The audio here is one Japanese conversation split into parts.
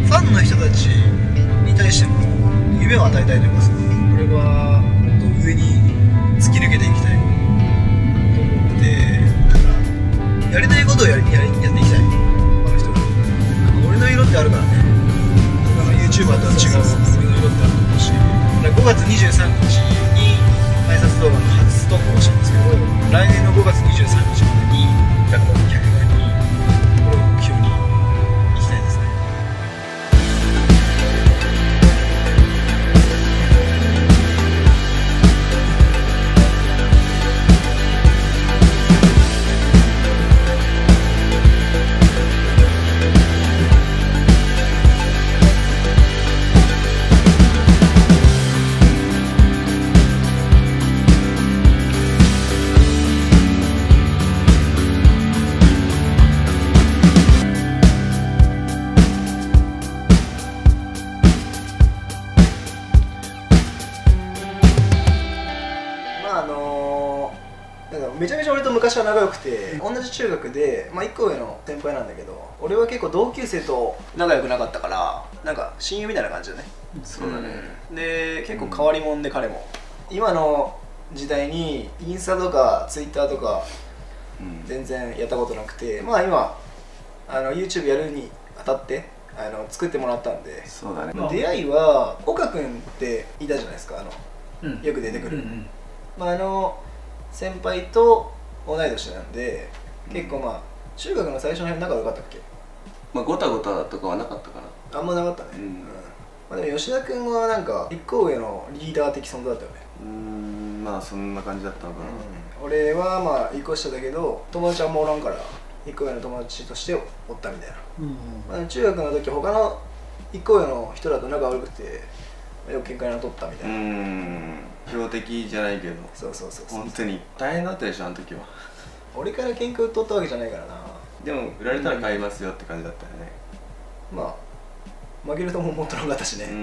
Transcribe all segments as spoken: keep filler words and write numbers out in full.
ファンの人たちに対しても夢を与えたいというかさ、これはもっと上に突き抜けていきたいと思ってて、なんかやりたいことをやりやりやっていきたい。他の人がなんか俺の色ってあるからね、他の YouTuber とは違う俺の色ってあると思うし、ごがつにじゅうさんにちに挨拶動画の初投稿をしたんですけど、来年のごがつにじゅうさんにちまでにひゃくまん人これを目標にいきたいですね。めちゃめちゃ俺と昔は仲良くて、同じ中学で、まあ、いっこ上の先輩なんだけど、俺は結構同級生と仲良くなかったから、なんか親友みたいな感じだね。 そうだね。 で結構変わり者で彼も、今の時代にインスタとかツイッターとか全然やったことなくて、まあ今あの YouTube やるにあたってあの作ってもらったんで。 そうだね。 出会いは岡君っていたじゃないですか、あの、うん、よく出てくる、うんうん、まあ、あの先輩と同い年なんで、結構まあ中学の最初の辺仲良かったっけ？ まあごたごたとかはなかったかな。 あんまなかったね。うん、うん、まあでも吉田君はなんか一個上のリーダー的存在だったよね。 うーん、まあそんな感じだったのかな。 うん、俺はまあ一個下だけど友達あんまおらんから一個上の友達としておったみたいな。うん、まあ、中学の時他の一個上の人だと仲悪くてよく喧嘩になっとったみたいな。うーん、標的じゃないけど、 そうそうそうそう、 本当に大変だったでしょあの時は。 俺から喧嘩売っとったわけじゃないからな。 でも売られたら買いますよって感じだったよね。 まあ負けるとも思っとなかったしね。うん、うん、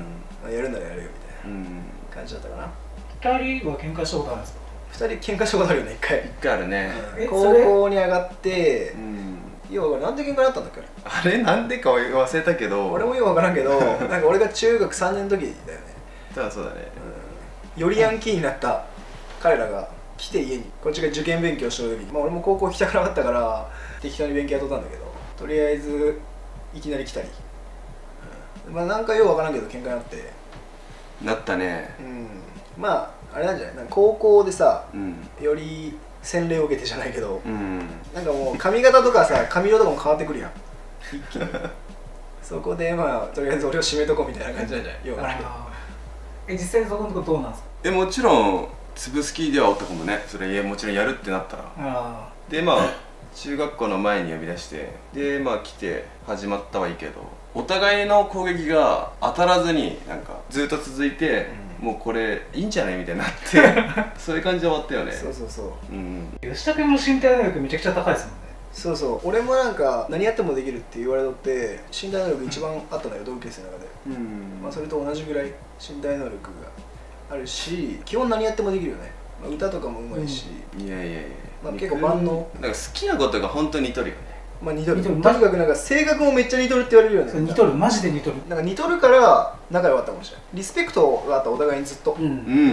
まあ、やるならやるよみたいな感じだったかな。 ふたりは喧嘩したことあるんですか？ ふたり喧嘩したことあるよね、いっかい。いっかいあるね。 うん、高校に上がって、うん、要はなんで喧嘩になったんだっけ？ あれなんでか忘れたけど、 俺もよく分からんけどなんか俺が中学さんねんの時だよね。 そうそうだね、 うん、よりヤンキーになった彼らが来て家に、こっちが受験勉強してる時に、まあ俺も高校行きたくなかったから適当に勉強やっとったんだけど、とりあえずいきなり来たり、うん、まあなんかよう分からんけど喧嘩になってなったね。 うん、まああれなんじゃない、なんか高校でさ、うん、より洗礼を受けてじゃないけど、うん、なんかもう髪型とかさ髪色とかも変わってくるやん一気にそこでまあとりあえず俺を締めとこうみたいな感じなんじゃないよう分からんけど。 え、実際にそこのとこどうなんですか？ え、もちろん潰す気ではおったかもね。それもちろんやるってなったら。あでまあ中学校の前に呼び出して、でまあ来て始まったはいいけど、お互いの攻撃が当たらずになんかずっと続いて、うん、もうこれいいんじゃないみたいになってそういう感じで終わったよね。 そうそうそう、 うん、吉田君も身体能力めちゃくちゃ高いですもんね。 そうそう、俺もなんか何やってもできるって言われとって身体能力一番あったんだよ、同級生の中で。うん、まあそれと同じぐらい身体能力があるし、基本何やってもできるよね。まあ、歌とかもうまいし、 うん、いやいやいや、 まあ、結構万能。 なんか好きなことが本当に似とるよね。 まあ似とる、とにかくなんか性格もめっちゃ似とるって言われるよね。 似とる、マジで似とる。 なんか似とるから仲良かったかもしれない。リスペクトがあった、お互いにずっと。うん、うん、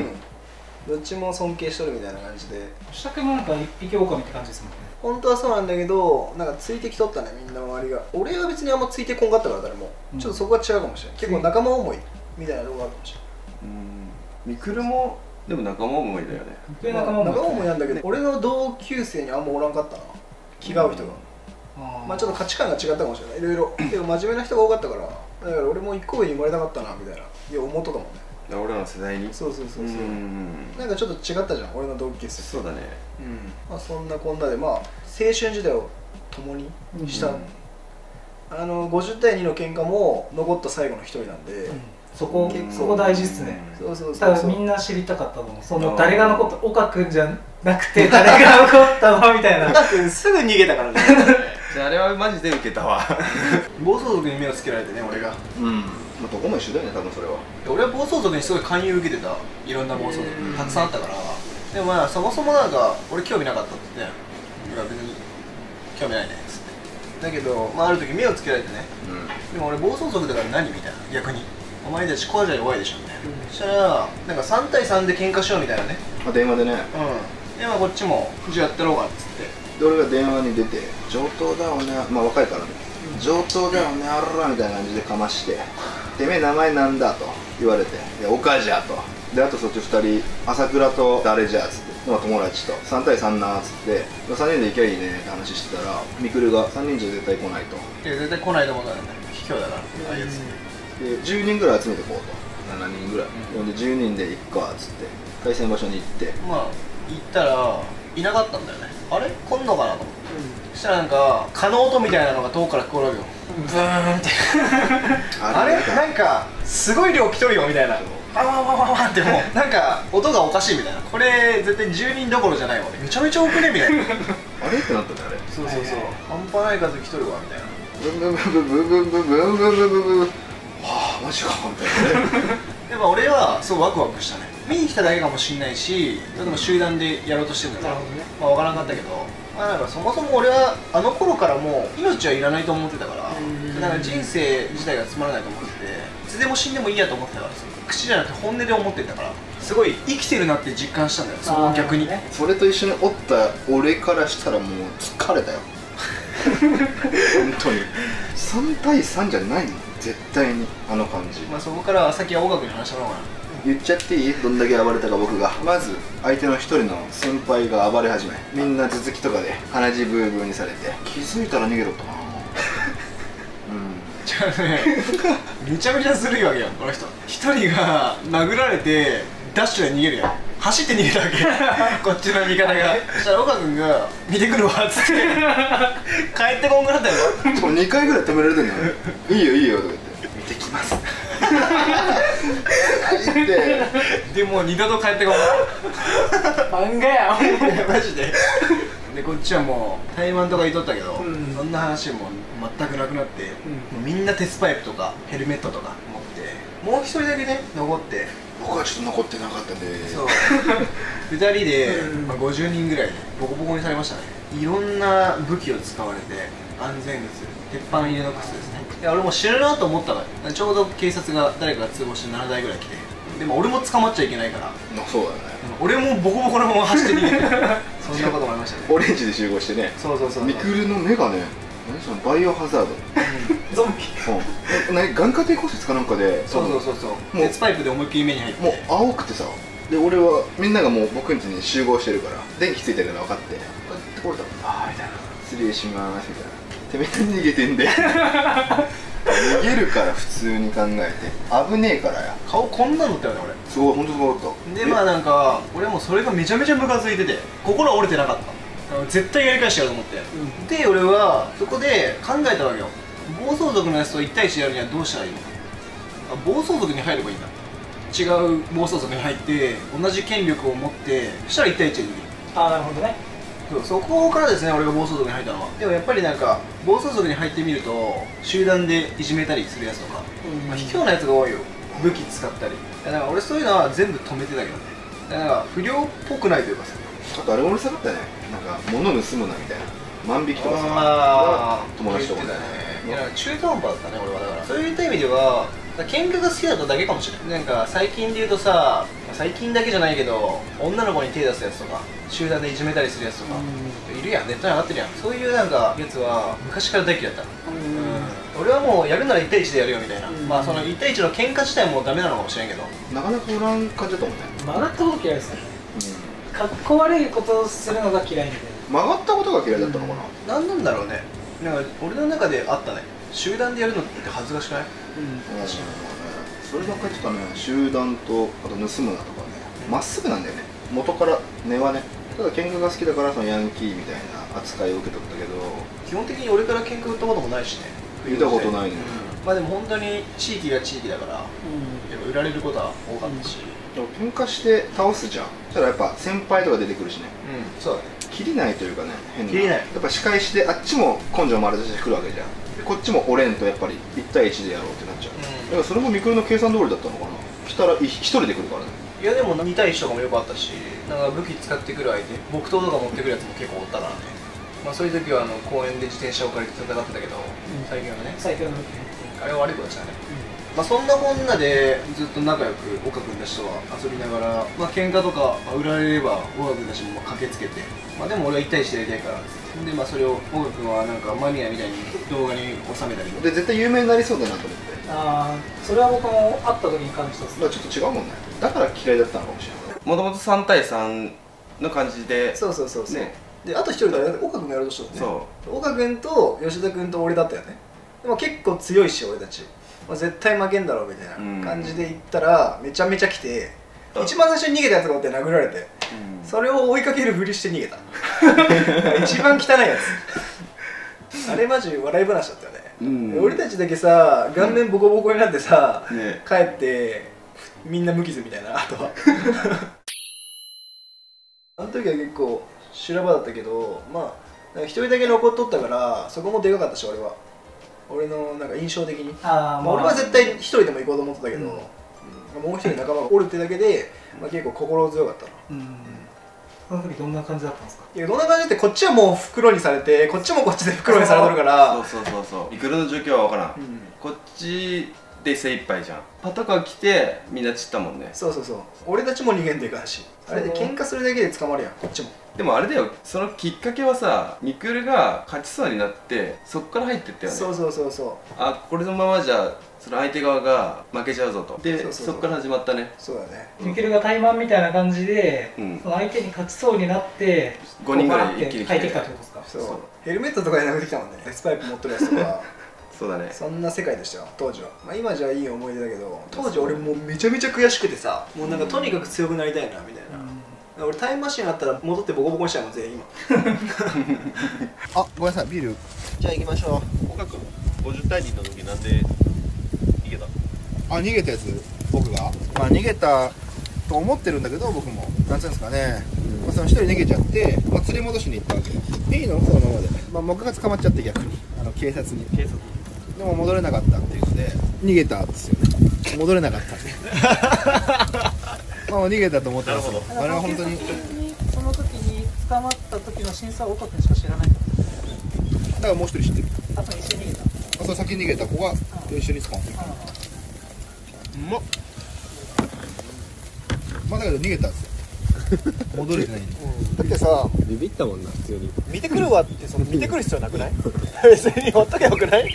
どっちも尊敬しとるみたいな感じで。 吉田君もなんか一匹狼って感じですもんね。 本当はそうなんだけど、なんかついてきとったね、みんな周りが。俺は別にあんまついてこんかったから誰も、うん、ちょっとそこは違うかもしれない。結構仲間思いみたいなところがあるかもしれない。 うん、みくるもでも仲間思いだよね。 仲間思いなんだけど、俺の同級生にあんまおらんかったな、気が合う人が。うん、まあちょっと価値観が違ったかもしれない、いろいろ。でも真面目な人が多かったから、だから俺も一個上に生まれたかったなみたいな、いや思っとったもんね。 俺らの世代に。 そうそうそうそう、なんかちょっと違ったじゃん、俺の同級生。 そうだね。 うん、まあそんなこんなで、まあ青春時代を共にした、うん、あのごじゅうたいにの喧嘩も残った最後の一人なんで、うん、 そこそこ大事っすね。 そうそうそう、 多分みんな知りたかったと思う。その誰が残った、岡君じゃなくて誰が残ったのみたいな。 岡君すぐ逃げたからねじゃああれはマジで受けたわ暴走族に目をつけられてね、俺が。うん、まあどこも一緒だよね、多分それは。俺は暴走族にすごい勧誘受けてた、いろんな暴走族たくさんあったから。でもまあそもそもなんか俺興味なかったって言って、いや別に興味ないねっつってだけど、まあ、ある時目をつけられてね、でも俺暴走族だから何みたいな、逆にお前たちコアじゃ弱いでしょみたいな、そしたらなんかさん対さんで喧嘩しようみたいなね、 電話でね、 うんでまあこっちもじゃあやってろうかっつって、 で俺が電話に出て「上等だよね」まあ若いからね「上等だよねあらら」みたいな感じでかまして「てめえ名前なんだ?」と言われて「いや岡じゃ」と。であとそっちふたり朝倉と誰じゃっつって、まあ、友達とさん対さんなっつってさんにんで行きゃいいねって話してたらみくるがさんにんじゃ絶対来ないと。 いや絶対来ないと思ったんだよね、卑怯だからああいうやつでじゅうにんぐらい集めてこうと、ななにんぐらい、うん、でじゅうにんで行くかっつって対戦場所に行って、まあ行ったらいなかったんだよね。あれ来んのかなと思って、うん、そしたらなんか蚊の音みたいなのが遠くから聞こえるわけよ、ブーンってあれなんかすごい量来とるよみたいな、ワンワンワンワンワンってもうなんか音がおかしいみたいな、これ絶対じゅうにんどころじゃないわ、めちゃめちゃ多くねみたいなあれってなったねあれ。 そうそうそう、半端ない数来とるわみたいな、 ブンブンブンブンブンブンブンブンブンブンブンブン、はあマジかみたいなねでも俺はすごいワクワクしたね、見に来ただけかもしんないし、例えば集団でやろうとしてるんだから、まあ分からんかったけど、まあなんかそもそも俺はあの頃からもう命はいらないと思ってたから、なんか人生自体がつまらないと思ってて、いつでも死んでもいいやと思ってたから、口じゃなくて本音で思ってたから、すごい生きてるなって実感したんだよ、その逆に。 それと一緒におった俺からしたらもう疲れたよ本当にさん対さんじゃないもん絶対にあの感じ。 まあそこから先は音楽に話してもらおうかな。 言っちゃっていい？どんだけ暴れたか僕が。まず相手の一人の先輩が暴れ始め、みんな頭突きとかで鼻血ブーブーにされて、気づいたら逃げとったなじゃあねめちゃめちゃずるいわけよこの人。一人が殴られてダッシュで逃げるやん、走って逃げたわけこっちの味方が。そしたら岡君が「見てくるわ」っつって帰ってこんくなったよ。 しかもにかいぐらい止められてんのよ「いいよいいよ」とか言って「見てきます」ってでもう二度と帰ってこん漫画やマジで。でこっちはもう台湾とか言いとったけど、うん、そんな話も全くなくなって、うん、もうみんな鉄パイプとかヘルメットとか持って、もう一人だけね残って、 僕はちょっと残ってなかったんで、 そうふたりで、まあ、ごじゅうにんぐらいでボコボコにされましたね。いろんな武器を使われて、安全靴、鉄板入れの靴ですね。いや俺もう死ぬなと思ったから、ちょうど警察が誰かが通報してななだいぐらい来て、でも俺も捕まっちゃいけないから、 まあそうだね、 俺もボコボコのまま走って逃げてそんなこともありましたね。 オレンジで集合してね。 そうそうそう、 ミクルの目がね、何そのバイオハザード、 うん、ゾンビうん、何眼下抵抗説かなんかで、 そうそうそうそう、鉄パイプで思いっきり目に入って、 もう青くてさ、で俺はみんながもう僕ん家に集合してるから電気ついてるの分かって、こうやってこれたああみたいな、失礼しますみたいな、てめえ何逃げてんで逃げるから普通に考えて危ねえからや。 顔こんなのだったよね俺。 すごい本当そうだった。 でまあなんか俺もそれがめちゃめちゃムカついてて、心は折れてなかった、絶対やり返してやると思って、うん、で俺はそこで考えたわけよ。暴走族のやつといち対いちでやるにはどうしたらいいのか。暴走族に入ればいいんだ、違う暴走族に入って同じ権力を持って、そしたらいち対いちでできる。 ああなるほどね。 そこからですね俺が暴走族に入ったのは。でもやっぱりなんか暴走族に入ってみると集団でいじめたりするやつとか、うん、まあ、卑怯なやつが多いよ、武器使ったり。だから俺そういうのは全部止めてたけどね。だから不良っぽくないというかさ、 あとあれ俺さだったね、なんか物盗むなみたいな、万引きとかさ、 あ友達とかね。 いや中途半端だったね俺は。だからそういった意味では喧嘩が好きだっただけかもしれない。なんか最近で言うとさ、最近だけじゃないけど女の子に手出すやつとか集団でいじめたりするやつとかいるやん、ネットに上がってるやん。そういうなんかやつは昔から大嫌いだった。うん、俺はもうやるならいち対いちでやるよみたいな、まあそのいち対いちの喧嘩自体もダメなのかもしれんけど、 なかなかおらん感じだと思うね。 曲がったこと嫌いですね、うん、かっこ悪いことをするのが嫌いみたいな。 曲がったことが嫌いだったのかな、 うん、何なんだろうね。なんか俺の中であったね、集団でやるのって恥ずかしくない？ うん、確かにそればっかりとかね、集団とあと盗むなとかね、まっすぐなんだよね元から根はね。ただ喧嘩が好きだからそのヤンキーみたいな扱いを受け取ったけど、 基本的に俺から喧嘩売ったこともないしね。 見たことないね、 うん、まあでも本当に地域が地域だから、うん、やっぱ売られることは多かったし、 うん、でも喧嘩して倒すじゃん。そしたらやっぱ先輩とか出てくるしね、 うん、そうだね、 切りないというかね、変な切りない。 やっぱ仕返しであっちも根性丸出してくるわけじゃん。でこっちも折れんとやっぱりいち対いちでやろうってなっちゃう、うん、だからそれもミクルの計算通りだったのかな。来たらひとりで来るからね。 いやでもに対いちとかもよくあったし、なんか武器使ってくる相手、木刀とか持ってくるやつも結構おったからね。 まあそういう時はあの公園で自転車を借りて戦ってたけど、最近はね、 最近はね、 あれは悪いことでしたね。まあそんなこんなでずっと仲良く岡君たちとは遊びながら、まあ喧嘩とか売られれば岡君たちも駆けつけて、まあでも俺はいち対いちでやりたいからで、まあそれを岡君はなんかマニアみたいに動画に収めたりで、絶対有名になりそうだなと思って。 ああ、それは僕も会った時に感じたっす。 ちょっと違うもんね。だから嫌いだったのかもしれない。 もともとさん対さんの感じで、 そうそうそうそう、ね、であと一人だよね、岡君がやろうとしたんね。そう岡君と吉田君と俺だったよね。でも結構強いし俺たち、まあ、絶対負けんだろうみたいな感じで言ったら、めちゃめちゃ来て、一番最初に逃げたやつがおって殴られて、うん、それを追いかけるふりして逃げた一番汚いやつあれマジ笑い話だったよね、うん、俺たちだけさ顔面ボコボコになってさ、うんね、帰ってみんな無傷みたいな。あとはあの時は結構修羅場だったけど、まあ一人だけ残っとったからそこもでかかったし、俺は俺のなんか印象的に、あ、まあ、俺は絶対一人でも行こうと思ってたけど、うん、もう一人仲間がおるってだけで、まあ、結構心強かったな。うん、 その時どんな感じだったんですか？ いや、どんな感じってこっちはもう袋にされて、こっちもこっちで袋にされてるから、 そうそうそうそう、いくらの状況は分からん、うん、こっちで精一杯じゃん。パトカー来てみんな散ったもんね。そうそうそう、俺たちも逃げんでいかんし、あれで喧嘩するだけで捕まるやん、こっちも。でもあれだよ、そのきっかけはさ、ミクルが勝ちそうになってそっから入ってったよね。そうそうそうそう、あ、これのままじゃその相手側が負けちゃうぞと。で、そうそうそう、そっから始まったね。そうだね、 ミクルが怠慢みたいな感じで、うん、その相手に勝ちそうになってごにんぐらい一気に入ってきたってことですか？ そう、ヘルメットとかで殴ってきたもんね、鉄パイプ持ってるやつとかそうだね、 そんな世界でしたよ当時は。まあ今じゃいい思い出だけど、当時俺もうめちゃめちゃ悔しくてさ、もうなんかとにかく強くなりたいなみたいな、うん、俺タイムマシンあったら戻ってボコボコにしちゃうもん全員今あ、ごめんなさい、ビールじゃあ行きましょう。岡君ごじゅう対にの時なんで逃げた？あ、逃げたやつ、僕がまあ逃げたと思ってるんだけど、僕もなんつうんですかね、うん、まあその一人逃げちゃって、まあ、連れ戻しに行ったわけ。いいのそのままで、まあ、僕が捕まっちゃって、逆にあの警察に警察でも戻れなかったっていうので逃げたんですよね。戻れなかったんでまあ逃げたと思ってますよ。あれは本当にその時に捕まった時の真相は岡君しか知らない。 だからもう一人知ってる。 あと一緒に逃げた。 あ、そう、先に逃げた子が一緒に捕まってる。うまっ。まあだけど逃げたんですよ戻れてないんでだってさ、 ビビったもんな、普通に見てくるわって、その見てくる必要なくない別にほっとけばよくない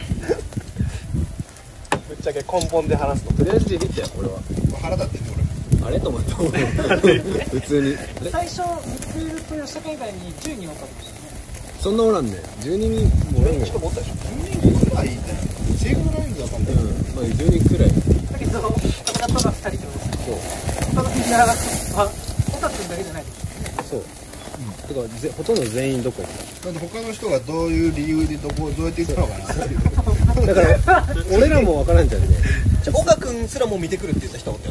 ぶっちゃけ根本で話すと。 とりあえずビビったよ、俺は。 腹立ってんね、俺も。あれと思った普通に最初、ミクルと吉田君以外にじゅうにんおったんですよね。 そんなおらんね。じゅうににんもおらんしかもおったでしょ。じゅうにんくらいいたよ。正確なラインズわかんない。うん、 まあじゅうにんくらいだけど、戦ったのがふたりってことですか？そう。他のみんな、岡君だけじゃないです。 そう、うん、てかほとんど全員どこ行った？ だって他の人がどういう理由でどこどうやって言ったのかなだから俺らも分からんじゃんね。 じゃあ岡君すらも見てくるって言った人おったよ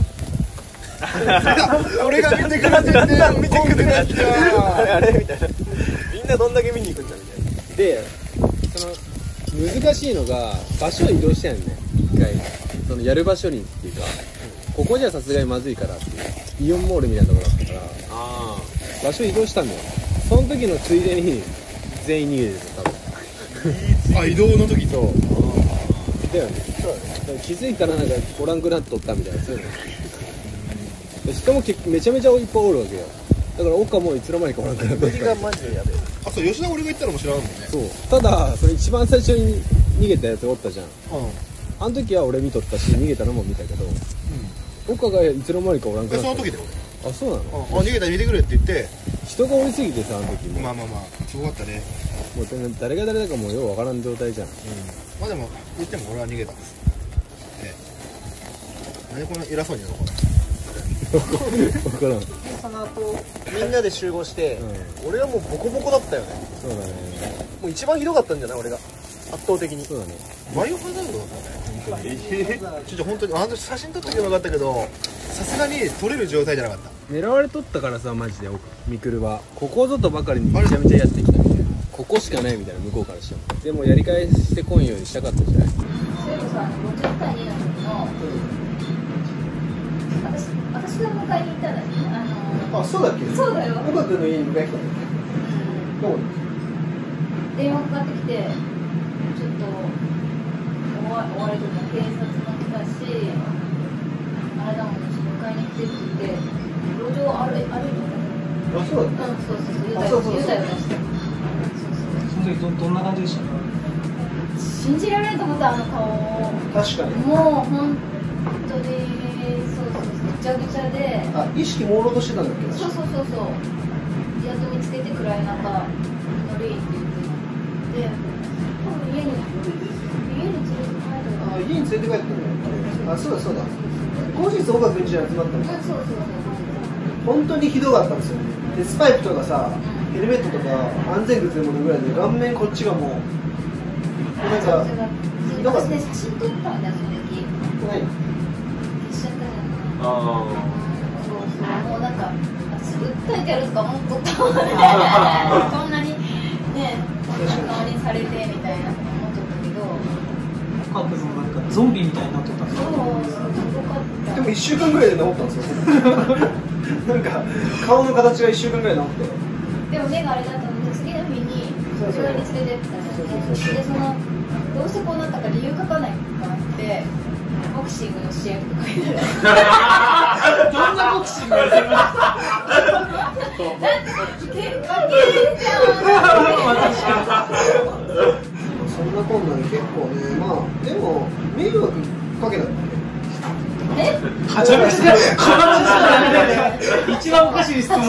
俺が見てくるって言って見てくるって言ってあれあれみたいな、みんなどんだけ見に行くんだみたいな。 で、その難しいのが場所を移動したよね、一回。そのやる場所にっていうか、うん、ここじゃさすがにまずいからっていうイオンモールみたいなところだったから、あ場所移動したんだよ。その時のついでに全員逃げてる、多分あ、移動の時とだよね。そうだね。気づいたらなんかおらんくなっとったみたいな、そういうのしかもめちゃめちゃいっぱいおるわけよ。だから岡もいつの間にかおらんくなってる。 がマジでやべえ。あ、そう、吉田俺が言ったのも知らんもんね。 そう、ただそれ一番最初に逃げたやつおったじゃん、うん、あの時は俺見とったし逃げたのも見たけど、うん、岡がいつの間にかおらんくなった。 その時で俺、 あ、そうなの、 うん、あ、逃げたら見てくれって言って人が多いすぎてさ、あの時もまあまあまあすごかったね。 もう誰が誰だかもうようわからん状態じゃん、うん、 まあでも言っても俺は逃げたんです、ね、何この偉そうにやろうかな分からん。 その後みんなで集合して、うん、俺はもうボコボコだったよね。 そうだね。 もう一番ひどかったんじゃない俺が、圧倒的に。そうだね。バイオハザードだったね。本当に。ちょっと本当にあの写真撮っとけばよかったけど、さすがに撮れる状態じゃなかった。 狙われとったからさ、マジでミクルはここぞとばかりにめちゃめちゃやってきたみたいな。ここしかないみたいな、向こうからしても。でもやり返してこんようにしたかったんじゃない？ 私が迎えに行ったんだよね。あのー、 あ、そうだっけ？ そうだよ。 岡君の家に迎えに来たんだっけ？どこに？ 電話かかってきて、ちょっと追わ追われてるの、警察も来たし、あれだもんね、迎えに来てって言って、路上歩い歩いてた。 あ、そうだった。 うん、そうそうそう、ゆうたよ出して。 その時どどんな感じでしたか？ 信じられないと思った、あの顔。 確かに。 もう本当に、そうそうそう、ぐちゃぐちゃで。 あ、意識朦朧としてたんだっけ？ そうそうそうそう。やっと見つけて暗い中、乗りって言って。で、多分家に、家に連れて帰る。 あ、家に連れて帰ったの。あ、そうだそうだ。後日岡君家に集まったの。 うん、そうそうそう。 本当にひどかったんですよ。で、スパイクとかさ、ヘルメットとか安全靴でものぐらいで、顔面こっちがもう。なんか、ひどかった。 私ね、写真撮ったんだよ、その時。 何？ 消しちゃったじゃん。 ああ。 そうそう、もうなんか、私、訴えてやるとか思っとったもんね。こんなにね、顔にされてみたいな思っとったけど。 岡君もなんかゾンビみたいになっとったんですそう、すごかった。 でもいっしゅうかんぐらいで治ったんですよ。なんか、顔の形がいっしゅうかんぐらい治って。 でも目があれだったので、次の日に病院に連れてったんですよね。で、その、どうしてこうなったか理由書かないかなって、ボクシングの試合とか書いてある。 どんなボクシングやってました？ 結果系じゃん。 そんなこんなに結構ね、まあ、でも、迷惑かけたんだね。 え？ はちゃめちゃ、一番おかしい質問した。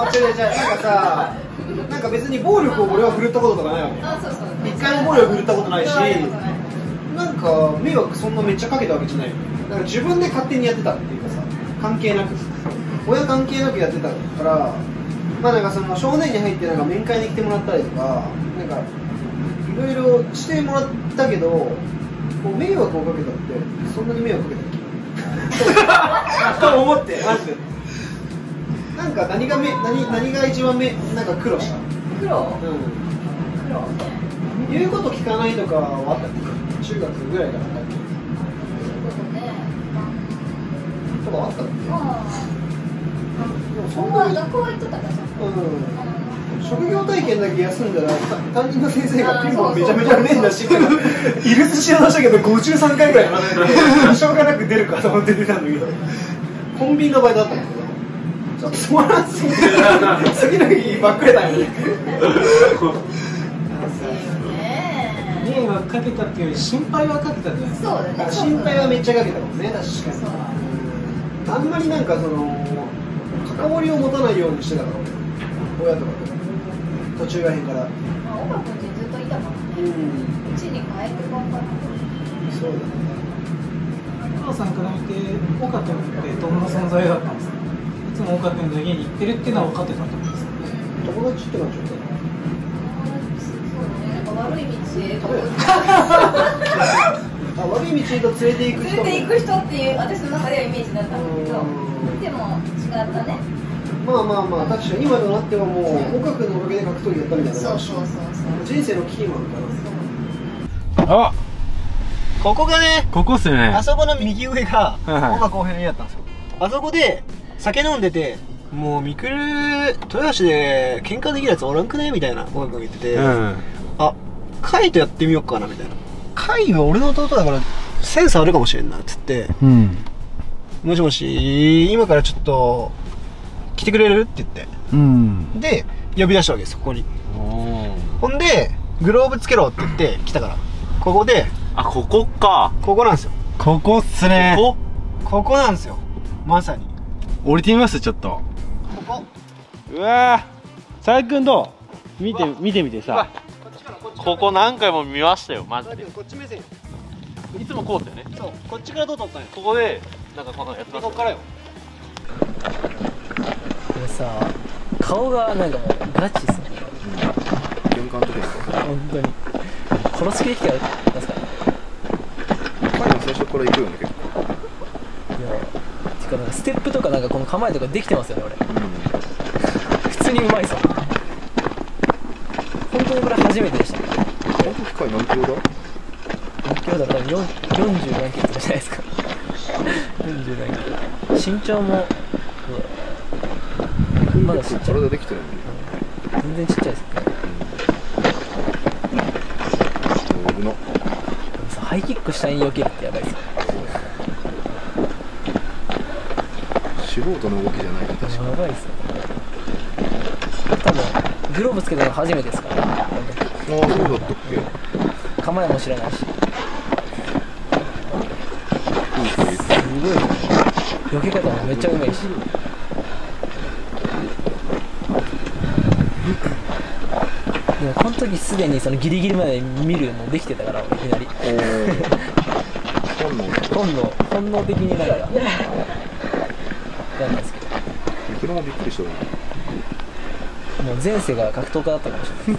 違う違う、なんかさ、なんか別に暴力を俺は振るったこととかないわけ。 あ、そうそう。 一回も暴力振るったことないし、なんか迷惑そんなめっちゃかけたわけじゃないよ。なんか自分で勝手にやってたっていうかさ、関係なく、親関係なくやってたから、まあなんかその少年に入ってなんか面会に来てもらったりとか、なんかいろいろしてもらったけど、こう迷惑をかけたってそんなに迷惑かけたっけ？と思ってマジで。なんか何がめ何何が一番めなんか苦労した？ 苦労？ うん。 苦労ね。 言うこと聞かないとかはあったっけ？中学ぐらいからあったっけ？ そういうことね。 とかあったっけ？ まあ。 でもそそんんなに。 な学校行っとったからさ。 うん。職業体験だけ休んだら担任の先生がピンポンめちゃめちゃ連打してくる。イルスしようとしたけどごじゅうさんかいぐらいしょうがなく出るかと思って出たんだけど、コンビニのバイトだったんだけど、ちょっとつまらんすぎて次の日ばっくれたんよね。 迷惑かけたっていうより心配はかけたんじゃないですか。 そうだね。 心配はめっちゃかけたもんね、確かに。あんまりなんかその関わりを持たないようにしてたから俺、親とかと途中らへんから。 まあ、岡君ってずっといたもんね。 うん。 うちに帰ってこんかな。 そうだね。 お母さんから見て岡君ってどんな存在だったんですか？いつも岡君の家に行ってるっていうのは分かってたと思うんですか？ 友達って感じだった。 悪い道へあ、悪い道へと連れて行く人。 連れて行く人っていう私の中ではイメージだったんだけど、でも違ったね。 まあまあまあ、確かに今となってはもう岡君のおかげで格闘技やったみたいな。 そうそうそうそう。 人生のキーマンかな。 あ、 ここがね、 ここっすよね。 あそこの右上がはいはい岡公平の家だったんですよ。あそこで酒飲んでて、もうみくる豊橋で喧嘩できるやつおらんくねみたいな岡君が言ってて、 うん。 あ、カイとやってみようかなみたいな。カイは俺の弟だからセンスあるかもしれんなっつって、 うん。 もしもし今からちょっと来てくれるって言って、 うん。 で呼び出したわけですここに。 おほんでグローブつけろって言って来たから、ここで、 あ、ここか。 ここなんですよ。 ここっすね。 ここここなんですよ、まさに降りてみますちょっと。 ここ。 うわー、佐伯くんどう？見て見てみてさ。 こっちからこっちからここ何回も見ましたよマジで。 こっち目線よ。 いつもこうだよね。 そう、こっちからどう撮ったんよ。 ここでなんかこんなのやってます。 ここからよ。 これさ、顔がなんかもうガチっすね。 玄関の時に本当に殺す気できてますからね。 彼も最初から行くよね結構。 いや、てかなんかステップとかなんかこの構えとかできてますよね俺。普通にうまいっすもん。本当にこれ初めてでした。 本当機械何キロだ？ 何キロだからよんじゅう何キロとかじゃないですか。よんじゅう何キロ。身長もまだちっちゃい。 体できてるのに。 全然ちっちゃいですね。 ハイキック下に避けるってやばいですよ。 素人の動きじゃないね、確かに。 やばいですよ。多分グローブつけたの初めてですから、ね、 ああ、そうだったっけ。 構えも知らないし。すごい避け方もめっちゃうまいし。でもこの時すでにそのギリギリまで見るのできてたから、いきなり本能本能本能的にながらなんですけど、 いくらもびっくりしたね。 もう前世が格闘家だったかもしれない。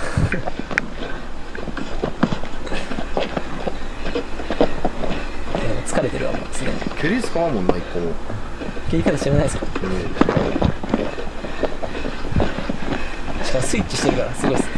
疲れてるわ、もうすでに。 蹴り使わんもんな、一個も。 蹴り方知らないですか。 うん、 しかもスイッチしてるからすごいっす。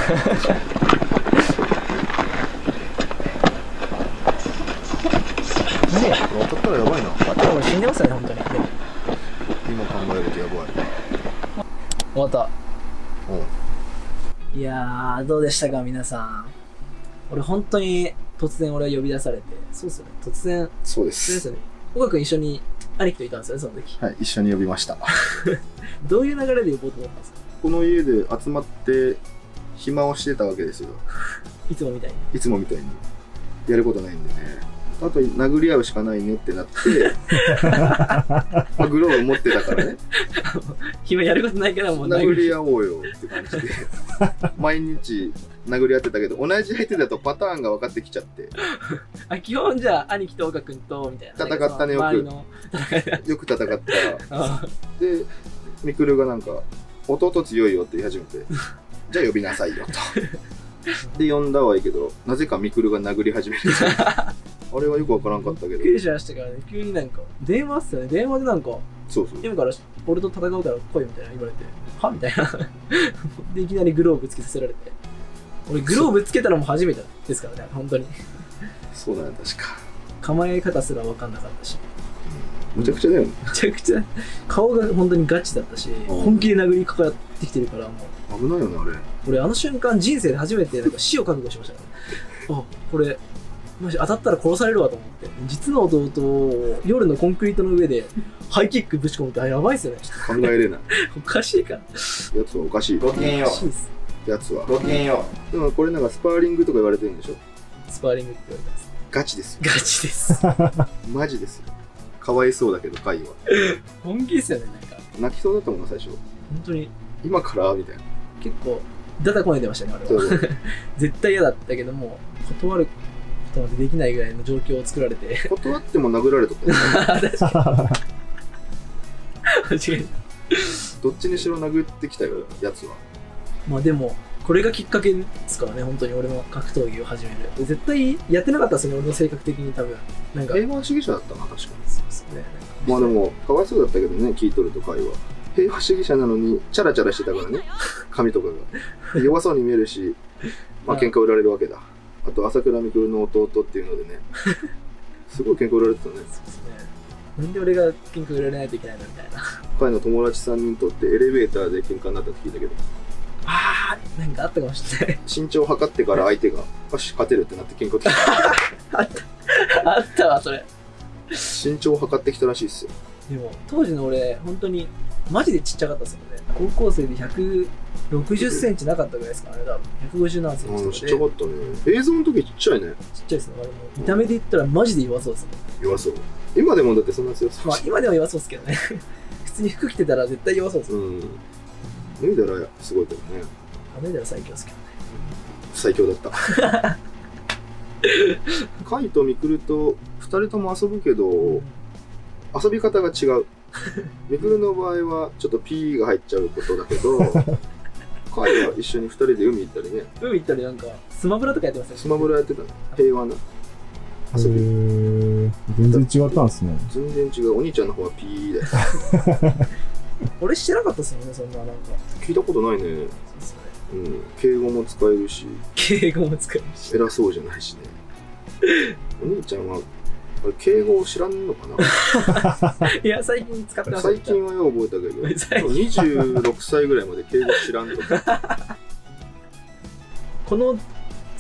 ねえ、 当たったらやばいな。 当たったら俺死んでますよね、本当に。 今考えるとやばい。 終わった。 うん。 いやー、どうでしたか皆さん。俺本当に突然俺は呼び出されて、そうですよね、突然。 そうでそうですよね。岡君一緒に兄貴といたんですよね、その時。 はい、一緒に呼びました。 どういう流れで呼ぼうと思ったんですか。 この家で集まって暇をしてたわけですよ。 いつもみたいに。 いつもみたいに。やることないんでね。あと殴り合うしかないねってなってまあグローブ持ってたからね。 暇やることないからもう殴り合おうよって感じで毎日殴り合ってたけど、同じ相手だとパターンが分かってきちゃってあ、基本じゃあ兄貴と岡君とみたいな戦ったね。よくよく戦ったで、みくるがなんか弟強いよって言い始めてじゃあ呼びなさいよとで呼んだはいいけど、なぜかみくるが殴り始めてあれはよくわからんかったけど、びっくりしましたからね。急になんか電話っすよね。電話でなんか、 そうそう、 今から俺と戦うから来いみたいな言われて、はみたいなでいきなりグローブつけさせられて、俺グローブつけたのも初めてですからね、本当に。 そうだね、確か構え方すら分かんなかったし、 むちゃくちゃだよね。 むちゃくちゃ顔が本当にガチだったし、本気で殴りかかってきてるから、もう危ないよねあれ。 俺あの瞬間人生で初めてなんか死を覚悟しましたねあ、これマジ当たったら殺されるわと思って、実の弟を夜のコンクリートの上でハイキックぶち込むってやばいっすよね。 考えれないおかしいから、 やつはおかしい。 ごきげんようやつはごきげんよでもこれなんかスパーリングとか言われてるんでしょ。 スパーリングって言われてます。 ガチですよ。 ガチですマジですよ。かわいそうだけどカイは本気ですよね。なんか泣きそうだったもんな最初。 本当に今からみたいな。 結構ダダこねてましたね、あれは絶対嫌だったけども、断ることまでできないぐらいの状況を作られて断っても殴られとったよね確かに間違えどっちにしろ殴ってきたよ、やつは。 まあでもこれがきっかけですからね、本当に俺の格闘技を始める。絶対やってなかったですね、俺の性格的に。多分なんか平和主義者だったな、確かに。 そうですね。 まあでもかわいそうだったけどね、聞いとると会話。平和主義者なのにチャラチャラしてたからね、髪とかが弱そうに見えるし、まあ喧嘩売られるわけだ。あと朝倉未来の弟っていうのでねすごい喧嘩売られてたね。 そうですね。なんで俺が喧嘩売られないといけないのみたいな。 会の友達さんにんとってエレベーターで喧嘩になったって聞いたけど、 ああ、なんかあったかもしれない。 身長を測ってから相手がよし勝てるってなって喧嘩ってあったあったわそれ。 身長を測ってきたらしいっすよ。 でも当時の俺本当にマジでちっちゃかったですよね。高校生でひゃくろくじゅっセンチなかったぐらいですかね、多分。ひゃくごじゅうなんセンチとかで。 ちっちゃかったね。映像の時ちっちゃいね。 ちっちゃいですね。あれも見た目で言ったらマジで弱そうですね。 弱そう。今でもだってそんな強そう。 まあ今でも弱そうですけどね普通に服着てたら絶対弱そうですよ。 うん。脱いだらすごいけどね。 脱いだら最強ですけどね。 最強だったカイとミクルとふたりとも遊ぶけど、うん、遊び方が違う。ミクルの場合はちょっと P が入っちゃうことだけどカイは一緒にふたりで海行ったりね。 海行ったりなんかスマブラとかやってますよね。 スマブラやってたね。平和な遊び。 へ全然違ったんですね。 全然違う。お兄ちゃんの方は P だよ俺してなかったっすよね、そんななんか。 聞いたことないね。そうですね。うん。敬語も使えるし。 敬語も使えるし。 偉そうじゃないしね。お兄ちゃんは敬語を知らんのかな。 いや最近使ってます。 最近はよう覚えたけどにじゅうろくさいぐらいまで敬語知らんとかこの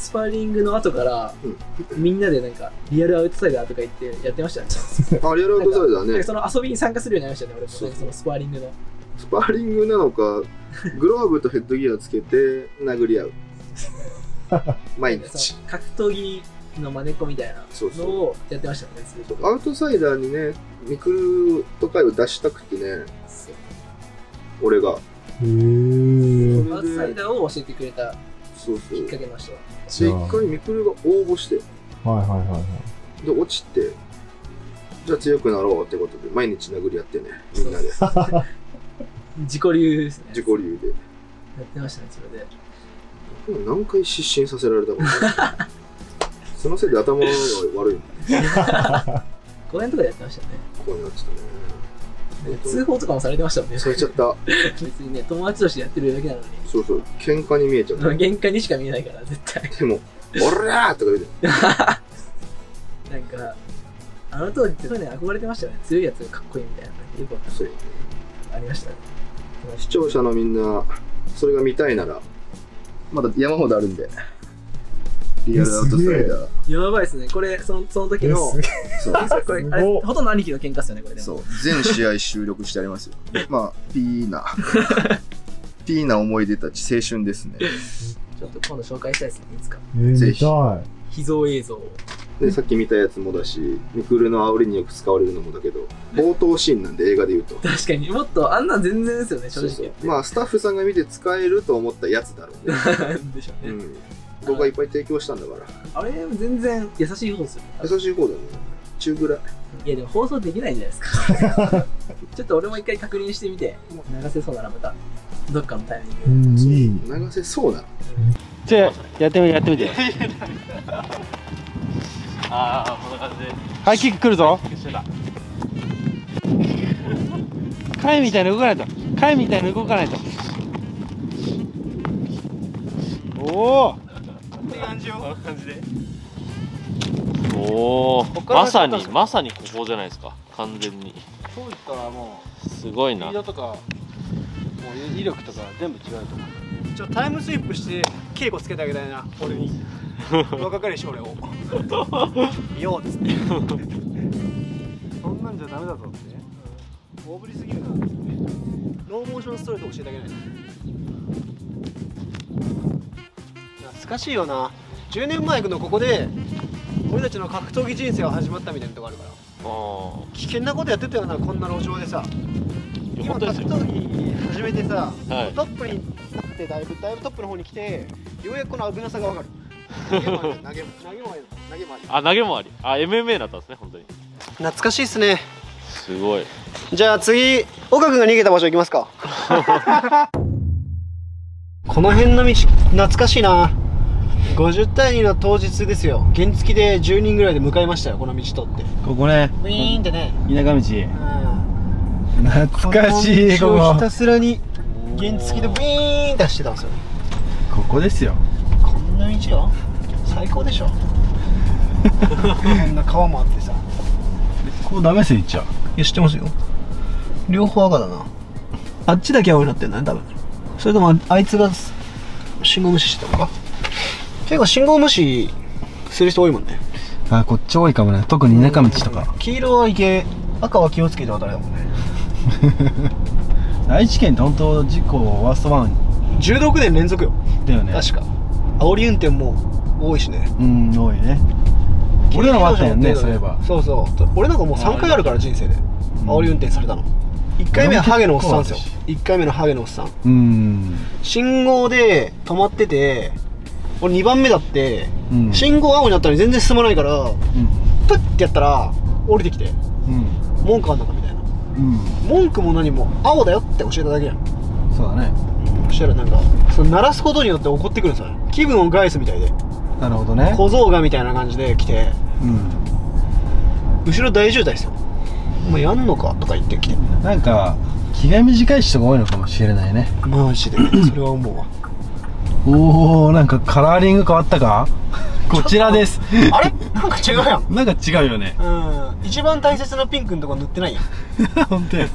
スパーリングの後から、うん、みんなでなんかリアルアウトサイダーとか言ってやってましたね。 あ、リアルアウトサイダーね。 その遊びに参加するようになりましたね、俺も。そのスパーリングの。 スパーリングなのか、グローブとヘッドギアをつけて殴り合う。毎日。 格闘技の真似っこみたいなのをやってましたね。 そうそう、アウトサイダーにね、ミクルとかを出したくてね、俺が。 へー。アウトサイダーを教えてくれたそうそうきっかけの人は。 で、一回ミクルが応募して、 はいはいはいはい。 で、落ちて、じゃあ強くなろうってことで、毎日殴り合ってね、みんなで。 自己流ですね。 自己流で。やってましたね、それで。 何回失神させられたか。そのせいで頭が悪い。 公園とかでやってましたね。 公園やってたね。 通報とかもされてましたもんね。 されちゃった。 別にね、友達としてやってるだけなのに。 そうそう、喧嘩に見えちゃった。 喧嘩にしか見えないから、絶対。 でも、おらーとか言うて。 なんか、あの当時ってそういうの憧れてましたよね。強いやつがかっこいいみたいな。よくわかんない。そう。ありましたね。 視聴者のみんな、それが見たいなら、まだ山ほどあるんで。リアルアウトサイダー。やばいですね。これ、その、その時の。そう。これ、あれ、ほとんど兄貴の喧嘩っすよね、これでも。 そう。全試合収録してありますよ。まあ、ピーナ。ピーナ思い出たち、青春ですね。 ちょっと今度紹介したいですね、いつか。 ぜひ。 秘蔵映像。 で、さっき見たやつもだし、ミクルの煽りによく使われるのもだけど、冒頭シーンなんで映画で言うと。 確かに、もっとあんなん全然ですよね、正直。そうそう、 まあ、スタッフさんが見て使えると思ったやつだろうね。 でしょうね。うん。 僕がいっぱい提供したんだから。 あれ、全然優しい方ですよ。 優しい方だね。中ぐらい。 いや、でも放送できないんじゃないですか。ちょっと俺も一回確認してみて、流せそうならまた、どっかのタイミングで。流せそうなら。 じゃあ、やってみて、やってみて。 ああ、こんな感じで。 ハイキック来るぞ。貝みたいに動かないと。貝みたいに動かないと。おお。 おお、まさにまさにここじゃないですか。完全に。 そういったらもうすごいな。 スピードとかもう威力とか全部違うと思う。ちょっとタイムスリップして稽古つけてあげたいな、俺に。若かりし俺を。いようですね。そんなんじゃダメだぞって。大振りすぎるな。ノーモーションストレート教えてあげないと。懐かしいよな。じゅうねんまえのここで俺たちの格闘技人生が始まったみたいなとこあるから。危険なことやってたよな、こんな路上でさ。今格闘技始めてさ、はい、トップになってだいぶだいぶトップの方に来て、ようやくこの危なさが分かる。投げもあり、投げもあり、投げもあり。 あ、投げもあり。あ、エムエムエー だったんですね、本当に。 懐かしいっすね。 すごい。 じゃあ次、岡君が逃げた場所行きますか。この辺の道懐かしいな。ごじゅうたいにの当日ですよ。原付でじゅうにんぐらいで向かいましたよ、この道通って。 ここね、 ウィーンってね、 田舎道。うん、懐かしい。ここひたすらに原付でウィーンって走ってたんですよ。 ここですよ。 こんな道よ、最高でしょ。こんな川もあってさ。 ここダメですよ、行っちゃう。 いや、知ってますよ。両方赤だな。あっちだけ青になってんだね、多分。それともあいつが信号無視してたのか。結構信号無視する人多いもんね。 あ、こっち多いかもね。特に田舎道とか。 黄色はいけ、赤は気をつけて渡れだもんね。 愛知県って本当事故ワーストワンじゅうろくねん連続よ。 だよね。 確か煽り運転も多いしね。 うん、多いね。俺らもあったよね、そういえば。 そうそう。俺なんかもうさんかいあるから、人生で煽り運転されたの。いっかいめはハゲのおっさんですよ。いっかいめのハゲのおっさん。うん。信号で止まってて、俺にばんめだって、うん、信号青になったのに全然進まないから、うん、プッてやったら降りてきて、うん、文句あんのかみたいな、うん、文句も何も青だよって教えただけやん。 そうだね。 そしたらなんかその鳴らすことによって怒ってくるんですよね。気分を害すみたいで。 なるほどね。 小僧がみたいな感じで来て、うん、後ろ大渋滞ですよ。お前やんのかとか言ってきて、 なんか気が短い人が多いのかもしれないね。 マジでそれは思うわ。 おお、なんかカラーリング変わったか。こちらです。 あれ、なんか違うやん。 なんか違うよね。 うん、一番大切なピンクのとこ塗ってないやん。 本当や。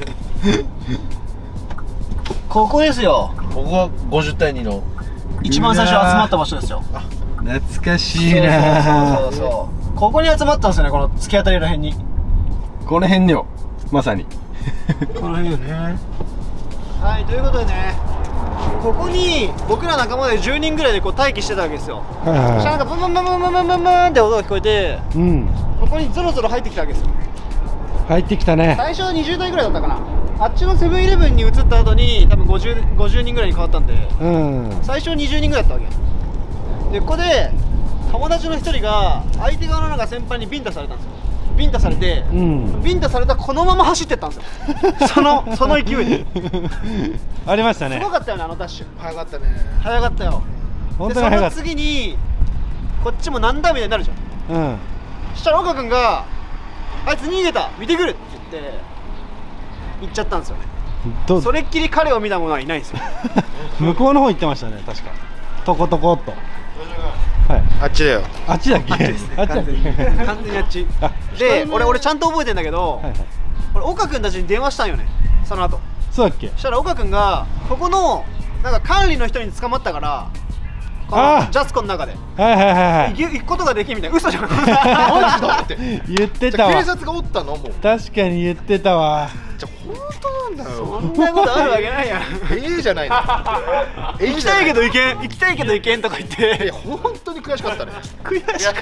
ここですよ。 ここがごじゅうたいにの一番最初集まった場所ですよ。 懐かしいな。 そうそうそうここに集まったんですよね、この突き当たりらへんに。 この辺よ、まさにこの辺よね。はい、ということでね、ここに僕ら仲間でじゅうにんぐらいでこう待機してたわけですよ。そしたらなんかブンブンブンブンブンブンブンブンって音が聞こえて、うん、ここにゾロゾロ入ってきたわけですよ。 入ってきたね。 最初はにじゅうだいぐらいだったかな。あっちのセブンイレブンに移った後に多分ごじゅう、ごじゅうにんぐらいに変わったんで、うん、最初はにじゅうにんぐらいだったわけで、ここで友達の一人が相手側のなんか先輩にビンタされたんですよ。ビンタされて、うん、ビンタされたこのまま走ってったんですよそのその勢いでありましたね。 すごかったよね、あのダッシュ。 早かったね。 早かったよ。 本当に早かった。 でその次にこっちもなんだみたいになるじゃん。うん。そしたら岡君が「あいつ逃げた、見てくる」って言って行っちゃったんですよね。それっきり彼を見た者はいないんですよ向こうの方行ってましたね、確か。とことこっと。はい、 あっちだよ。 あっちだっけ？あっちだっけ？ 完全にあっち。で、俺俺ちゃんと覚えてんだけど、俺岡君たちに電話したんよね。その後。 そうだっけ？ そしたら岡君がここのなんか管理の人に捕まったから、このジャスコの中で、はいはいはいはい、行くことができんみたいな。嘘じゃん。マジだって。 言ってたわ。 警察がおったのもう。 確かに言ってたわ。 じゃ本当なんだよ。 そんなことあるわけないやん。 ええじゃないの。 行きたいけど行けん、行きたいけど行けんとか言って。 いや本当に悔しかったね。 悔しかった。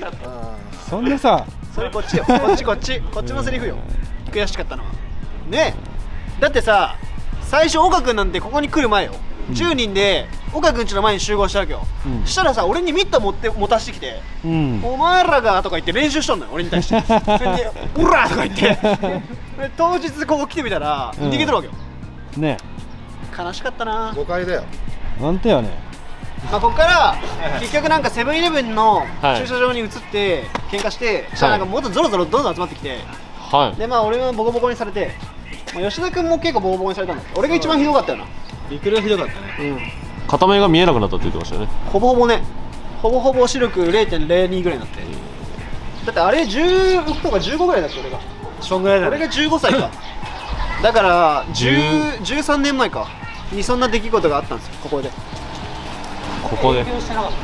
そんなさ、 それこっちよ。こっちこっちこっちのセリフよ。悔しかったのは。ね、だってさ、最初岡君なんてここに来る前よ。じゅうにんで岡君家の前に集合したわけよ。そしたらさ、俺にミット持って持たしてきて、お前らがとか言って練習しとんのよ、俺に対して。オラとか言って。当日ここ来てみたら逃げてるわけよ。ね、悲しかったな。 誤解だよ。 本当よね。 まあここから結局なんかセブンイレブンの駐車場に移って喧嘩して、そしたらなんかもっとゾロゾロどんどん集まってきて、でまあ俺もボコボコにされて、吉田君も結構ボコボコにされたんだけど、俺が一番ひどかったよな。 リクルはひどかったね。うん。 片目が見えなくなったって言ってましたよね。 ほぼほぼね、ほぼほぼ視力 れいてんれいに ぐらいになって。だってあれじゅうろくとかじゅうごぐらいだった俺が。 そんぐらいだね。 俺がじゅうごさいか。だからじゅう、じゅうさんねんまえかにそんな出来事があったんですよ、ここで。 ここで。営業してなかった。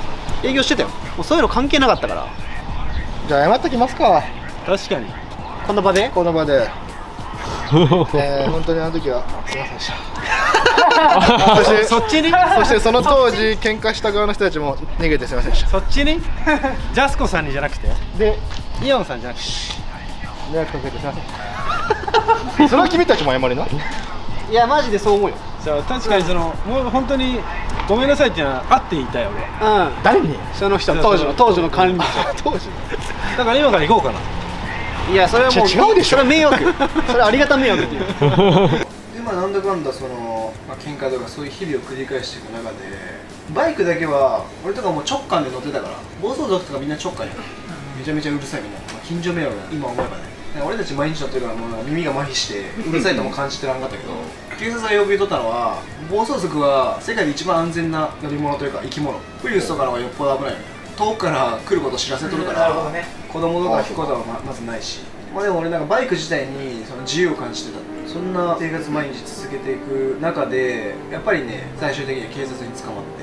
営業してたよ。もうそういうの関係なかったから。 じゃあ謝っときますか。 確かに。 この場で？ この場で。えー、本当にあの時はすいませんでしたそしてそっちにそしてその当時喧嘩した側の人たちも逃げてすいませんでした。 そっちにジャスコさんにじゃなくて、でイオンさんじゃなくて迷惑かけてすいませんそれは君たちも謝りな。 いやマジでそう思うよ。 そう確かにその、うん、もう本当にごめんなさいっていうのはあって言いたい俺。 うん。誰に？その人、当時の当時の管理人。当時。 だから今から行こうかな。 いやそれはもう違うでしょ。 それは迷惑。それはありがた迷惑っていう。 でまあなんだかんだその、まあ、喧嘩とかそういう日々を繰り返していく中で、バイクだけは俺とかもう直感で乗ってたから、暴走族とかみんな直感や。めちゃめちゃうるさいみんな。まあ、近所迷惑だ今思えばね。俺たち毎日乗ってるからもう耳が麻痺してうるさいとも感じてなかったけど、警察が呼び取ったのは暴走族は世界で一番安全な乗り物というか生き物。プリウスとかの方がよっぽど危ないよね。遠くから来ることを知らせとるから、うんね、子供とか引くことは ま, まずないし、まあでも俺なんかバイク自体にその自由を感じてた。そんな生活毎日続けていく中でやっぱりね最終的には警察に捕まって、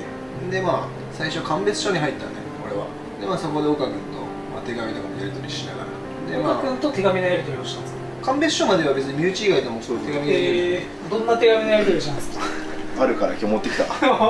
でまあ最初鑑別所に入ったね俺は。でまあそこで岡君と、まあ、手紙とかもやり取りしながら、でまあ岡君と手紙のやり取りをしたんですか？ 鑑別所までは別に身内以外とも手紙でやり取り、 えー、どんな手紙のやり取りしたんですか？ あるから今日持ってきた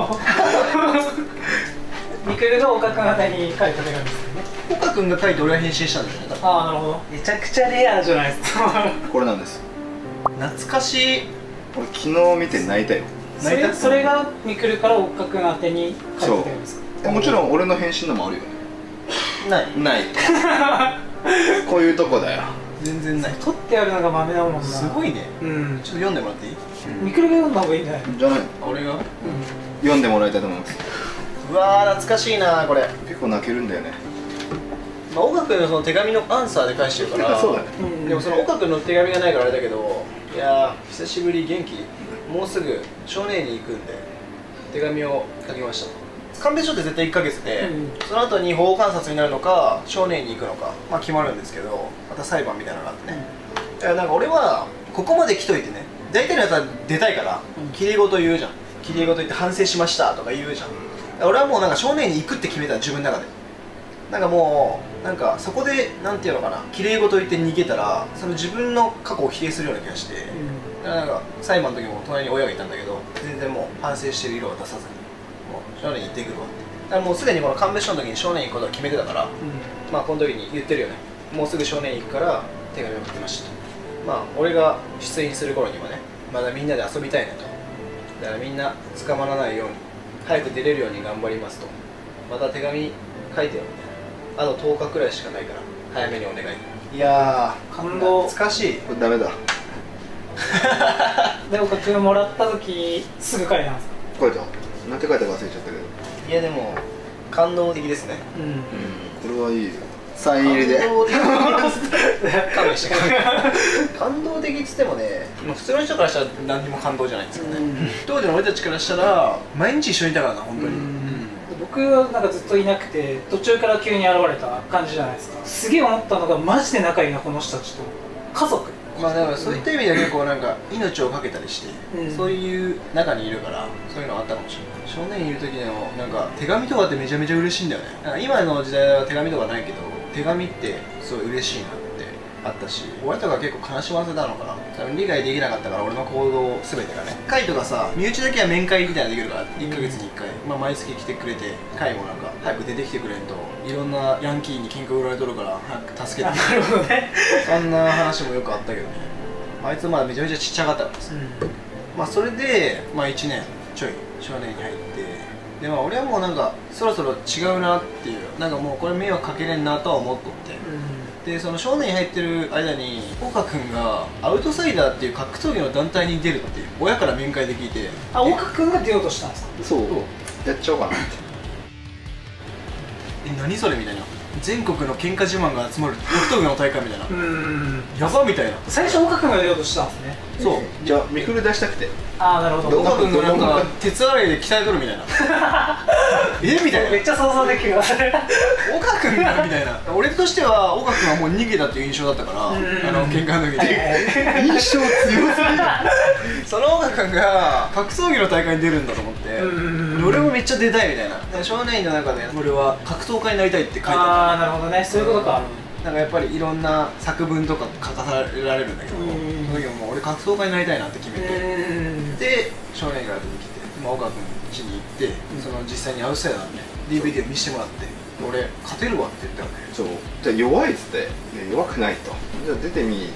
ミクルの岡君あたりに書いた手紙ですよね。 岡君が書いて俺が返信したんですよね。 ああなるほど。めちゃくちゃレアじゃないですかこれなんです。懐かしい。俺昨日見て泣いたよ。 それそれがミクルから岡君あてに書いた手紙ですか？ もちろん俺の返信のもあるよね。ないないこういうとこだよ。全然ない。 取ってあるのが豆だもんな。 すごいね。うん。ちょっと読んでもらっていい？ ミクルが読んだ方がいいんじゃない？ じゃないの？俺が？うん。読んでもらいたいと思います。うわー懐かしいなこれ。結構泣けるんだよね。まあ岡君のその手紙のアンサーで返してるから。そうだね。でもその岡君の手紙がないからあれだけど、いやー久しぶり元気？もうすぐ少年院に行くんで手紙を書きました。鑑別所って絶対いっかげつで、うん、その後に保護観察になるのか少年院に行くのか、まあ、決まるんですけど、また裁判みたいなのがあってね、うん、いやなんか俺はここまで来といてね、大体のやつは出たいからきれい事言うじゃん。きれい事言って反省しましたとか言うじゃん。俺はもうなんか少年院に行くって決めた自分の中で。 なんかもうなんかそこでなんていうのかな、綺麗事言って逃げたらその自分の過去を否定するような気がして、うん、だからなんか裁判の時も隣に親がいたんだけど、全然もう反省してる色を出さずにもう少年院行ってくるわって。だからもうすでにこの鑑別所の時に少年院行くことは決めてたから、うん、まあこの時に言ってるよね、もうすぐ少年院行くから手紙を書きましたと。まあ俺が出院する頃にはね、まだみんなで遊びたいなと。だからみんな捕まらないように早く出れるように頑張りますと。また手紙書いてよみたいな。あととおかくらいしかないから早めにお願い。いやー感動、懐かしい。これダメだでもこっちがもらった時すぐ書いたんですか？ 書いた。なんて書いたか忘れちゃったけど。 いやでも感動的ですね。うん、うん、 これはいいよ。サイン入りで感動的勘弁して感動的っつってもね、普通の人からしたら何にも感動じゃないんですよね。当時の俺たちからしたら毎日一緒にいたからな、本当に。 僕はなんかずっといなくて途中から急に現れた感じじゃないですか。すげえ思ったのがマジで仲いいなこの人たちと。家族、 まあだからそういった意味では結構なんか命をかけたりして、うん、そういう中にいるからそういうのあったかもしれない。少年院いる時のなんか手紙とかってめちゃめちゃ嬉しいんだよね。なんか今の時代は手紙とかないけど手紙ってすごい嬉しいなってあったし、俺とか結構悲しませたのかな。多分理解できなかったから俺の行動全てがね。会とかさ、身内だけは面会みたいなのできるからいっかげつにいっかい、まあ、毎月来てくれて、会もなんか早く出てきてくれんといろんなヤンキーに喧嘩売られとるから早く助けてくれ。なるほどねそんな話もよくあったけどね。あいつまだめちゃめちゃちっちゃかったからです、うん、まあそれで、まあ、いちねんちょい少年院に入って、でまあ俺はもうなんかそろそろ違うなっていう、なんかもうこれ迷惑かけれんなとは思っとって、うん、でその少年院入ってる間に岡君がアウトサイダーっていう格闘技の団体に出るっていう親から面会で聞いて、 あ、岡君が出ようとしたんですか？ そうやっちゃおうかなって。 え、何それみたいな。全国の喧嘩自慢が集まる格闘技の大会みたいな。うん、やばみたいな。 最初岡君が出ようとしたんですね。 そう、 じゃあめくる出したくて。 ああ、なるほど。 岡君がなんか鉄洗いで鍛えとるみたいなえみたいな。 めっちゃ想像できるわそれ。 岡君がみたいな。俺としては岡君はもう逃げたっていう印象だったから、あの喧嘩の時に印象強すぎるその岡君が格闘技の大会に出るんだと思って、俺もめっちゃ出たいみたいな。少年院の中で俺は格闘家になりたいって書いてあった。 ああ、なるほどね、そういうことか。 なんかやっぱりいろんな作文とか書かされられるんだけど、その時ももう俺格闘家になりたいなって決めて、で少年院から出てきて、まあ、岡君家に行って、その実際にアウトサイダーのね ディーブイディー を見せてもらって、俺勝てるわって言ったわけ。 そう、じゃあ弱いっつって、弱くないと、じゃあ出てみーって。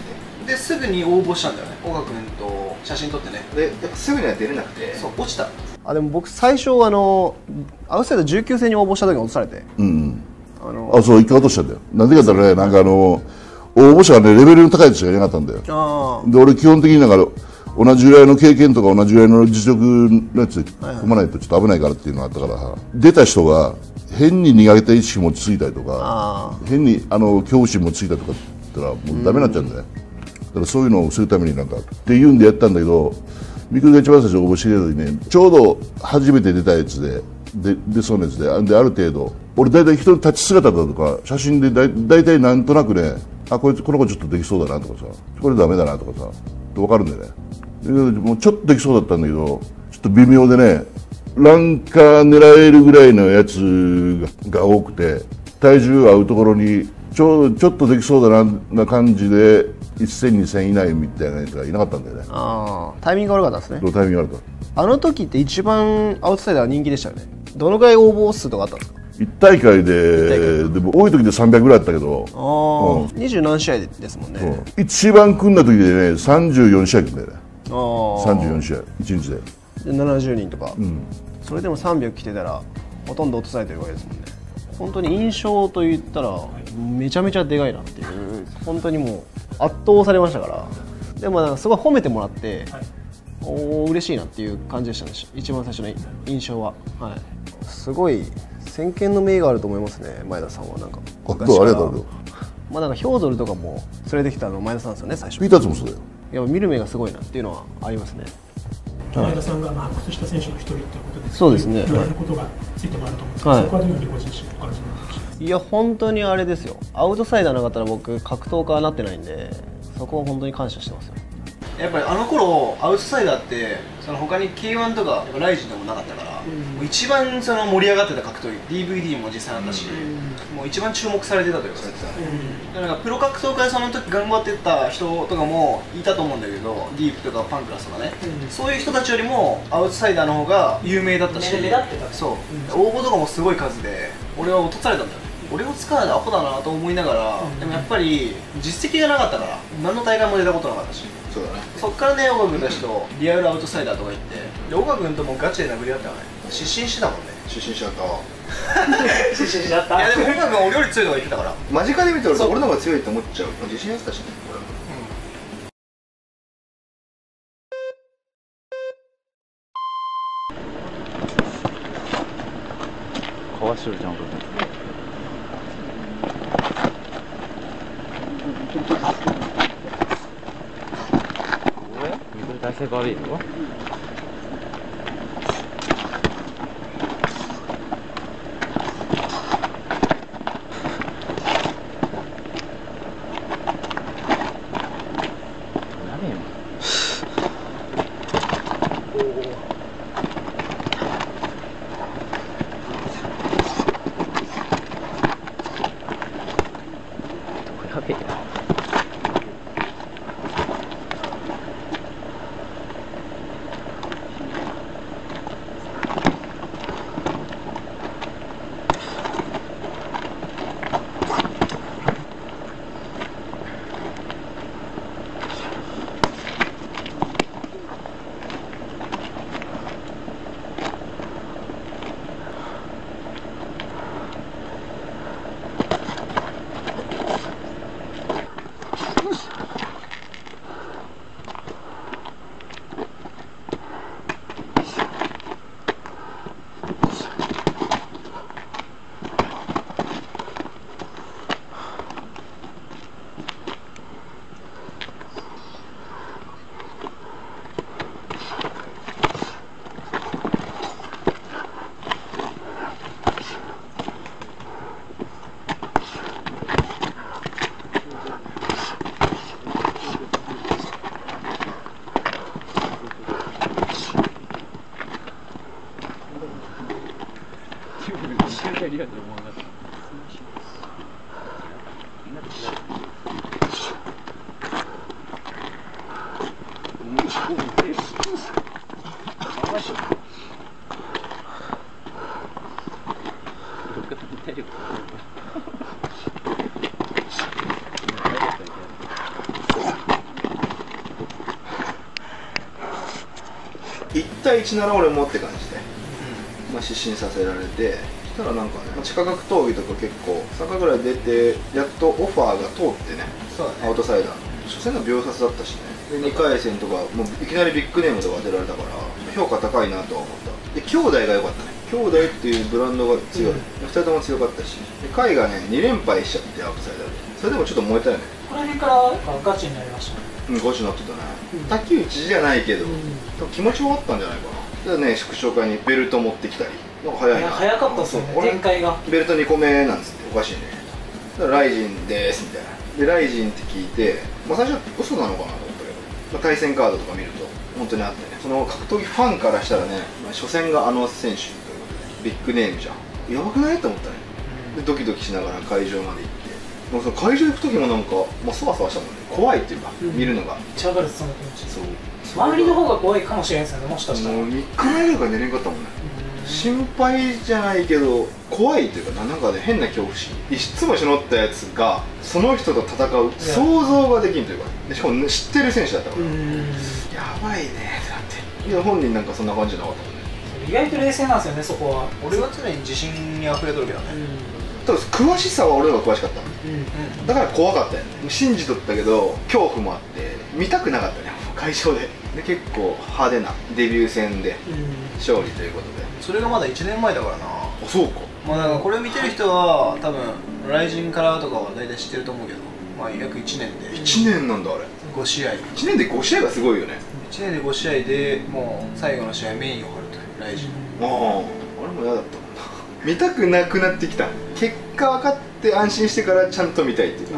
ですぐに応募したんだよね、岡君と写真撮ってね。 でやっぱすぐには出れなくて、 そう落ちた。 あ、でも僕最初あのアウトサイダーじゅうきゅうせいに応募した時に落とされて、うん、 あのあ、そう、一回落としたんだよ。なんでかって言ったらね、なんかあの応募者がねレベルの高いやつしかいなかったんだよ。あで俺基本的になんか同じぐらいの経験とか同じぐらいの実力のやつで組まないとちょっと危ないからっていうのがあったから、はいはい、出た人が変に苦手意識持ちすぎたりとか、変にあの恐怖心持ちすぎたりとかって言ったらもうダメになっちゃうんだよ。だからそういうのをするためになんかっていうんでやったんだけど、ミクルが一番最初応募してる時に、ね、ちょうど初めて出たやつでで出そうなやつで、である程度俺大体人の立ち姿だとか写真でだ大体なんとなくね、あ、こいつこの子ちょっとできそうだなとかさ、これダメだなとかさ分かるんだよね。でもうちょっとできそうだったんだけど、ちょっと微妙でね、ランカー狙えるぐらいのやつがが多くて、体重合うところにちょちょっとできそうだなな感じでいっせんにせん以内みたいなやつがいなかったんだよね。ああ、タイミングが悪かったですね。 タイミング悪かった。 あの時って一番アウトサイダー人気でしたよね。どのぐらい応募数とかあったんですか？ いち大会で、でも多い時でさんびゃくぐらいあったけど、 ああ、うん、にじゅう何試合ですもんね。 一番組んだ時でね、さんじゅうよん試合組んだよね。ああ、さんじゅうよん試合いちにちで。 でななじゅうにんとか、うん、それでもさんびゃく来てたらほとんど落とされてるわけですもんね。本当に印象といったらめちゃめちゃでかいなっていう、本当にもう圧倒されましたから。でもなんかすごい褒めてもらって、はい、お嬉しいなっていう感じでしたね、一番最初の印象は。はい、すごい先見の明があると思いますね、前田さんは。なんかあ、どうありがとう。 まあなんかヒョードルとかも連れてきたの前田さんですよね、最初。 ピーターズもそうだよ。 いや、見る目がすごいなっていうのはありますね。 前田さんが発掘した選手の一人ということで、 そうですね。 いろんなことがついてもらうと思うんですけど、はい、そこはどのようにご自身お感じになりました？ いや、本当にあれですよ。アウトサイダーなかったら僕格闘家はなってないんで、そこは本当に感謝してますよ。いやっぱりあの頃アウトサイダーってその他に ケーワン とかライジンでもなかったから、うん、もう一番その盛り上がってた格闘技 ディーブイディー も実際あったし、うん、もう一番注目されてたというか、うん、だからプロ格闘家でその時頑張ってた人とかもいたと思うんだけど、ディープとかパンクラスとかね、うん、そういう人たちよりもアウトサイダーの方が有名だったし、目立ってた。そう、うん、応募とかもすごい数で俺は落とされたんだよ。俺を使うのアホだなと思いながら、うん、でもやっぱり実績がなかったから何の大会も出たことなかったし、そうだね、そっからね、岡君たちとリアルアウトサイダーとか行って、で岡君ともガチで殴り合ったよね。失神してたもんね。 失神しちゃった失神しちゃった。いやでも岡君は俺より強いとか言ってたから、 間近で見てると俺の方が強いって思っちゃう。自信あったしね、俺は。 かわしてるじゃん、これ。体勢が悪いよ。何よ。やべえな。 いち対いちなら俺もって感じで、まあ、失神させられて、そしたらなんかね、地下格闘技とか結構さんかいぐらい出て、やっとオファーが通ってね、アウトサイダー初戦の秒殺だったしね、でにかい戦とかもういきなりビッグネームとか当てられたから評価高いなとは思った。で兄弟が良かったね。兄弟っていうブランドが強い、うん、ふたりとも強かったし、で海がねに連敗しちゃってアウトサイダーで、それでもちょっと燃えたよね。 この辺からガチになりましたね。 うん、ガチになってたね。竹内じゃないけど、うん、気持ちもあったんじゃないかな。でね、祝勝会にベルト持ってきたり、なんか早いな。 早かったっすね、展開が。 ベルトにこめなんつっておかしいね。だからライジンですみたいな。でライジンって聞いて、まあ、最初は嘘なのかなと思ったけど、まあ、対戦カードとか見ると本当にあってね、その格闘技ファンからしたらね、まあ、初戦があの選手ということでビッグネームじゃん、やばくないと思ったね。でドキドキしながら会場まで行って、もうその会場行く時もなんか、まあ、そわそわしたもんね。怖いっていうか、うん、見るのがめっちゃ上がる、その気持ち。そう、周りの方が怖いかもしれないですよね、もしかしたら。 もうみっかまえぐらいから寝れんかったもんね。心配じゃないけど怖いというか、なんかね、変な恐怖心、いつもしのったやつがその人と戦う想像ができんというか、でしかも、ね、知ってる選手だったから、やばいねってなって、いや本人なんかそんな感じじゃなかったもんね。 意外と冷静なんですよね、そこは。 俺は常に自信にあふれとるけどね。 ただ詳しさは俺の方が詳しかったの、うん、うん、だから怖かったよね。信じとったけど恐怖もあって見たくなかったね、会場で。で結構派手なデビュー戦で勝利ということで、 それがまだいちねんまえだからな。 あ、そうか。 まあだからこれを見てる人は多分ライジンからとかは大体知ってると思うけど、まあ約いちねんでいちねんなんだあれ。 ご試合、いちねんでご試合がすごいよね。 いちねんでご試合でもう最後の試合メインを張るというライジン。 ああ、俺も嫌だったもんな見たくなくなってきた。結果分かって安心してからちゃんと見たいっていうか、うん、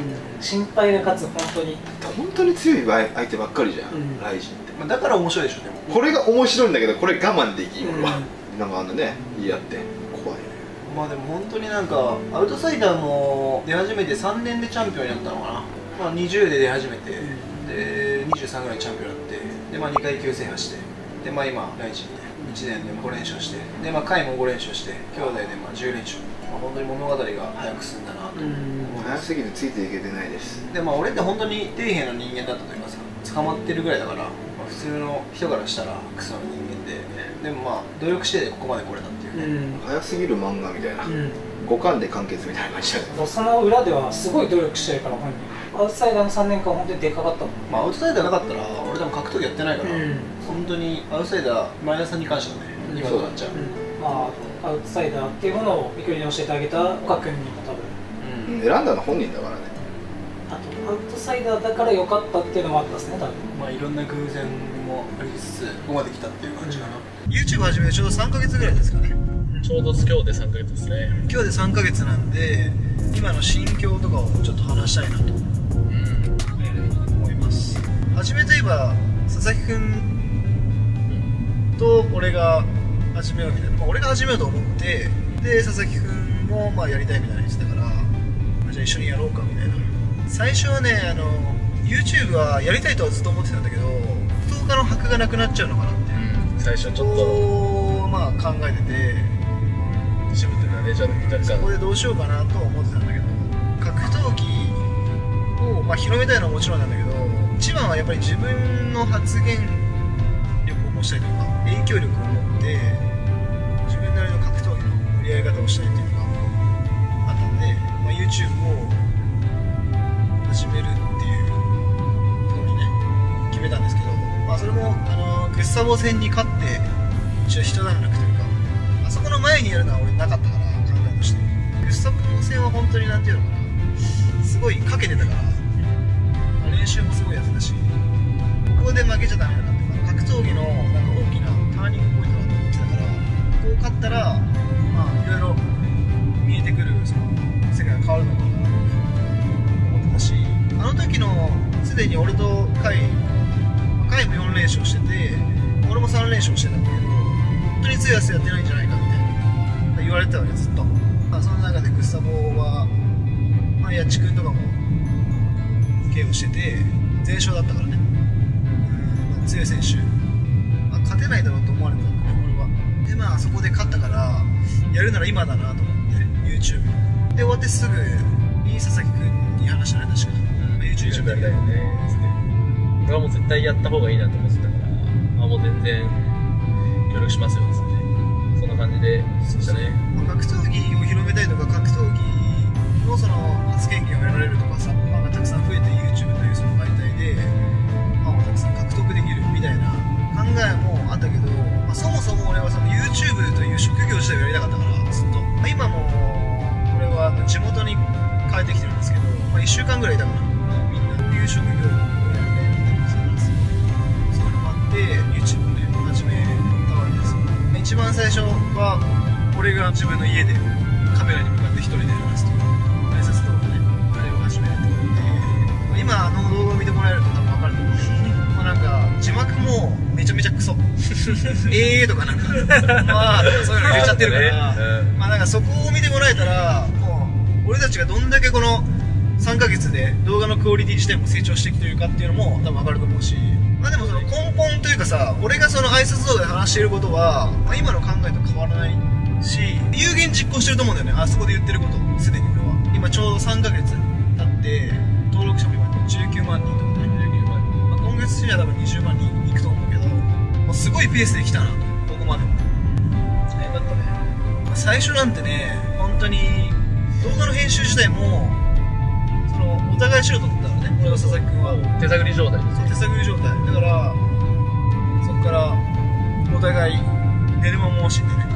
心配が勝つ、本当に本当に強い相手ばっかりじゃん、うん、ライジンって、 まあ、だから面白いでしょ。でもこれが面白いんだけど、これ我慢できん、俺は、うん、なんかあんなね言い合って怖いね。 まあでも本当になんかアウトサイダーも出始めてさんねんでチャンピオンになったのかな。まあにじゅうで出始めて、でにじゅうさんぐらいチャンピオンになって、でまあにかい級制覇して、でまあ今ライジンでいちねんでご連勝して、でまあ下位もご連勝して、兄弟でまあじゅう連勝。まあ本当に物語が早く進んだなと思います。 早すぎてついていけてないです。 でまあ俺って本当に底辺の人間だったというかさ、捕まってるぐらいだから、まあ、普通の人からしたらクソの人間で、でもまあ努力してでここまで来れたっていうね、 うん、早すぎる漫画みたいな、うん、ごかんで完結みたいな感じだけど、 その裏ではすごい努力してるから本人。アウトサイダーのさんねんかん本当にでかかったもん。 まあアウトサイダーなかったら俺多分格闘技やってないから、うん、本当にアウトサイダー前田さんに関してはね、うん、今となっちゃう、うん、まあアウトサイダーっていうものをみくりに教えてあげた岡君にも多分、 うん、選んだの本人だからね。 あとアウトサイダーだから良かったっていうのもあったですね、多分。 まあいろんな偶然もありつつここまで来たっていう感じかな、 うん、YouTube 始めてちょうどさんかげつぐらいですかね。 ちょうど今日でさんかげつですね。 今日でさんかげつなんで、今の心境とかをちょっと話したいなと、うん、思います。初めといえば佐々木くんと俺が始めようみたいな、まあ、俺が始めようと思って、で佐々木くんもまあやりたいみたいな言ってたから、じゃあ一緒にやろうかみたいな。最初はね、あの YouTube はやりたいとはずっと思ってたんだけど、ふとかの箔がなくなっちゃうのかなって、 うん、最初ちょっとまあ考えてて、 自分でね、じゃあそこでどうしようかなと思ってたんだけど、格闘技を、まあ、広めたいのはもちろんなんだけど、一番はやっぱり自分の発言力を持ちたいというか、影響力を持って自分なりの格闘技の盛り上げ方をしたいっていうのがあったんで、まあ、YouTube を始めるっていうふうにね決めたんですけど、まあ、それもあのグッサボ戦に勝って一応一段落というか、あそこの前にやるのは俺なかったから、考えとしてグッサボ戦は本当になんていうのかな、すごいかけてたから、まあ、練習もすごいやってたし、ここで負けちゃダメだなっていうか、格闘技のなんか大きなターニングポイントだと思ってたから、こう勝ったらまあいろいろ見えてくるその世界が変わるのかなと思ってたし、あの時のすでに俺と甲斐甲斐もよん連勝してて、俺もさん連勝してたんだけど、本当に強いやつやってないんじゃないかみたいな言われてたわけずっと。まあ、その中でグッサボは、まあ、ヤッチ君とかも ケーオー してて全勝だったからね、うん、まあ、強い選手、まあ、勝てないだろうと思われてたんだけど俺は。でまあそこで勝ったからやるなら今だなと思って YouTube で終わってすぐに佐々木君に話したね、確か、うん、YouTube やりたいよね俺はもう絶対やった方がいいなと思ってたから、あもう全然協力しますよですね、そんな感じでしたね。 格闘技を広めたいとか、格闘技のその発言権を得られるとかさ、まあ、たくさん増えて YouTube というその媒体で、まあ、たくさん獲得できるみたいな考えもあったけど、まあ、そもそも俺はその YouTube という職業自体をやりたかったからずっと、まあ、今も俺は地元に帰ってきてるんですけど、まあ、いっしゅうかんぐらいいたかな、みんなっていう職業をやりたいみたいな、そういうのもあって YouTube をね始めたわけですよ。一番最初は俺が自分の家でカメラに向かって一人で話すという挨拶動画ね、あれを始めるってことで、今の動画を見てもらえると多分分かると思うんですけど、まあ、なんか字幕もめちゃめちゃクソええとかなんかまあそういうの入れちゃってるから、まあなんかそこを見てもらえたら、もう俺たちがどんだけこのさんかげつで動画のクオリティ自体も成長してきてるかっていうのも多分分かると思うし、まあでもその根本というかさ、俺がその挨拶動画で話していることは、まあ、今の考えと変わらないし、有言実行してると思うんだよね、あそこで言ってること、すでに俺は。今ちょうどさんかげつ経って、登録者も今じゅうきゅうまんにんとかね、じゅうきゅうまんにん、まあ、今月中には多分にじゅうまんにんいくと思うけど、まあ、すごいペースで来たなと、ここまでも。よかったね。まあ、最初なんてね、本当に動画の編集自体も、そのお互いしろと思ったからね、俺と佐々木君は。 手探り状態です。 そう、手探り状態。だから、そこからお互い寝る間も惜しんでね。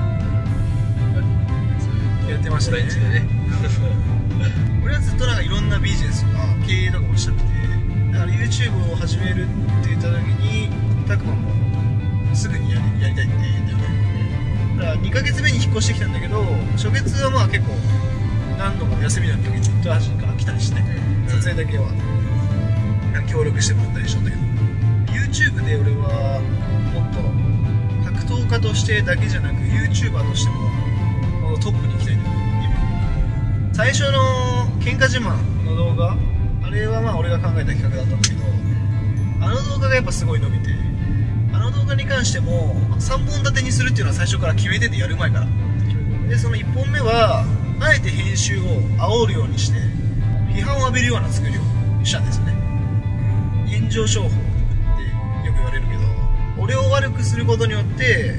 やってましたね。俺はずっとなんかいろんなビジネスとか経営とかもしたくて、だから YouTube を始めるって言った時にタクマもすぐにやり、やりたいって言ったよね。だからにかげつめに引っ越してきたんだけど、初月はまあ結構何度も休みの時に豊橋から来たりして、撮影だけは協力してもらったりしたんだけど、 YouTube で俺はもっと格闘家としてだけじゃなく YouTuber としてももっとトップに行きたいんだよ今。最初の喧嘩自慢の動画、あれはまあ俺が考えた企画だったんだけど、あの動画がやっぱすごい伸びて、あの動画に関してもさんぼん立てにするっていうのは最初から決めてて、やる前から。でそのいっぽんめはあえて編集を煽るようにして批判を浴びるような作りをしたんですよね。炎上商法ってよく言われるけど、俺を悪くすることによって、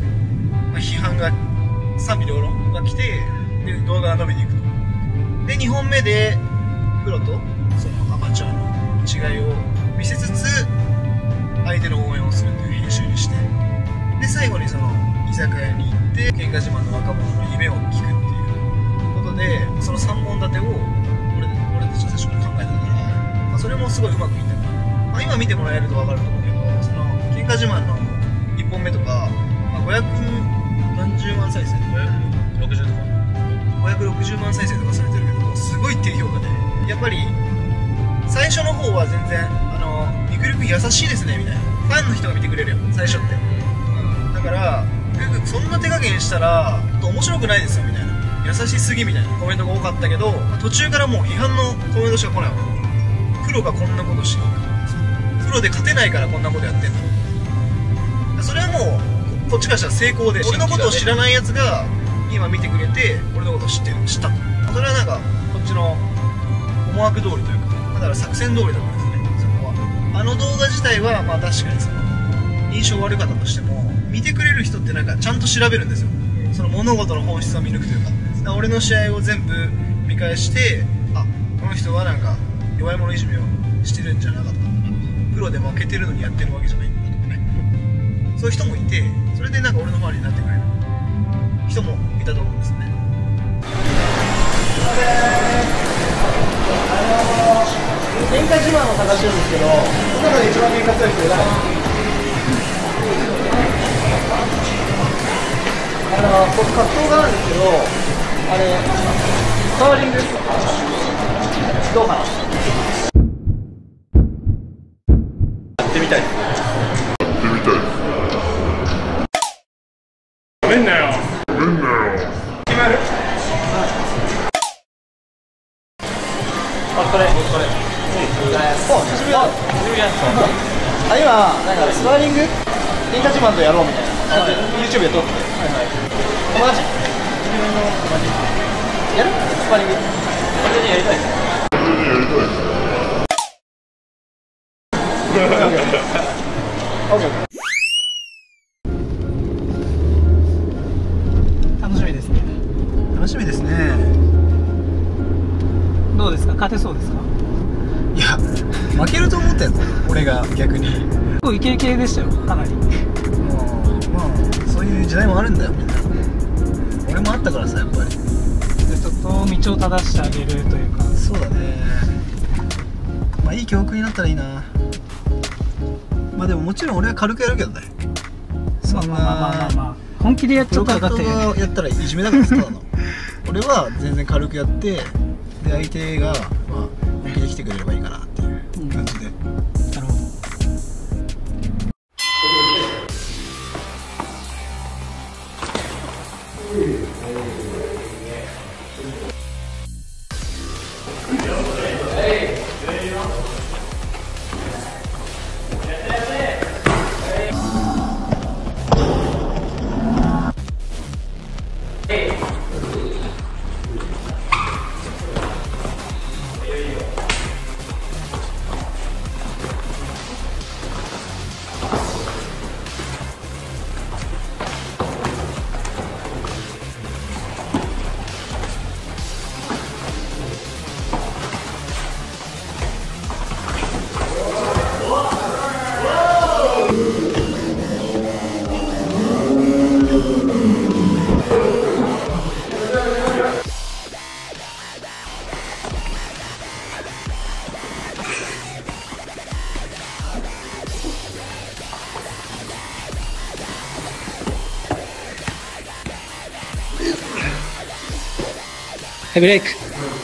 まあ、批判が賛否両論が来て、で動画が伸びていくと。でにほんめでプロとそのアマチュアの違いを見せつつ相手の応援をするという編集にして、で最後にその居酒屋に行って喧嘩自慢の若者の夢を聞くっていうことで、そのさんぼん立てを 俺, 俺たちは最初から考えてたから、まあ、それもすごいうまくいったから、まあ、今見てもらえると分かると思うけど、その喧嘩自慢のいっぽんめとか、まあ、ごひゃくなんじゅうまん再生とかごひゃくろくじゅうとかごひゃくろくじゅうまん再生とかされてるけど、すごい低評価で、やっぱり最初の方は全然あのみくるくん優しいですねみたいな、ファンの人が見てくれるよ最初って、うん、だからそんな手加減したら面白くないですよみたいな、優しすぎみたいなコメントが多かったけど、途中からもう批判のコメントしか来ないわけ。プロがこんなことしていいか、プロで勝てないからこんなことやってんだ。それはもうこっちからしたら成功で、俺のことを知らないやつが今見てくれて俺のことを知ってる知ったと。それはなんかこっちの思惑通りというか、だから作戦通りだったんですね、そこは。あの動画自体はまあ確かにその印象悪かったとしても、見てくれる人ってなんかちゃんと調べるんですよ、その物事の本質を見抜くというか。だから俺の試合を全部見返して、あ、この人はなんか弱い者いじめをしてるんじゃなかったんだなとか、プロで負けてるのにやってるわけじゃないんだとかね、そういう人もいて、それでなんか俺の周りになってくれる人もいたと思うんですよね。 喧嘩自慢を探してるんですけど、その中で一番喧嘩強い人いない。あの僕格闘家なんですけど、あれカーリングどうかな。やってみたい。やってみたい。めんなよ。めんなよ。決まる。お疲れ。お疲れ。あ、今なんかスパーリング喧嘩自慢とやろうみたいな、はい、YouTube で撮ってて、はいはい、友達やる？スパーリング完全にやりたいです。完全にやりたい楽しみですね。 楽しみですね。 どうですか、勝てそうですか？ いや、負けると思ったよ俺が逆に。 すごいイケイケでしたよ、かなり。 まあまあそういう時代もあるんだよみんな。俺もあったからさ、やっぱり。 でちょっと道を正してあげるというか。 そうだね。まあいい教訓になったらいいな。まあでももちろん俺は軽くやるけどね。 まあまあまあまあまあ本気でやっちゃったらだってやったらいじめだからただの俺は全然軽くやって、で相手がまあ本気で来てくれればいいかなっていう感じで、うん、なるほど。 はい、ブレイク。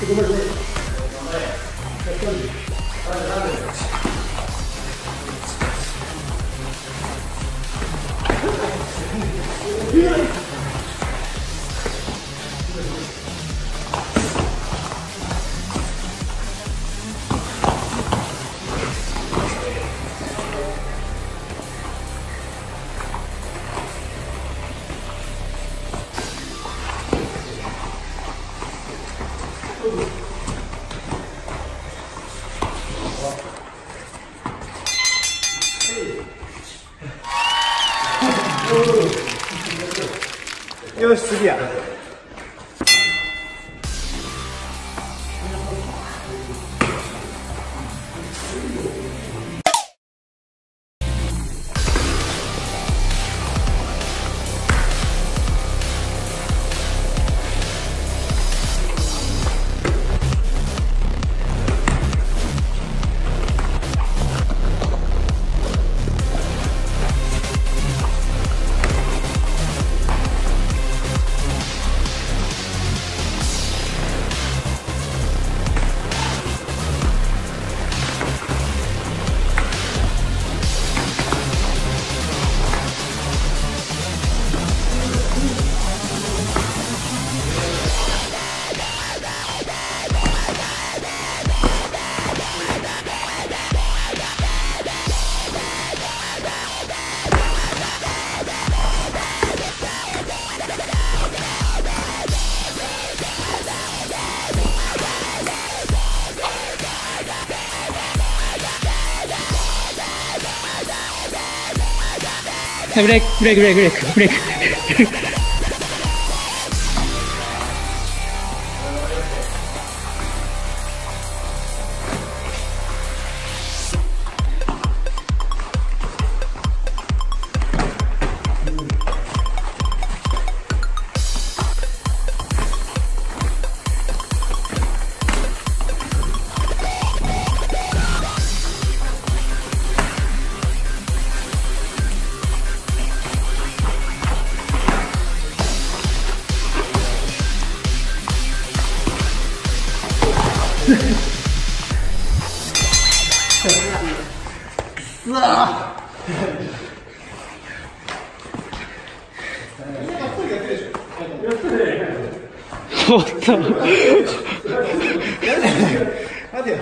よし次や。 ブレークブレークブレークブレークブレークうわ終わった待てよ。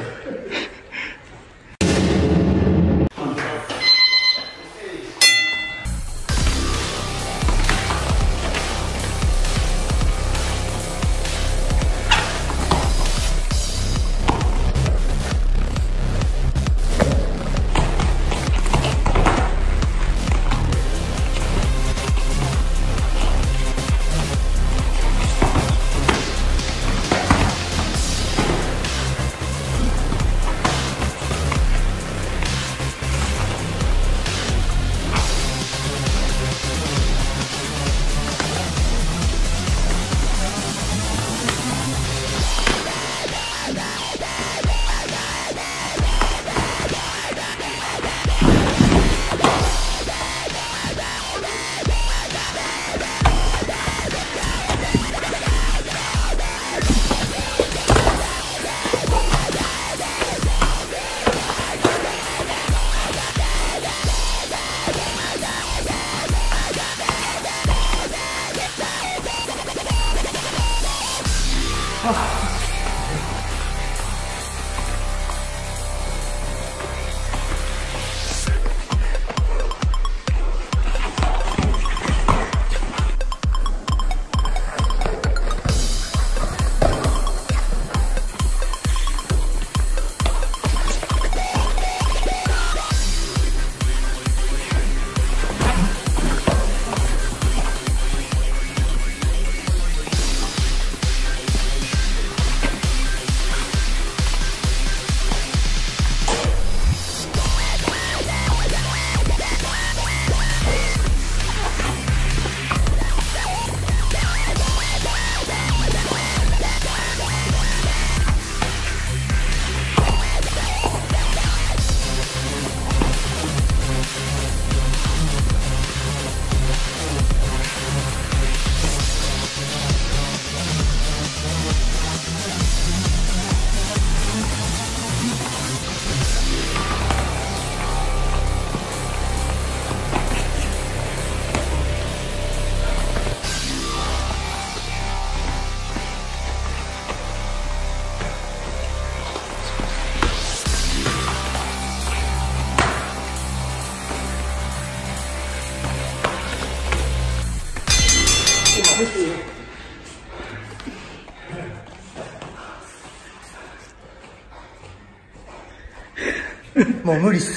もう無理っす。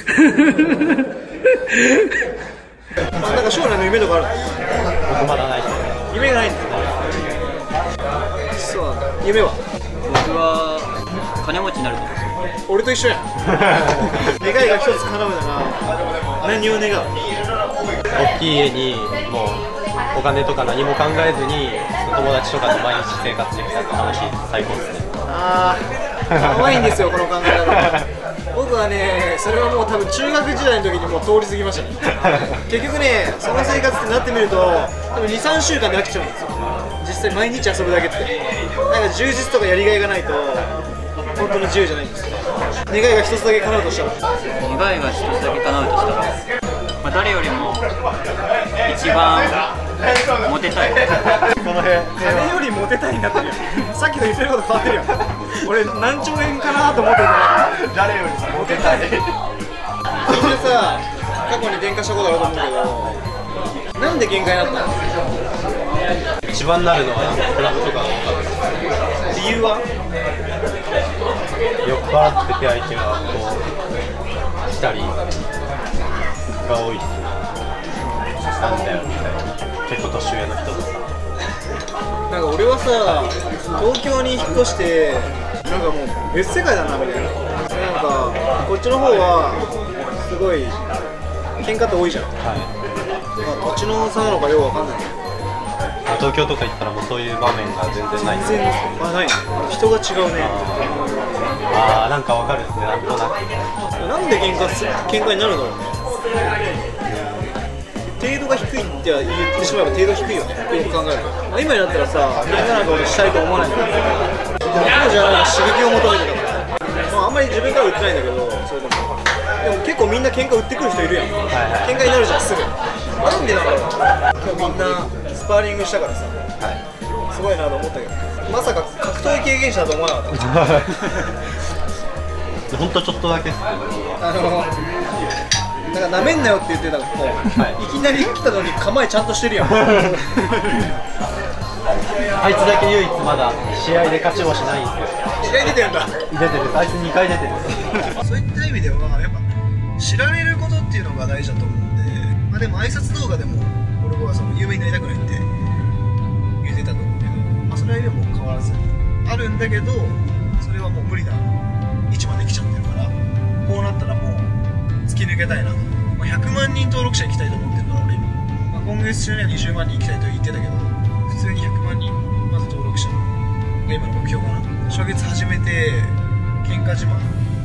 まあなんか将来の夢とかある？ 僕まだないですね。 夢がないんですか？そうなんだ。夢は？ 僕は金持ちになることですよ。 俺と一緒やん。願いが一つ叶うなら何を願う？ 大きい家にもうお金とか何も考えずに友達とかと毎日生活できたら楽しいです。最高ですね。 ああ、可愛いんですよこの考え方。僕はね、それはもう多分中学時代の時にもう通り過ぎましたね。結局ね、その生活ってなってみると多分にさんしゅうかんで飽きちゃうんですよ。実際毎日遊ぶだけって、なんか充実とかやりがいがないと本当の自由じゃないんですよ。願いが一つだけ叶うとしたら、 願いが一つだけ叶うとしたら、まあ、誰よりも一番モテたい。 この辺金よりモテたいんだってるよ。さっきと言ってること変わってるよ。俺何兆円かなと思ってるから誰よりもモテたい。みんなさ、過去に喧嘩したことあると思うけど、なんで喧嘩になったの？ 一番なるのはクラブとかの理由は？ 酔っ払ってて相手がこう来たりが多いっす。なんだよみたいな。結構年上の人とか。 なんか俺はさ、東京に引っ越してなんかもう別世界だなみたいな。なんかこっちの方はすごい喧嘩って多いじゃん。はい。まあ土地の差なのかよくわかんないけど。 東京とか行ったらもうそういう場面が全然ないんですよ。 全然あないね。人が違うね。 ああ、なんかわかるですね。なんとなく。 なんで喧嘩す喧嘩になるの？程度が低いって言ってしまえば程度低いよね。よく考えると。まあ、今になったらさ、喧嘩なんか俺したいと思わないんだけど。でも当時はなんか刺激を求めてたから。まああんまり自分からは売ってないんだけど、それでも。でも結構みんな喧嘩売ってくる人いるやん。喧嘩になるじゃんすぐ。なんでなんだろう。今日みんなスパーリングしたからさ、はい、すごいなと思ったけど、まさか格闘技経験者だと思わなかった。 ほんとちょっとだけっすね。 あのなんかなめんなよって言ってたのも、はい、いきなり来たのに構えちゃんとしてるやん。あいつだけ唯一まだ試合で勝ちはしないんですよ。 試合出てるんだ。 出てる。あいつにかい出てる。 そういった意味ではやっぱ知られることっていうのが大事だと思うんで、まあ、でも挨拶動画でも俺はその有名になりたくないって言ってたと思うけど、まあ、それは今も変わらずあるんだけど、それはもう無理な位置まで来ちゃってるから、こうなったらもう突き抜けたいなと。まあ、ひゃくまんにん登録者行きたいと思ってるから俺今、まあ、今月中にはにじゅうまんにん行きたいと言ってたけど、普通にひゃくまんにんまず登録者が今の目標かな。初月始めて喧嘩自慢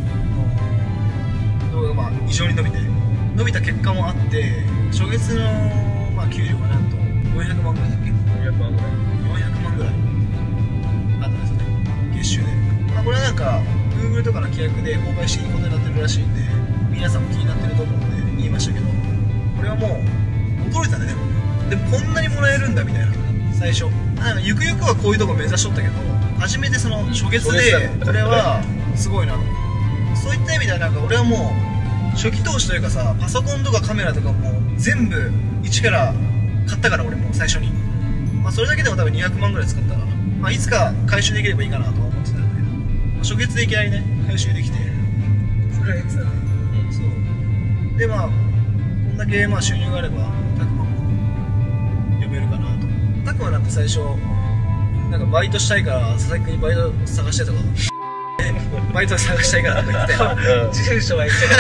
の動画がまあ異常に伸びて伸びた結果もあって、初月のまあ給料がなんとよんひゃくまんぐらいだっけ。よんひゃくまんぐらいよんひゃくまんぐらいあったんですよね、月収で。まあ、これはなんか Google とかの規約で公開していいことになってるらしいんで、皆さんも気になってると思うので言いましたけど、これはもう驚いたね。でもこんなにもらえるんだみたいな。最初なんかゆくゆくはこういうとこ目指しとったけど、初めてその初月でこれはすごいな。そういった意味ではなんか俺はもう初期投資というかさ、パソコンとかカメラとかも全部一から買ったから、俺も最初に、まあ、それだけでも多分にひゃくまんぐらい使ったから、まあ、いつか回収できればいいかなとは思ってたんだけど、まあ、初月でいきなりね回収できて、それはやつだね。そうで、まあこんだけまあ収入があればたくまも呼べるかなと。たくまなんて最初なんかバイトしたいから佐々木君にバイト探してとかバイト探したいからとか言ってたよ。住所は言って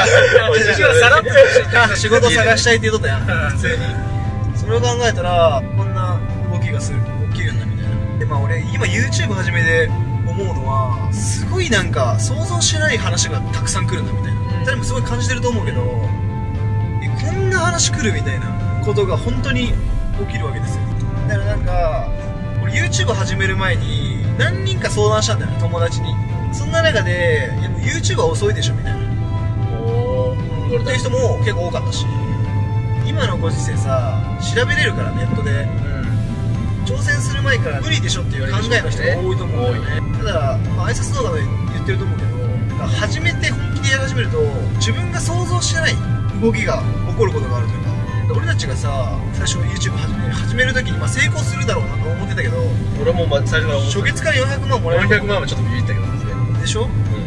た。仕事探したいって言うとったやん普通に。それを考えたらこんな動きがする起きるんだみたいな。でまあ俺今 YouTube 始めて思うのは、すごいなんか想像しない話がたくさん来るんだみたいな。誰もすごい感じてると思うけど、えこんな話来るみたいなことが本当に起きるわけですよ。だからなんか俺 YouTube 始める前に何人か相談したんだよね、友達に。そんな中でいやもう YouTube は遅いでしょみたいなっていう人も結構多かったし、今のご時世さ調べれるからネットで、うん、挑戦する前から無理でしょっていう考えの人が多いと思うんだよね。ただ、まあ、挨拶動画で言ってると思うけど、始めて本気でやり始めると自分が想像してない動きが起こることがあるというか、俺たちがさ最初 YouTube 始める始める時にまあ成功するだろうなと思ってたけど、 俺もま最初から初月からよんひゃくまんもらえる。 よんひゃくまんはちょっとビビったけどでしょ、うん、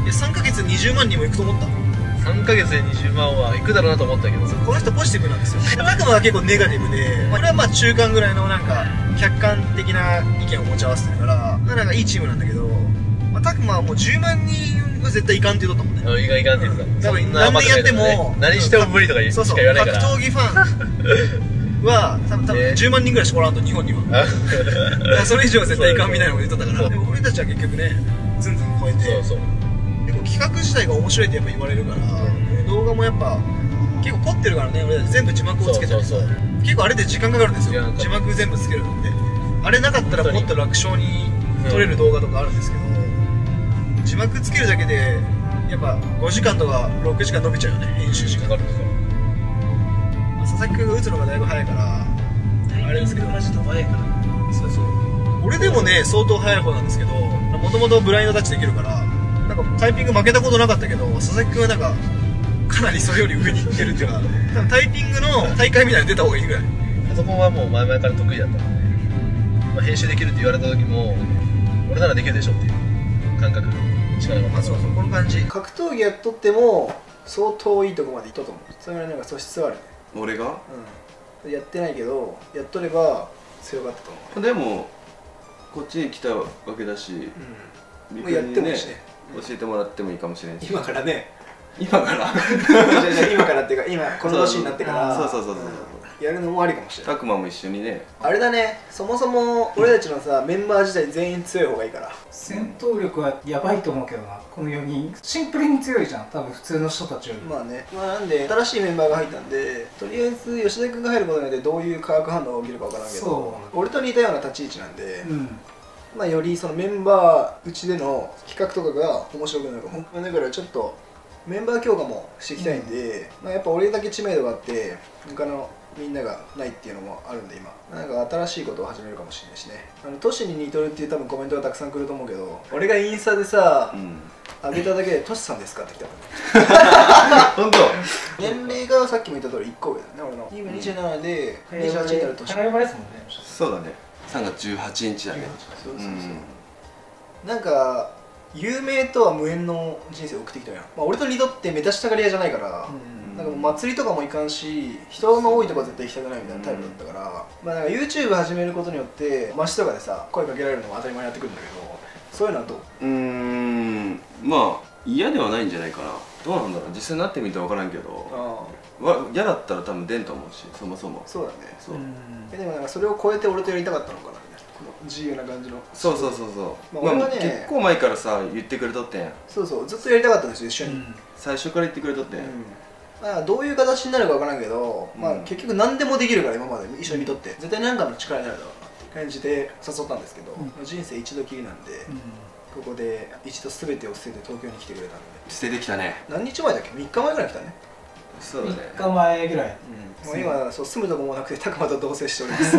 いやさんかげつでにじゅうまん人もいくと思った。 さんかげつでにじゅうまんはいくだろうなと思ったけど、 この人ポジティブなんですよ。たくまは結構ネガティブで、俺はまあ中間ぐらいのなんか客観的な意見を持ち合わせてるから、なんかいいチームなんだけど、まあ、たくまはもうじゅうまん人は絶対いかんって言うとったもんね。 いかんいかんって言ってた。 多分何年やっても何しても無理とかしか言わないから。 格闘技ファンは多分多分じゅうまん人ぐらいしかおらんと、日本には。それ以上は絶対いかんみたいなこと言っとったから。でも俺たちは結局ね、ずんずん超えて。そうそう。でも企画自体が面白いってやっぱ言われるから、動画もやっぱ結構凝ってるからね。俺たち全部字幕をつけたりさ、結構あれで時間かかるんですよ。字幕全部つけるのって。あれなかったらもっと楽勝に撮れる動画とかあるんですけど、字幕つけるだけでやっぱごじかんとかろくじかん伸びちゃうよね、編集時間。佐々木君が打つのがだいぶ早いからあれですけど、マジで早いから。そうそう、俺でもね相当早い方なんですけど、もともとブラインドタッチできるから、なんかタイピング負けたことなかったけど、佐々木君はなんかかなりそれより上にいってるっていうか、多分タイピングの大会みたいに出た方がいいぐらい。 パソコンはもう前々から得意だったので、まあ、編集できるって言われた時も俺ならできるでしょっていう感覚しかなかった。 そうそう、この感じ。 格闘技やっとっても相当いいとこまでいっとと思う。それぐらいなんか素質はあるね。 俺が、 うん、やってないけどやっとれば強かったと思う。 でもこっちに来たわけだし、 うん、もうやってもいいしね、 教えてもらってもいいかもしれないし。 今からね、 今から今からっていうか今この年になってからそうそうそうそう、 やるのもありかもしれない。 たくまも一緒にね。 あれだね、そもそも俺たちのさメンバー自体全員強い方がいいから。 戦闘力はやばいと思うけどな、このよにんシンプルに強いじゃん、多分普通の人たちより。 まあね、まあなんで新しいメンバーが入ったんで、とりあえず吉田君が入ることによってどういう化学反応が起きるかわからんけど、俺と似たような立ち位置なんで、うん、まあよりそのメンバーうちでの企画とかが面白くなるかも。だからちょっとメンバー強化もしていきたいんで、うん、まあやっぱ俺だけ知名度があって他のみんながないっていうのもあるんで、今なんか新しいことを始めるかもしれないしね。あの都市に似とるっていう多分コメントがたくさん来ると思うけど、俺がインスタでさ、うん、上げただけでトシさんですかって来た本当。 年齢がさっきも言った通りいっこ上だよね、俺の。今にじゅうななでにじゅうはちになる年。 早生まれですもんね。 そうだね、さんがつじゅうはちにちだね。 そうそうそう、うん、なんか有名とは無縁の人生を送ってきたやん。まあ、俺と似とって目立ちたがり屋じゃないから、うん、なんかもう祭りとかも行かんし、人の多いとこは絶対行きたくないみたいなタイプだったから、うん、まあなんか YouTube 始めることによって街とかでさ声かけられるのも当たり前になってくるんだけど、そういうのはどう？ うーん、まあ嫌ではないんじゃないかな。どうなんだろう、実際になってみて分からんけど、嫌だったら多分出んと思うし、そもそも。 そうだね。そう。えでもなんかそれを超えて俺とやりたかったのかな。この自由な感じの。 そうそうそうそう。まあ俺はね、結構前からさ言ってくれとってん。 そうそう、ずっとやりたかったんですよ、一緒に。 最初から言ってくれとってん。 まあどういう形になるか分からんけど、まあ結局何でもできるから今まで一緒に見とって絶対何かの力になるだろうなって感じで誘ったんですけど、人生一度きりなんで、ここで一度全てを捨てて東京に来てくれたので。 捨ててきたね。 何日前だっけ？みっかまえぐらい来たね。 そうだね、 みっかまえぐらい。 もう今そう住むとこもなくて、たくまと同棲しております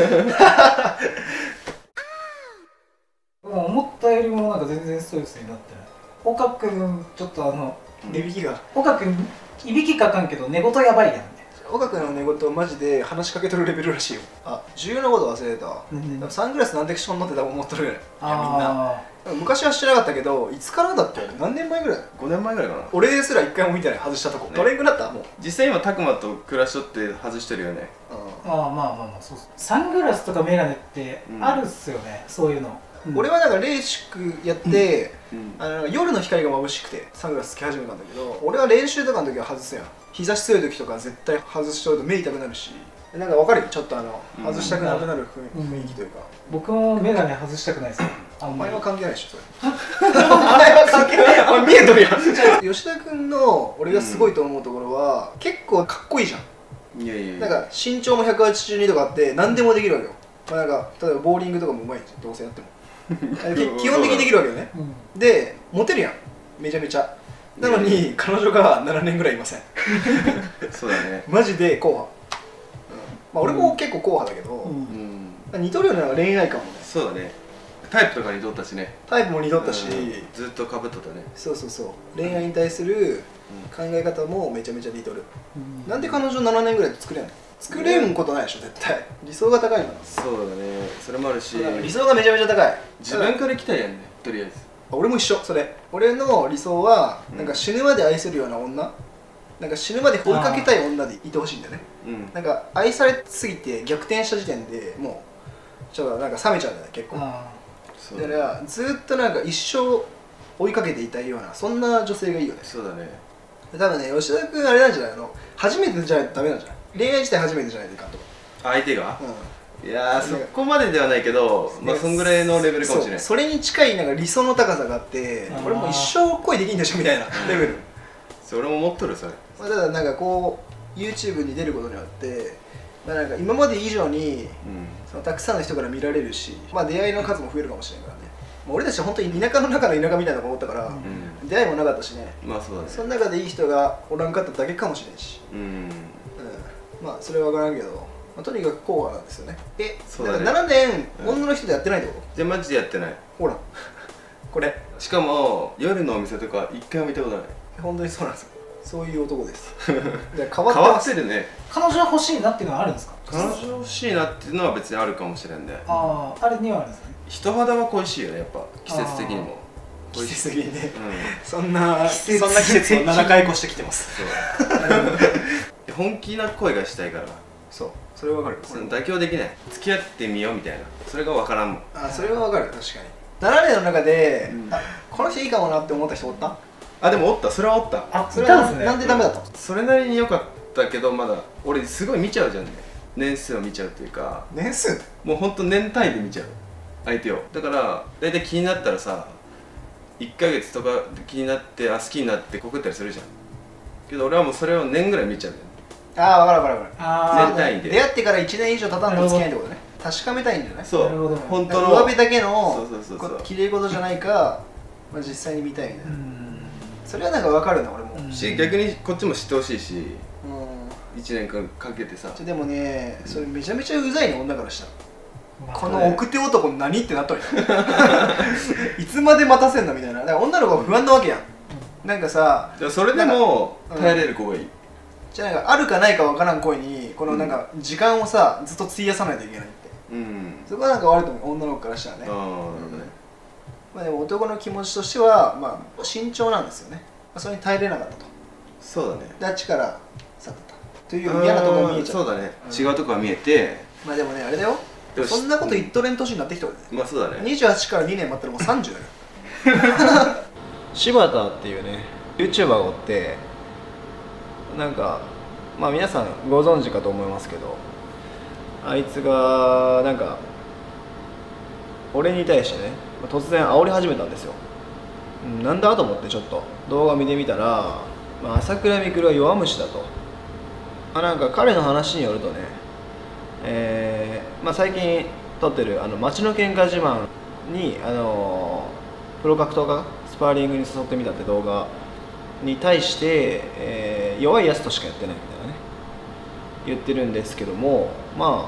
思ったよりもなんか全然ストレスになってない。岡君ちょっとあのいびきが、 岡君いびきかかんけど寝言やばいやんね。 岡君の寝言マジで話しかけとるレベルらしいよ。あ、重要なこと忘れてたわ、うん、サングラスなんでしょんのって多分思っとるよね、いやみんな。昔はしてなかったけど、いつからだって、何年前ぐらい？ ごねんまえぐらいかな。 俺ですら一回も見てない、外したとこ。どれぐらいだった？もう実際今たくまと暮らしとって外してるよね。 ああ、まあまあまあ、そうそう。サングラスとかメガネってあるっすよね、うん、そういうの。 うん、俺はなんかレーシックやって、うん、あの夜の光が眩しくてサングラスつけ始めたんだけど、俺は練習とかの時は外すやん。日差し強い時とか絶対外しとると目痛くなるし、なんか分かるよ、ちょっとあの外したくなくなる雰囲気というか。 僕もメガネ外したくないですよ。 お前は関係ないでしょ、それ。お前は関係ない。お前見えとるやん。吉田君の俺がすごいと思うところは、うん、結構かっこいいじゃん。いやいやいや。なんか身長もひゃくはちじゅうにとかあって何でもできるわけよ。まあ、なんか例えばボーリングとかもうまいじゃん、どうせやっても。基本的にできるわけよね。うん、でモテるやん、めちゃめちゃ。なのに彼女がななねんぐらいいません。 そうだね。 マジで硬派。まあ俺も結構硬派だけど、似とるような恋愛観もね。 そうだね。タイプとか似とったしね。 タイプも似とったし、 ずっとかぶっとったね。 そうそうそう。恋愛に対する考え方もめちゃめちゃ似とる。なんで彼女ななねんぐらいで作れんの？作れんことないでしょ、絶対。理想が高いの。 そうだね。それもあるし、 理想がめちゃめちゃ高い。 自分から来たやんね、とりあえず。 俺も一緒。それ俺の理想はなんか死ぬまで愛せるような女、なんか死ぬまで追いかけたい女でいてほしいんだよね。なんか愛されすぎて逆転した時点でもうちょっとなんか冷めちゃうんだよね結構。だからずっとなんか一生追いかけていたいようなそんな女性がいいよね。 そうだね。 多分ね吉田君あれなんじゃないの、初めてじゃないとダメなんじゃない、恋愛自体初めてじゃないかとか。 相手が、うん、いやーそこまでではないけど、まあそんぐらいのレベルかもしれない。 そ, それに近いなんか理想の高さがあって、俺もう一生恋できんでしょみたいなレベルそれも持っとるそれ。 まあただなんかこう YouTube に出ることによって、まあ、なんか今まで以上に、うん、そのたくさんの人から見られるし、まあ出会いの数も増えるかもしれないからね。俺たちは本当に田舎の中の田舎みたいなとこ思ったから、うん、出会いもなかったしね。まあそうだね。その中でいい人がおらんかっただけかもしれんし、うん、うん、まあそれは分からんけど、まあ、とにかく硬派なんですよね。え、そうだね、だからななねん、うん、女の人でやってないってこと？ じゃあマジでやってない。 ほらこれしかも夜のお店とか一回も見たことない。 本当にそうなんですよ。そういう男です。 変わってるね。 彼女欲しいなっていうのはあるんですか？ 彼女欲しいなっていうのは別にあるかもしれんね。 ああ、あれにはあるんですね。 人肌は恋しいよね、やっぱ季節的にも。 季節的にね、そんなそんな季節をななかい越してきてます。 本気な恋がしたいから。 そう、それはわかる。 妥協できない。付き合ってみようみたいな、それがわからんもん。 あ、それはわかる。確かにななねんの中でこの人いいかもなって思った人おった？ あ、でもおった、それはおった。 あ、それはなんでダメだったの？ それなりに良かったけど、まだ俺すごい見ちゃうじゃんね。年数を見ちゃうっていうか、 年数？ もうほんと年単位で見ちゃう相手を。だから大体気になったらさ、いっかげつとか気になって、あ、好きになって告ったりするじゃん。けど俺はもうそれを年ぐらい見ちゃうんだよね。 ああ、分かる分かる分かる。 年単位で出会ってからいちねん以上経たんと付き合いってことね。確かめたいんじゃない？ そう、本当の上辺だけのきれい事じゃないか、まあ、実際に見たいみたいな。それはなんか分かるな、俺も。 し、逆にこっちも知ってほしいし、いちねんかんかけてさ。 でもね、それめちゃめちゃうざいね、女からしたら。この奥手男何ってなっとるいつまで待たせんのみたいな。だから女の子は不安なわけやん。なんかさ、 それでも耐えれる子がいい。 じゃあなんかあるかないか分からん恋にこのなんか時間をさずっと費やさないといけないって、うん、そこはなんか悪いと思う、女の子からしたらね。まあでも男の気持ちとしてはまあ慎重なんですよね。それに耐えれなかったと。 そうだね。 であっちから去ったという嫌なところが見えちゃう。 そうだね、違うとこが見えて。 まあでもね、あれだよ、そんなこと言っとれん年になってきたわけね。まあそうだね。 にじゅうはちからにねん待ったらもうさんじゅうだよ柴田っていうね YouTuber がおって、なんかまあ皆さんご存知かと思いますけど、あいつがなんか俺に対してね突然煽り始めたんですよ。なんだと思ってちょっと動画見てみたら、まあ、朝倉未来は弱虫だと。まあ、なんか彼の話によるとね、えーまあ、最近撮ってるあの街の喧嘩自慢に、あのー、プロ格闘家がスパーリングに誘ってみたって動画に対して、えー、弱いやつとしかやってないみたいなね言ってるんですけども、まあ、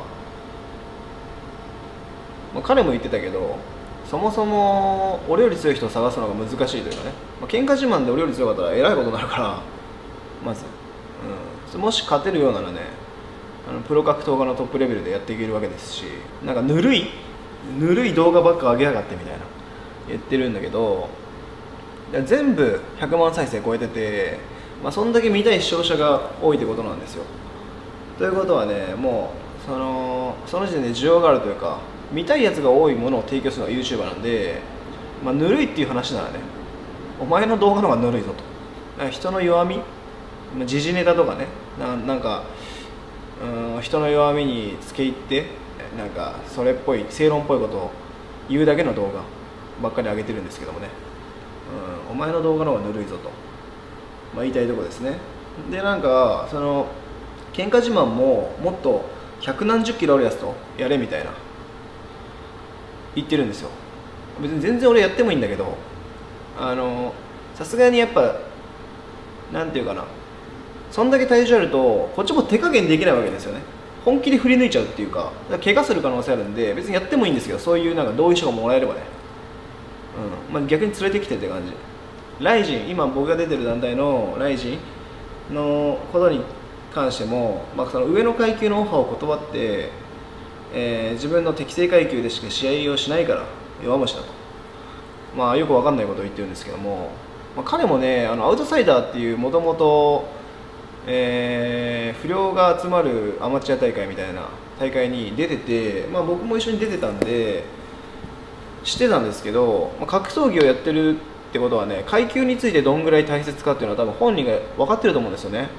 まあ彼も言ってたけど、そもそも俺より強い人を探すのが難しいというかね、まあ、喧嘩自慢で俺より強かったらえらいことになるから、まず、うん、もし勝てるようならね、あのプロ格闘家のトップレベルでやっていけるわけですし、なんかぬるいぬるい動画ばっか上げやがってみたいな言ってるんだけど、全部ひゃくまん再生超えてて、まあ、そんだけ見たい視聴者が多いってことなんですよ。ということはね、もうそのその時点で需要があるというか、見たいやつが多いものを提供するのが YouTuber なんで、まあ、ぬるいっていう話ならね、お前の動画の方がぬるいぞと。人の弱み、時事ネタとかね、な, なんかうん人の弱みにつけ入って、なんかそれっぽい正論っぽいことを言うだけの動画ばっかり上げてるんですけどもね、うん、お前の動画の方がぬるいぞと、まあ、言いたいとこですね。で、なんかその喧嘩自慢ももっと百何十キロあるやつとやれみたいな言ってるんですよ。別に全然俺やってもいいんだけど、あのさすがにやっぱなんていうかな、そんだけ体重あるとこっちも手加減できないわけですよね。本気で振り抜いちゃうっていうか、だから怪我する可能性あるんで別にやってもいいんですけど、そういうなんか同意書がもらえればね、うん、まあ、逆に連れてきてって感じ。ライジン、今僕が出てる団体のライジンのことに関しても、まあ、その上の階級のオファーを断って、えー、自分の適正階級でしか試合をしないから弱虫だと、 まあよくわかんないことを言ってるんですけども、まあ、彼もねあのアウトサイダーっていうもともと不良が集まるアマチュア大会みたいな大会に出てて、まあ、僕も一緒に出てたんで知ってたんですけど、まあ、格闘技をやってるってことはね階級についてどんぐらい大切かっていうのは多分本人が分かってると思うんですよね。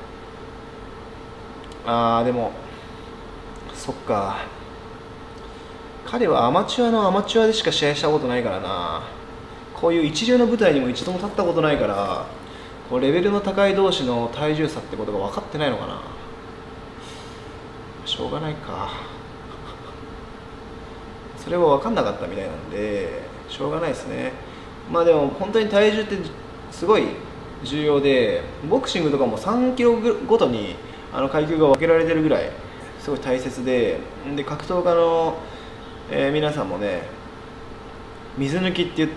あーでもそっか、彼はアマチュアのアマチュアでしか試合したことないからな。こういう一流の舞台にも一度も立ったことないから、こうレベルの高い同士の体重差ってことが分かってないのかな。しょうがないか。それは分かんなかったみたいなんでしょうがないですね。まあでも本当に体重ってすごい重要で、ボクシングとかもさんキロごとにあの階級が分けられてるぐらいすごい大切で、で格闘家の、えー、皆さんもね水抜きって言って、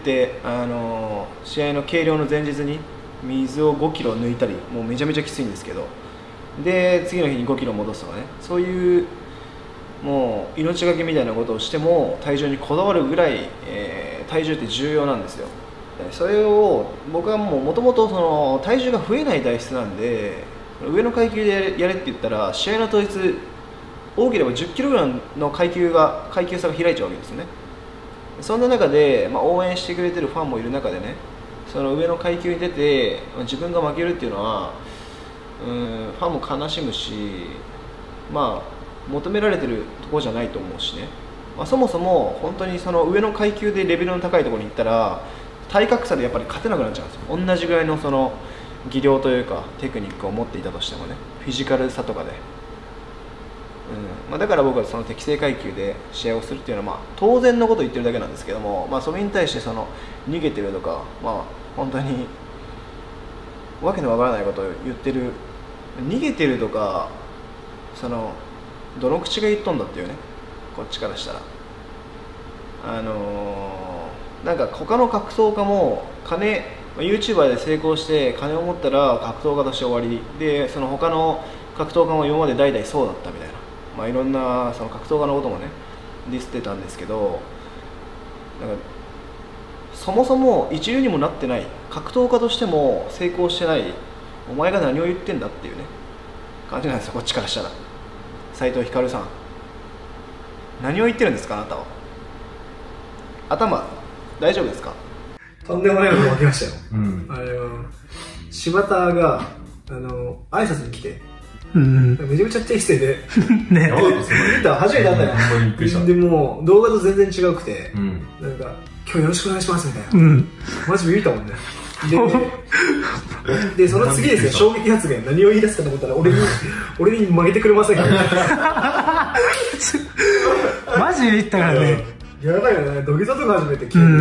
あのー、試合の計量の前日に水をごキロ抜いたり、もうめちゃめちゃきついんですけど、で次の日にごキロ戻すとかね、そういうもう命がけみたいなことをしても体重にこだわるぐらい、えー、体重って重要なんですよ。それを僕はもともと体重が増えない体質なんで、上の階級でやれって言ったら試合の当日多ければじゅっキロぐらいの階級が階級差が開いちゃうわけですよね。そんな中で、まあ、応援してくれてるファンもいる中でね、その上の階級に出て自分が負けるっていうのは、うん、ファンも悲しむし、まあ求められてるところじゃないと思うしね、まあ、そもそも本当にその上の階級でレベルの高いところに行ったら体格差でやっぱり勝てなくなっちゃうんですよ。同じぐらいのその技量というかテクニックを持っていたとしてもね、フィジカルさとかで、うんまあ、だから僕はその適正階級で試合をするっていうのはまあ当然のことを言ってるだけなんですけども、まあ、それに対してその逃げてるとか、まあ本当にわけのわからないことを言ってる、逃げてるとか、そのどの口が言っとんだっていうね、こっちからしたらあのー、なんか他の格闘家も金 YouTuber で成功して金を持ったら格闘家として終わりで、その他の格闘家も今まで代々そうだったみたいな、まあ、いろんなその格闘家のこともねディスってたんですけど、なんかそもそも一流にもなってない、格闘家としても成功してないお前が何を言ってんだっていうね感じなんですよ、こっちからしたら。斉藤ひかるさん、何を言ってるんですかあなたは。頭大丈夫ですか。 とんでもないことが起きましたよ、うん、あの柴田があの挨拶に来て、うん、めちゃめちゃ低姿勢でね見た初めて会ったよ、でも動画と全然違くて、うん、なんか今日よろしくお願いしますみたいな、うん、マジビビったもんね。で, でその次ですよ、衝撃発言、何を言い出すかと思ったら俺に俺に負けてくれませんかマジビビったからね。 やばいよね、土下座とか始めて急に、うん、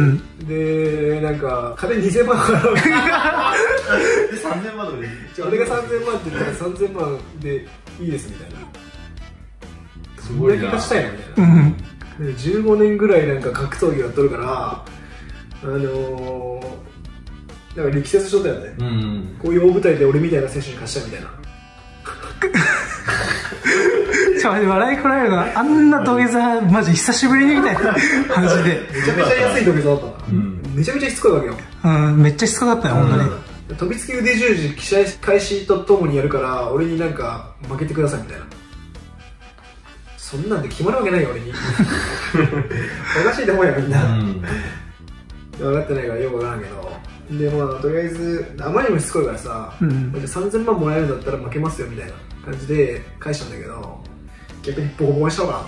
でなんか金にせんまん払うさんぜんまんとかで俺がさんぜんまんって言ったらさんぜんまんでいいですみたいな、そんだけ貸したいのみたいな、うん、でじゅうごねんぐらいなんか格闘技やっとるから、あのーなんか力説しとったよね、うんうん、こういう大舞台で俺みたいな選手に貸したいみたいなちょっと笑いこらえるのはあんな土下座マジ久しぶりにみたいな感じでめちゃめちゃ安い土下座だったな、うん、めちゃめちゃしつこいわけよ、 うん、めっちゃしつこかったよ、うん、本当に。 飛びつき腕十字試合開始とともにやるから俺になんか負けてくださいみたいな、そんなんで決まるわけないよ俺におかしいと思うよみんな、うん、分かってないからよく分からんけど、でまあとりあえずあまりにもしつこいからさ、うん、じゃさんぜんまんもらえるんだったら負けますよみたいな感じで返したんだけど、逆にボコボコにしたのか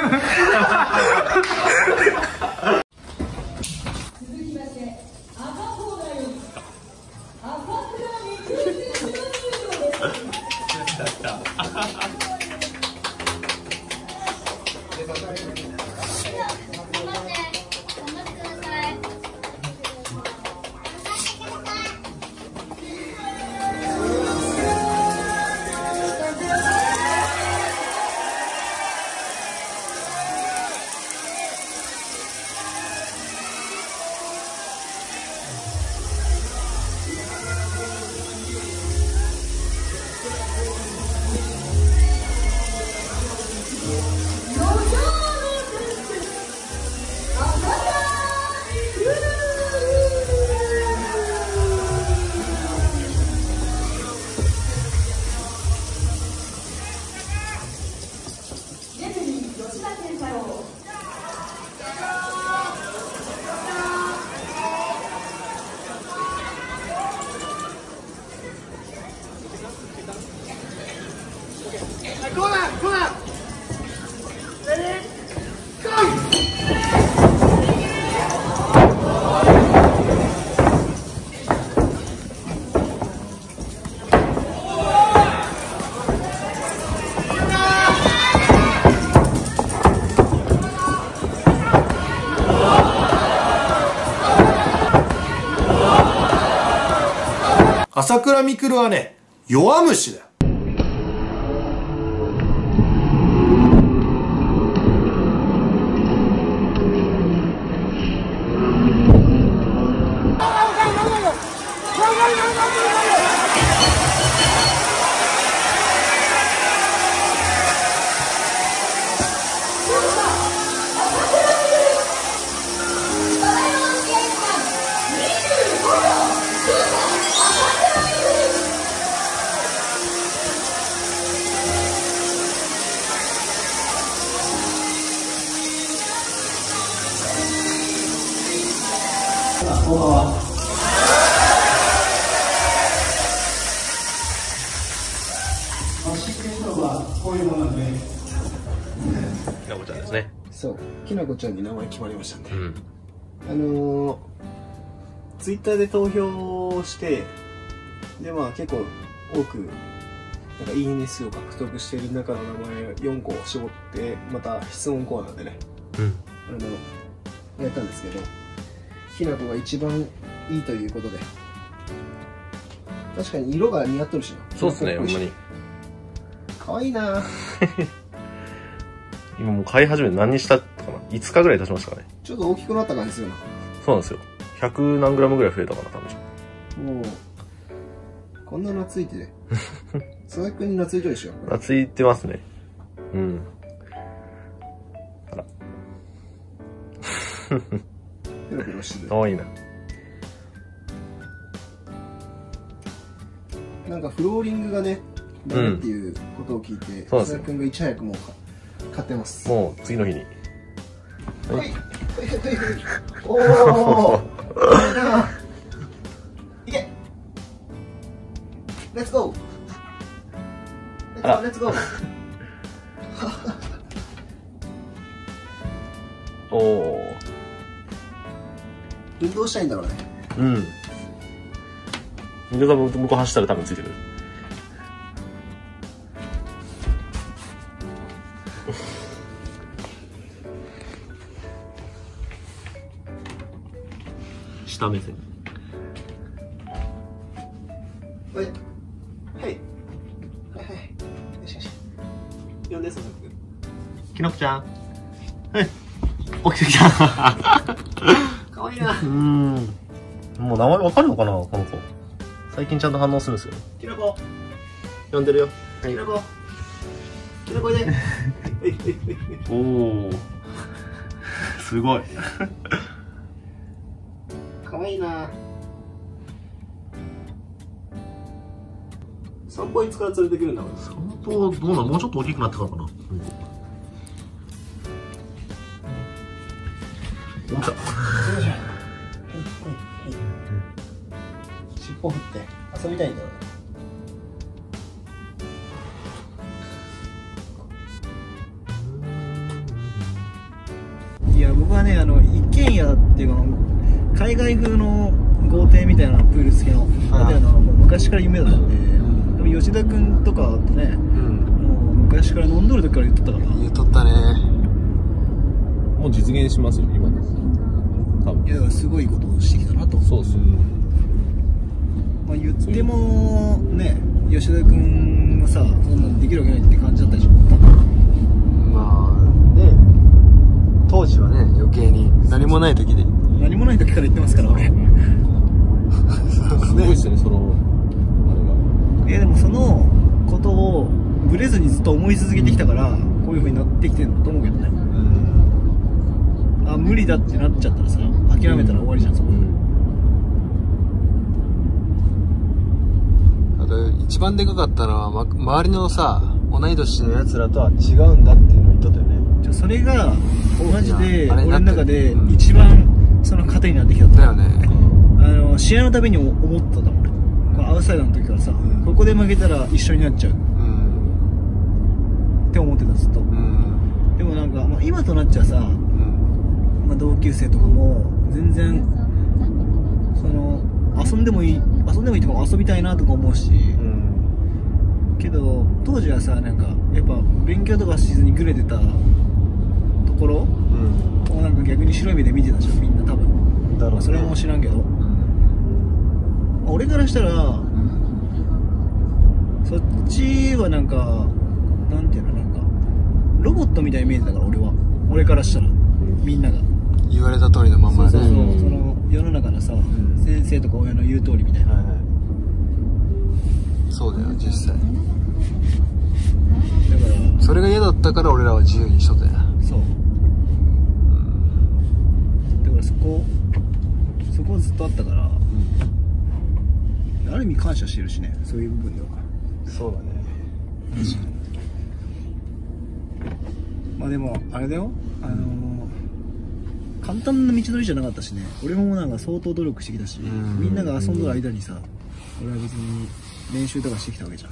な朝倉未来はね、弱虫だよ。 こういうものなんで、 きなこちゃんですね。 そう、きなこちゃんに名前決まりましたんで、 うん、 あのー、ツイッターで投票して、でまあ結構多くなんかいいね数を獲得している中の名前よんこを絞って、また質問コーナーでね、うん、あのやったんですけど、きなこが一番いいということで、確かに色が似合っとるしな。 そうですね、ほんまにかわいいな今もう飼い始めて何にしたかな、いつかぐらい経ちましたかね。 ちょっと大きくなった感じするな。 そうなんですよ、ひゃく何グラムぐらい増えたかな、多分。 もうこんな懐いてね佐々木くんに懐いてるでしょ。 懐いてますね。うん。あらペロペロしてる。 かわいいな。 なんかフローリングがねダメっていうことを聞いて、佐々木くんがいち早くもう買ってます。 もう次の日に。 はい。おお。いけ。レッツゴー。レッツゴー。 おお。 運動したいんだろうね。 うん。皆さんも向こう走ったら多分ついてくる。下目線。 はい。はい。はいはい。よしよし。呼んで、佐々木くん。 きのこちゃん。はい。起きてきた。 かわいいな。 うん。もう名前わかるのかな、この子。最近ちゃんと反応するんですよ。 きのこ。 呼んでるよ。 きのこ。きのこいで。 おお。すごい。 かわいいな。散歩いつから連れてくるんだろう。 散歩どうなの、もうちょっと大きくなってからかな。うん、お来た。 尻尾振って遊びたいんだろうな。いや僕はね、あの一軒家っていうか海外風の豪邸みたいなプール付きのあれの昔から夢だったんで、うん、吉田君とかとね、うん、もう昔から飲んどる時から言っとったから。 言っとったね。 もう実現しますよ今です。多分いやすごいことをしてきたなと。 そうそう。 まあ言ってもね、吉田君がさそんなんできるわけないって感じだったでしょ多分。 まあね、当時はね余計に何もない時で。 何もない時から言ってますから俺。 すごいっすよね、そのあれが。いやでもそのことをブレずにずっと思い続けてきたからこういう風になってきてるんだと思うけどね。うん、あ無理だってなっちゃったらさ諦めたら終わりじゃん、そこで。 あと一番でかかったのは、ま、周りのさ同い年のやつらとは違うんだっていうのを言っとったよね。 じゃそれがマジで俺の中で一番その糧になってきただよね。 あの試合のたびに思っただもん俺。アウトサイダーの時からさ、うん、ここで負けたら一緒になっちゃう、うん、って思ってたずっと、うん、でもなんか、まあ、今となっちゃさ、うんまあ、同級生とかも全然その遊んでもいい遊んでもいいとか遊びたいなとか思うし、うん、けど当時はさなんかやっぱ勉強とかしずにグレてたところ、うん、をなんか逆に白い目で見てたじゃんみんな多分。だろうね、それも知らんけど、俺俺からしたらそっちはなんかなんていうの、なんかロボットみたいなイメージだから俺は俺からしたらみんなが言われた通りのまんまね。 そうそうそう、その世の中のさ、うん、先生とか親の言う通りみたいな、はいはい、 そうだよ実際。だからそれが嫌だったから俺らは自由にしとったや。そう、うん、 だからそこそこはずっとあったから、うん、ある意味感謝してるしね、そういう部分では。 そうだね、 うん、まあでもあれだよ、あのー、簡単な道のりじゃなかったしね。俺もなんか相当努力してきたし、みんなが遊んどる間にさ、俺は別に練習とかしてきたわけじゃん。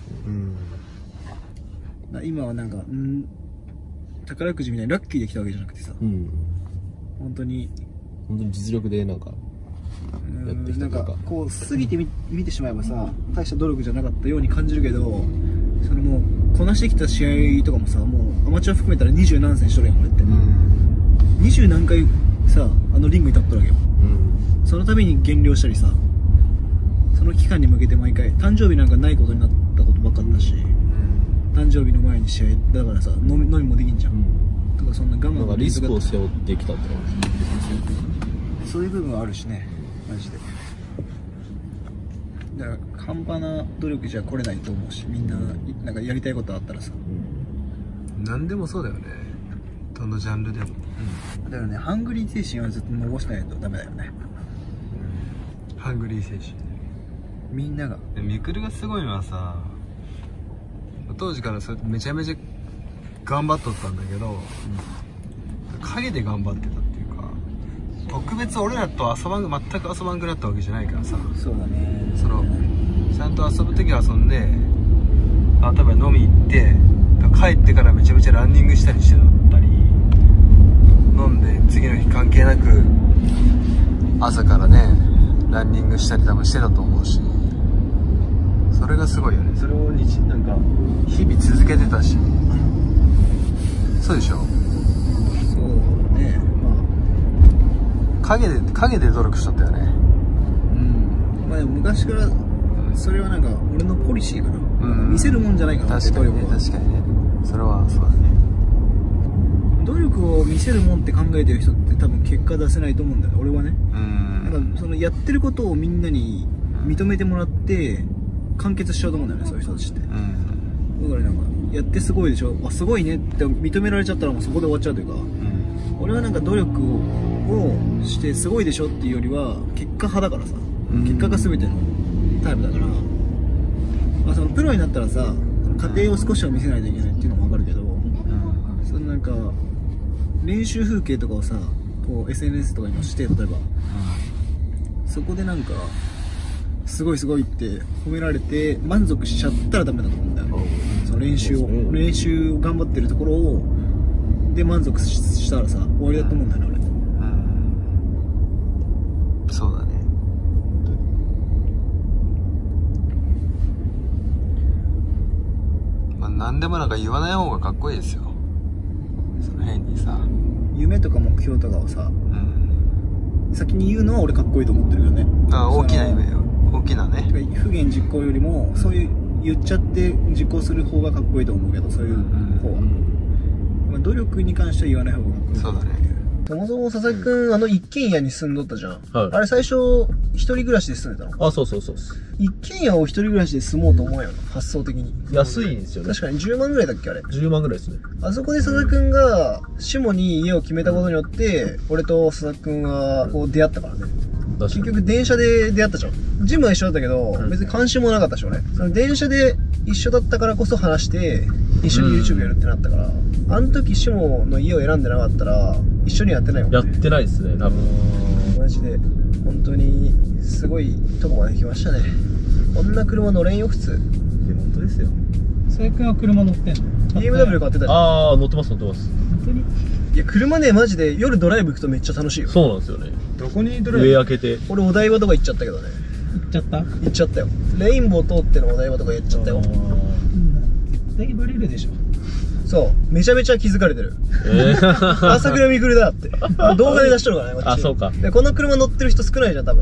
うん、今はなんかん宝くじみたいにラッキーできたわけじゃなくてさ、うん、本当に本当に実力でなんかやってきたとか、 なんかこう過ぎて み, 見てしまえばさ、大した努力じゃなかったように感じるけど、それもうこなしてきた試合とかもさ、もうアマチュア含めたら二十何戦しとるやん俺って。二十、うん、何回さあのリングに立っとるわけよ、うん、その度に減量したりさ、その期間に向けて毎回誕生日なんかないことになったことばっかだし、うん、誕生日の前に試合だからさ、飲み、飲みもできんじゃん、うん、とかそんな我慢なんかリスクを背負ってきたってことです。そういう部分はあるしね、マジで。だから半端な努力じゃ来れないと思うし、みんななんかやりたいことあったらさ、 うん、何でもそうだよね、どのジャンルでも、 うん、だからね、ハングリー精神はずっと残してないとダメだよね、 うん、ハングリー精神、 みんなが。 ミクルがすごいのはさ、当時からそれめちゃめちゃ頑張っとったんだけど、うん、陰で頑張ってたっていうか、特別俺らと遊ばん、全く遊ばんくなったわけじゃないからさ。 そうだね、 そのちゃんと遊ぶ時は遊んで、例えば飲み行って帰ってからめちゃめちゃランニングしたりしてたり、飲んで次の日関係なく朝からねランニングしたり多分してたと思うし、それがすごいよね。それを日なんか日々続けてたし。そうでしょ。そうね、まあ影で影で努力しとったよね。うん、 まあでも昔からそれはなんか俺のポリシーかな、うん、見せるもんじゃないかな。 確かにね、確かにね、それはそうだね。 努力を見せるもんって考えてる人って多分結果出せないと思うんだよ、俺はね。うん、なんかそのやってることをみんなに認めてもらって完結しちゃうと思うんだよね、そういう人たちって。うん、だからなんかやってすごいでしょ、あすごいねって認められちゃったらもうそこで終わっちゃうというか、うん、俺はなんか努力をしてすごいでしょっていうよりは結果派だからさ、うん、結果が全てのタイプだから、まあ、そのプロになったらさ家庭を少しは見せないといけないっていうのも分かるけど、うん、そのなんか練習風景とかをさこう エスエヌエス とかに載せて、例えば、うん、そこでなんかすごいすごいって褒められて満足しちゃったらダメだと思うんだよ、その練習を、ね、練習を頑張ってるところをで満足したらさ終わりだと思うんだよね、俺。 うん、そうだね。まあ何でもなんか言わない方がかっこいいですよ、その辺にさ。 夢とか目標とかをさ、うん、先に言うのは俺かっこいいと思ってるよね。 あ、大きな夢よ、大きなね。 不言実行よりもそういう言っちゃって実行する方がかっこいいと思うけど、そういう方は、うん、まあ、努力に関しては言わない方がかっこいい。 そうだね。 そもそも佐々木くん、うん、あの一軒家に住んどったじゃん、はい、あれ最初一人暮らしで住んでたの？ あ、そうそうそう。 一軒家を一人暮らしで住もうと思うよな、発想的に。 安いんですよね。 確かにじゅうまんぐらいだっけあれ。 じゅうまんぐらいですね。 あそこで佐々木くんが下に家を決めたことによって、うん、俺と佐々木くんはこう出会ったからね。結局電車で出会ったじゃん。ジムは一緒だったけど、うん、別に関心もなかったし俺。その電車で一緒だったからこそ話して一緒に YouTube やるってなったから、うん、あの時下の家を選んでなかったら一緒にやってないもんね。 やってないですね、多分。 マジで本当にすごいとこまで来ましたね。こんな車乗れんよ普通。 本当ですよ。 佐々木くんは車乗ってんの？ ビーエムダブリュー 買ってたじゃん。 ああ、乗ってます乗ってます。 本当に？ いや車ね、マジで夜ドライブ行くとめっちゃ楽しいよ。 そうなんですよね。 どこにドライブ？ 上開けて。 俺お台場とか行っちゃったけどね。 行っちゃった？ 行っちゃったよ。レインボー通ってのお台場とか行っちゃったよ。 絶対バレるでしょ。 そう、めちゃめちゃ気づかれてる。えー、朝倉未来だって動画で出しとるからね、こっち。 あ、そうか。 でこの車乗ってる人少ないじゃん多分。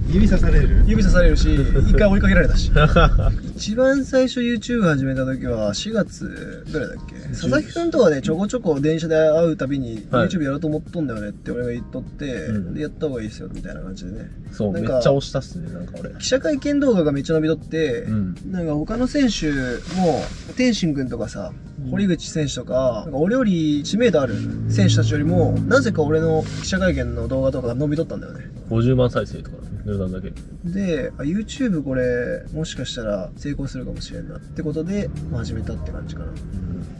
指さされる指さされるし一回追いかけられたし一番最初 YouTube 始めた時はしがつぐらいだっけ。佐々木くんとかでちょこちょこ電車で会うたびに YouTube やろうと思っとんだよねって俺が言っとって、はい、でやった方がいいですよみたいな感じでね。 そうめっちゃ押したっすね。なんか俺記者会見動画がめっちゃ伸びとって、うん、なんか他の選手も天心くんとかさ、うん、堀口選手とか、なんか俺より知名度ある選手たちよりもなぜか俺の記者会見の動画とかが伸びとったんだよね。 ごじゅうまん再生とか値段だけで、あ YouTube これもしかしたら成功するかもしれんなってことで、まあ、始めたって感じかな。うん、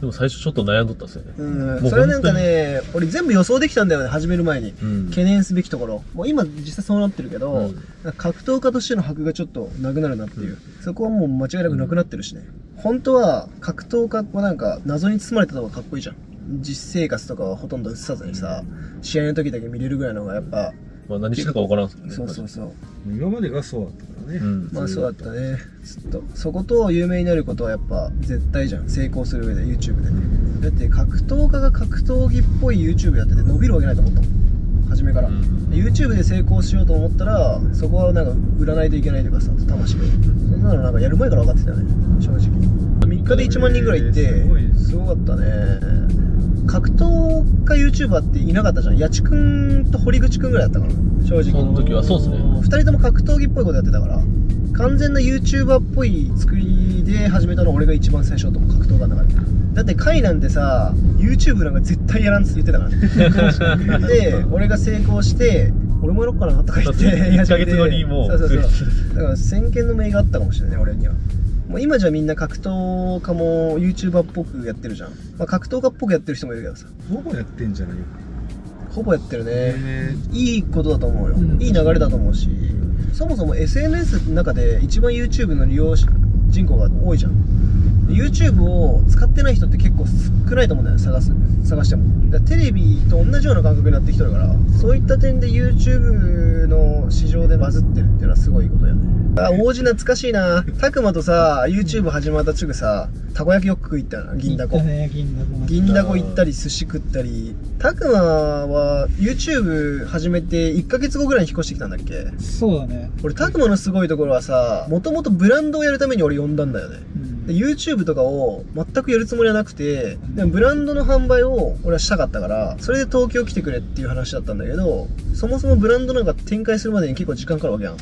でも最初ちょっと悩んどったっすよね。 うん、それはなんかね、俺全部予想できたんだよね、始める前に、うん、懸念すべきところ。もう今実際そうなってるけど、うん、格闘家としての箔がちょっとなくなるなっていう、うん、そこはもう間違いなくなくなってるしね、うん、本当は格闘家はなんか謎に包まれてた方がかっこいいじゃん。実生活とかはほとんど映さずにさ、試合の時だけ見れるぐらいの方がやっぱ、 まあ何してるか分からんすよね。 そうそうそう。 今までがそうだったからね。うん、 まあそうだったね。ずっとそこと有名になることはやっぱ絶対じゃん。成功する上で YouTube でね。だって格闘家が格闘技っぽい YouTube やってて伸びるわけないと思ったもん。初めから。うん、YouTube で成功しようと思ったらそこはなんか売らないといけないというかさ、魂で。そんなのなんかやる前から分かってたよね。正直。みっかでいちまんにんぐらいいって、すごかったね。格闘家 YouTuber っていなかったじゃん。八千くんと堀口くんぐらいだったから正直。 その時はそうっすね。 ふたりとも格闘技っぽいことやってたから完全な YouTuber っぽい作りで始めたの俺が一番最初だと思う。格闘家の中で。だってカイなんてさ YouTube なんか絶対やらんって言ってたからねで俺が成功して俺もやろっかなとか言っていっかげつごにもうそうそうそうだから先見の明があったかもしれない俺には。もう今じゃみんな格闘家も YouTuber っぽくやってるじゃん。まあ、格闘家っぽくやってる人もいるけどさ。 ほぼやってんじゃない？ ほぼやってるね。いいことだと思うよ。うん、いい流れだと思うし、そもそも エスエヌエス の中で一番 YouTube の利用人口が多いじゃん。YouTube を使ってない人って結構少ないと思うんだよね、探す探しても。だからテレビと同じような感覚になってきてるから、そういった点で YouTube の市場でバズってるっていうのはすごいことやね。あ、王子懐かしいな。たくまとさ YouTube 始まったすぐさたこ焼きよく食いったな。銀だこ、ね、銀だこ行ったり寿司食ったり。たくまは YouTube 始めていっかげつごぐらいに引っ越してきたんだっけ。 そうだね。 俺たくまのすごいところはさ、もともとブランドをやるために俺呼んだんだよね、うん、で YouTube とかを全くやるつもりはなくて、でもブランドの販売を俺はしたかったから、それで東京来てくれっていう話だったんだけど、そもそもブランドなんか展開するまでに結構時間かかるわけやん、うん、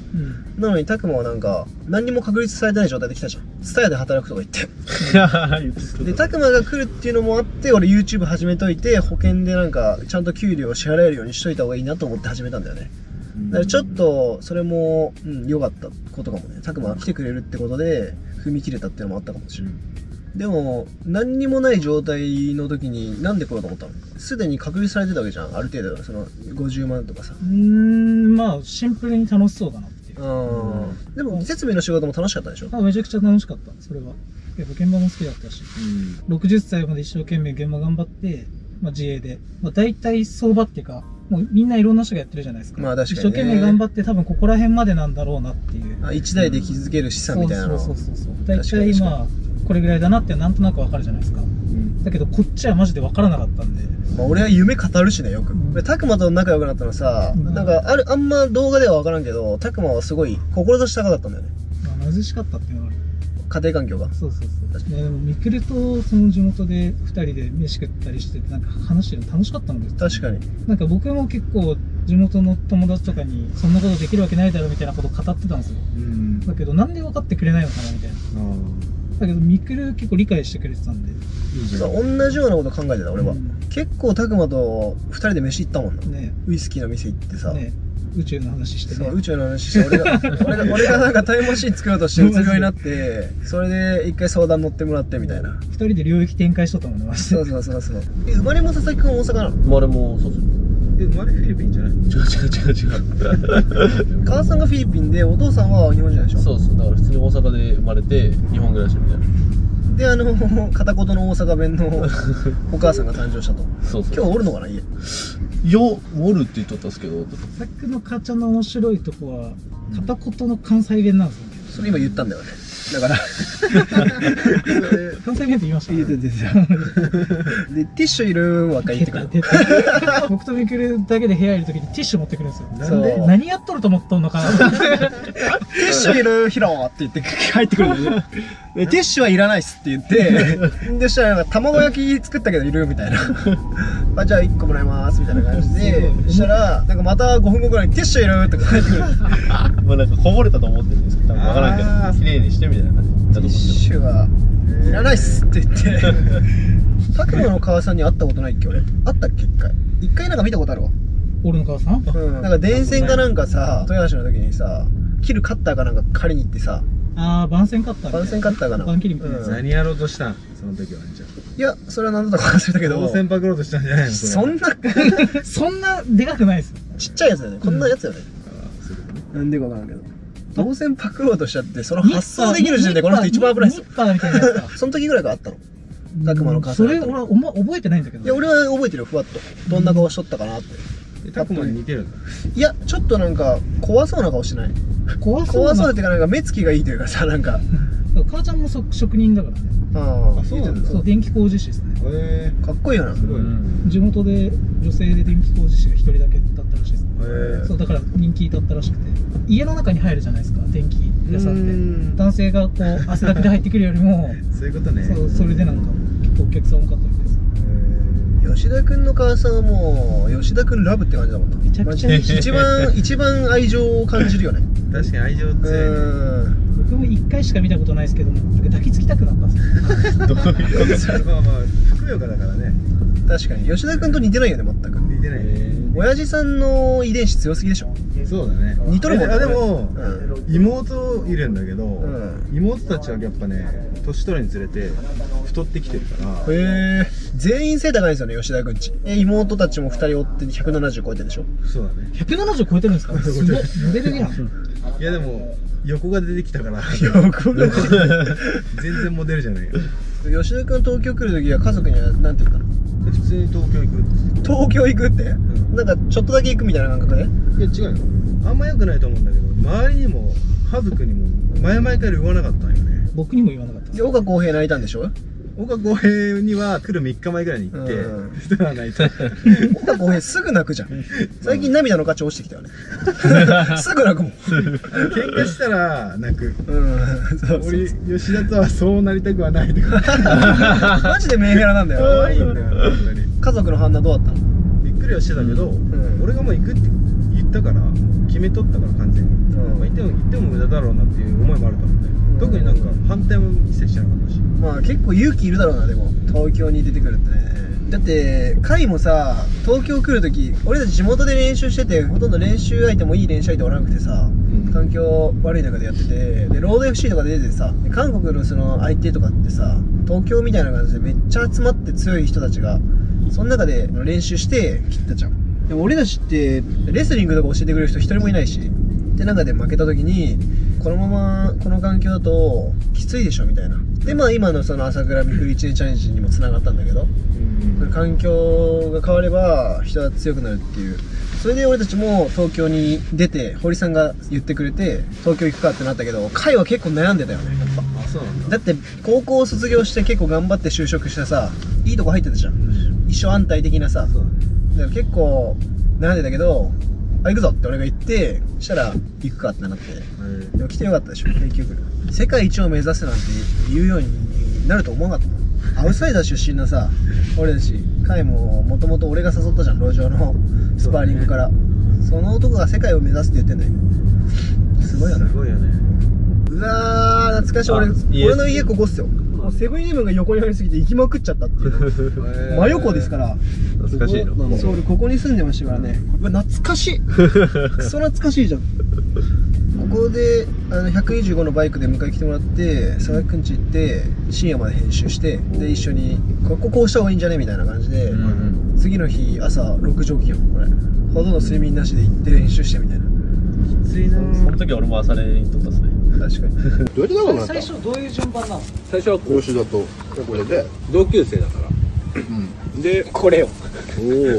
なのにたくまはなんか何にも確立されてない状態で来たじゃん。ツタヤで働くとか言ってでたくまが来るっていうのもあって俺 YouTube 始めといて、保険でなんかちゃんと給料を支払えるようにしといた方がいいなと思って始めたんだよね。だからちょっとそれもうん良かったことかもね。たくま来てくれるってことで踏み切れたっていうのもあったかもしれない、うん、でも何にもない状態の時になんで来ようと思ったの？すでに確立されてたわけじゃん、ある程度。そのごじゅうまんとかさ。 うーん、まあシンプルに楽しそうだなっていう。 うん、でも設備の仕事も楽しかったでしょ？ あ、めちゃくちゃ楽しかった。それはやっぱ現場も好きだったし、うん、ろくじゅっさいまで一生懸命現場頑張って、まあ、自営で、まあ、大体相場っていうかもうみんないろんな人がやってるじゃないですか。 まあ確かに、ね、 一生懸命頑張って多分ここら辺までなんだろうなっていう。 あ、一台で築ける資産みたいなの。 そうそうそうそう。大体まあこれぐらいだなってなんとなくわかるじゃないですか。うん、だけどこっちはマジでわからなかったんで。 まあ俺は夢語るしね、よく。うん、たくまと仲良くなったのさ、うん、なんかあるあんま動画ではわからんけど、たくまはすごい志高かったんだよね。 まあ貧しかったっていうのはある。 家庭環境が。 そうそうそう。ね、でもみくるとその地元でふたりで飯食ったりしててなんか話してるの楽しかったのです。 確かに。 なんか僕も結構地元の友達とかにそんなことできるわけないだろうみたいなことを語ってたんですよ。うん、だけどなんで分かってくれないのかなみたいな。だけどみくる結構理解してくれてたんで。 そう、同じようなこと考えてた俺は。うん、結構たくまとふたりで飯行ったもんな。ね、ウイスキーの店行ってさ。ね、 宇宙の話してね。 そう、宇宙の話して俺が俺が俺がなんかタイムマシン作ろうとしてうつ病になってそれで一回相談乗ってもらってみたいな。 ふたりで領域展開しとったもんね。 そうそうそうそう。え、生まれも佐々木くん大阪なの？ 生まれもそうそう。 え、生まれフィリピンじゃない？違う違う違う違う母さんがフィリピンでお父さんは日本人でしょ？ そうそう、だから普通に大阪で生まれて日本暮らしみたいな。 で、あの片言の大阪弁のお母さんが誕生したと。 そうそう。 今日おるのかな、家。 よ、おるって言っとったんですけど、 さっきの母ちゃんの面白いとこは片言の関西弁なんですよね。 それ今言ったんだよね。 だから関西弁って言いました。 言っててさでティッシュいるわか言ってくる。 僕とみくるだけで部屋いる時にティッシュ持ってくるんですよ。 なんで何やっとると思っとんのかな。 ティッシュいるヒロって言って帰ってくるんで、でティッシュはいらないっすって言ってでしたらなんか卵焼き作ったけどいるみたいなあじゃあいっこもらいますみたいな感じでそしたらなんかまたごふんごぐらいにティッシュいるとか帰ってくる。 まあなんかこぼれたと思ってるんですけど、多分分からんけど綺麗にしてみたいな感じだと思ってる。 ティッシュはいらないっすって言って佐久間の母さんに会ったことないっけ俺。会ったっけ一回一回なんか見たことあるわ。 俺の母さん、 うん、なんか電線かなんかさ豊橋の時にさ切るカッターかなんか借りに行ってさ、 ああ番線カッター番線カッターかな、 番切りみたいな、うん、 何やろうとしたんその時は。じゃいやそれは何だったか忘れたけど当選パクろうとしたんじゃないの。 そんなそんなでかくないです。 ちっちゃいやつだよね、こんなやつだよね、うん、なんでか分からんけど当選パクろうとしちゃってその発想できる時点でこの人一番危ないですよ。 ニッパーみたいなやつかその時ぐらいがあったの佐久間の母さん。 それ俺は覚えてないんだけど。 いや俺は覚えてるよふわっとどんな顔しとったかなって。 佐久間に似てるんだ。 いやちょっとなんか怖そうな顔してない。 怖そう怖そうっていうかなんか目つきがいいというかさなんか母ちゃんも職人だからね。 ああそうなんだ。そう電気工事士ですね。 へえかっこいいよな。すごい地元で女性で電気工事士が一人だけだったらしいです。へえそうだから人気だったらしくて家の中に入るじゃないですか電気屋さんって男性がこう汗だくで入ってくるよりもそういうことね。 そうそれでなんか結構お客さん多かったみたいです。 吉田君の母さんはもう吉田君ラブって感じだもんな。めちゃくちゃ一番一番愛情を感じるよね。 確かに愛情強いね。 僕もいっかいしか見たことないですけども抱きつきたくなったんですよ。 どういうことまあまあふくよかだからね。 確かに吉田君と似てないよね全く。 似てないね。 親父さんの遺伝子強すぎでしょ。 そうだね。 似とるもんね。 あでも妹いるんだけど妹たちはやっぱね年取るにつれて太ってきてるから。 へえ全員背高いですよね吉田君ち。え妹たちもふたりおってひゃくななじゅう超えてるでしょ。 そうだね。 ひゃくななじゅう超えてるんですか。すごいモデルやん。 いやでも横が出てきたから横が全然モデルじゃないよ。 吉田君東京来る時は家族には何て言ったの。 普通に東京行く。 東京行くって、うん、なんかちょっとだけ行くみたいな感覚で。いや違うよあんま良くないと思うんだけど周りにも家族にも前々から言わなかったんよね。 僕にも言わなかった。 で岡浩平泣いたんでしょ。 岡浩平には来るみっかまえぐらいに行ってそしたら泣いた。 岡浩平すぐ泣くじゃん。最近涙の価値落ちてきたよね。すぐ泣くもん。 喧嘩したら泣く。俺吉田とはそうなりたくはないとか。 マジでメンヘラなんだよ。 可愛いんだよ本当に。 家族の反応どうだったの。 びっくりはしてたけど俺がもう行くって言ったから決めとったから完全に行っても行っても無駄だろうなっていう思いもあると思って。特になんか反対も一切しなかったし。 まあ結構勇気いるだろうなでも東京に出てくるってね。だってカイもさ東京来る時俺たち地元で練習しててほとんど練習相手もいい練習相手おらなくてさ、うん、環境悪い中でやっててでロード エフシー とかで出てさ韓国のその相手とかってさ東京みたいな感じでめっちゃ集まって強い人たちがその中で練習して切ったじゃん。でも俺たちってレスリングとか教えてくれる人一人もいないしで中で負けた時にこのままこの環境だときついでしょみたいな。でまあ今のその朝倉未来いちねんチャレンジにもつながったんだけど、うん、環境が変われば人は強くなるっていう。それで俺たちも東京に出て堀さんが言ってくれて東京行くかってなったけど甲斐は結構悩んでたよね。 あそうなんだ。 だって高校を卒業して結構頑張って就職してさいいとこ入ってたじゃん、うん、一生安泰的なさ。そうだから結構悩んでたけどあ行くぞって俺が言ってそしたら行くかってなって、うん、でも来てよかったでしょ結局。世界一を目指すなんて言うようになると思わなかったもん。アウトサイダー出身のさ俺だし甲斐ももともと俺が誘ったじゃん路上のスパーリングから。 そ,、ね、その男が世界を目指すって言ってんだよ。すごいよね。 すごいよね。 うわー懐かしい。俺俺の家ここっすよ。もうセブンイレブンが横にありすぎて行きまくっちゃったっていう真横ですから。 懐かしいの。 そう俺ここに住んでましたからね。これ懐かしい。クソ懐かしいじゃん。ここであのひゃくにじゅうごのバイクで迎え来てもらって佐々木くんち行って深夜まで編集してで一緒にこここうした方がいいんじゃねみたいな感じで、うんうん、次の日朝ろくじ起きよこれほとんど睡眠なしで行って練習してみたいな。 きついな。その時は俺も朝練にとったっすね。 確かに。 どうやって仲間だった？ 最初どういう順番なの？ 最初は吉田とこれで同級生だから、うん、でこれよ。おお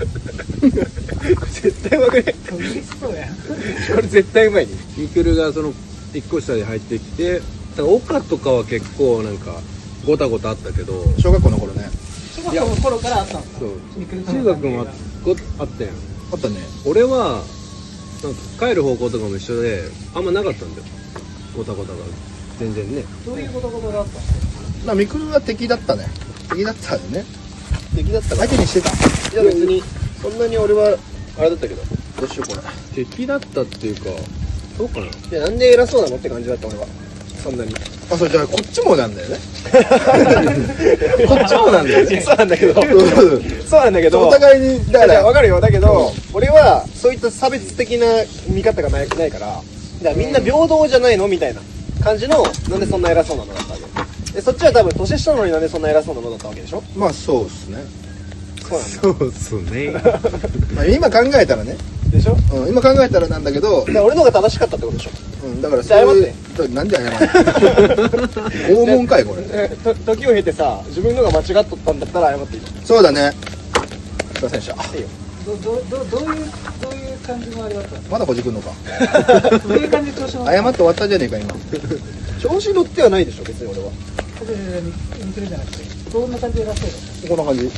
絶対うまくね。これ絶対うまいね。ミクルがその一個下で入ってきてら岡とかは結構なんかごたごたあったけど、 小学校の頃ね。 小学校の頃からあったんですか。 そう中学もごあったやん。 あったね。 俺はなんか帰る方向とかも一緒であんまなかったんだよ、ごたごたが全然ね。 どういうごたごたがあったんですか。 まあミクルは敵だったね。敵だったよね。 敵だった相手にしてた。 いや別にそんなに俺はあれだったけど、 どうしようこれ。敵だったっていうか、そうかな。 いやなんで偉そうなのって感じだった俺は。そんなに。 あ、そうじゃあこっちもなんだよね。 こっちもなんだよね。そうなんだけど。そうなんだけど。 お互いにだからわかるよ。だけど俺はそういった差別的な見方がないないから、だからみんな平等じゃないのみたいな感じの、なんでそんな偉そうなのだったわけで、そっちは多分年下なのになんでそんな偉そうなのだったわけでしょ。 まあそうですね。 そうなんだ。 そうっすね。 まあ今考えたらね。 でしょ。 うん、今考えたらなんだけど。 だから俺の方が正しかったってことでしょ。 うん、だから謝って。 なんで謝るの。拷問かいこれ。 時を経てさ、自分のが間違っとったんだったら謝っていい。 そうだね。すいませんでした。 いいよ。 どどどどういうどういう感じのあれだったんですか。 まだほじくんのか。 どういう感じで調子乗って。 謝って終わったじゃねえか今。 調子乗ってはないでしょ別に俺は。 見てるじゃなくて、どんな感じで偉そうだ。 こんな感じ。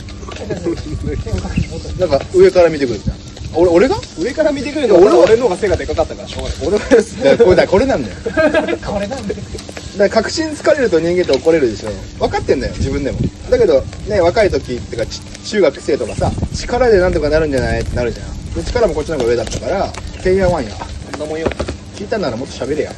なんか上から見てくるじゃん。俺俺が上から見てくるの。俺は俺の方が背がでかかったからしょうがない。 俺はこれだこれなんだよ。 これなんだよ。 だから確信疲れると人間って怒れるでしょ。分かってんだよ自分でも。だけどね、若い時ってか中学生とかさ、力でなんとかなるんじゃないってなるじゃん。で力もこっちの方が上だったからてんやわんや。 そんなもんよ。 聞いたならもっと喋れや。 で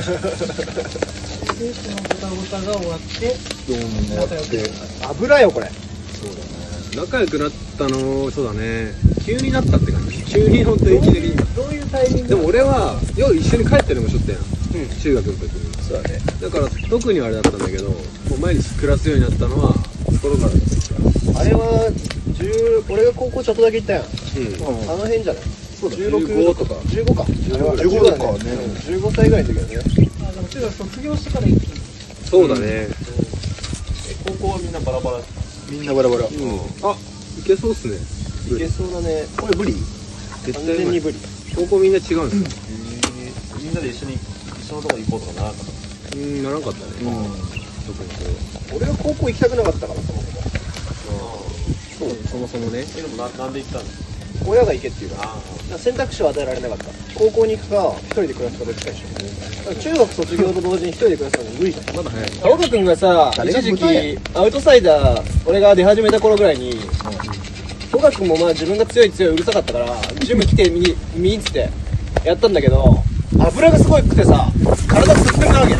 そのゴタゴタが終わってどうも終わって油よこれ。 そうだね。仲良くなったの、そうだね。急になったって感じ。急に本当に一気に。 どういうタイミング。 でも俺は夜一緒に帰ったりもしとったやん。うん、中学の時に。 そうだね。 だから特にあれだったんだけど、もう毎日暮らすようになったのはそこからだった。 あれは十俺が高校ちょっとだけ行ったやん。 うん。 あの辺じゃない。 そうだ。 じゅうろくとか。じゅうごか。 じゅうごかね。 じゅうごさいぐらいの時だよね。 あ、でも中学卒業してから一気に。 そうだね。 高校はみんなバラバラ。 みんなバラバラ。 あ、いけそうっすね。 いけそうだね。これブリ？ 絶完全にブリ。 高校みんな違うんですよ。 みんなで一緒に一緒のとこ行こうとかならなかった。 うん、ならなかったね。特にこ俺は高校行きたくなかったからそもそも。 そう、そもそもね。 でもななんで行ったんですか。 親が行けっていうから選択肢を与えられなかった。高校に行くか一人で暮らすかどっちかでしょ。中学卒業と同時に一人で暮らすのも無理だ。まだ早い。青田君がさ、一時期アウトサイダー俺が出始めた頃ぐらいに、青田君もまあ自分が強い強いうるさかったからジム来て見見っつってやったんだけど、油がすごいくてさ、体すってるなわけ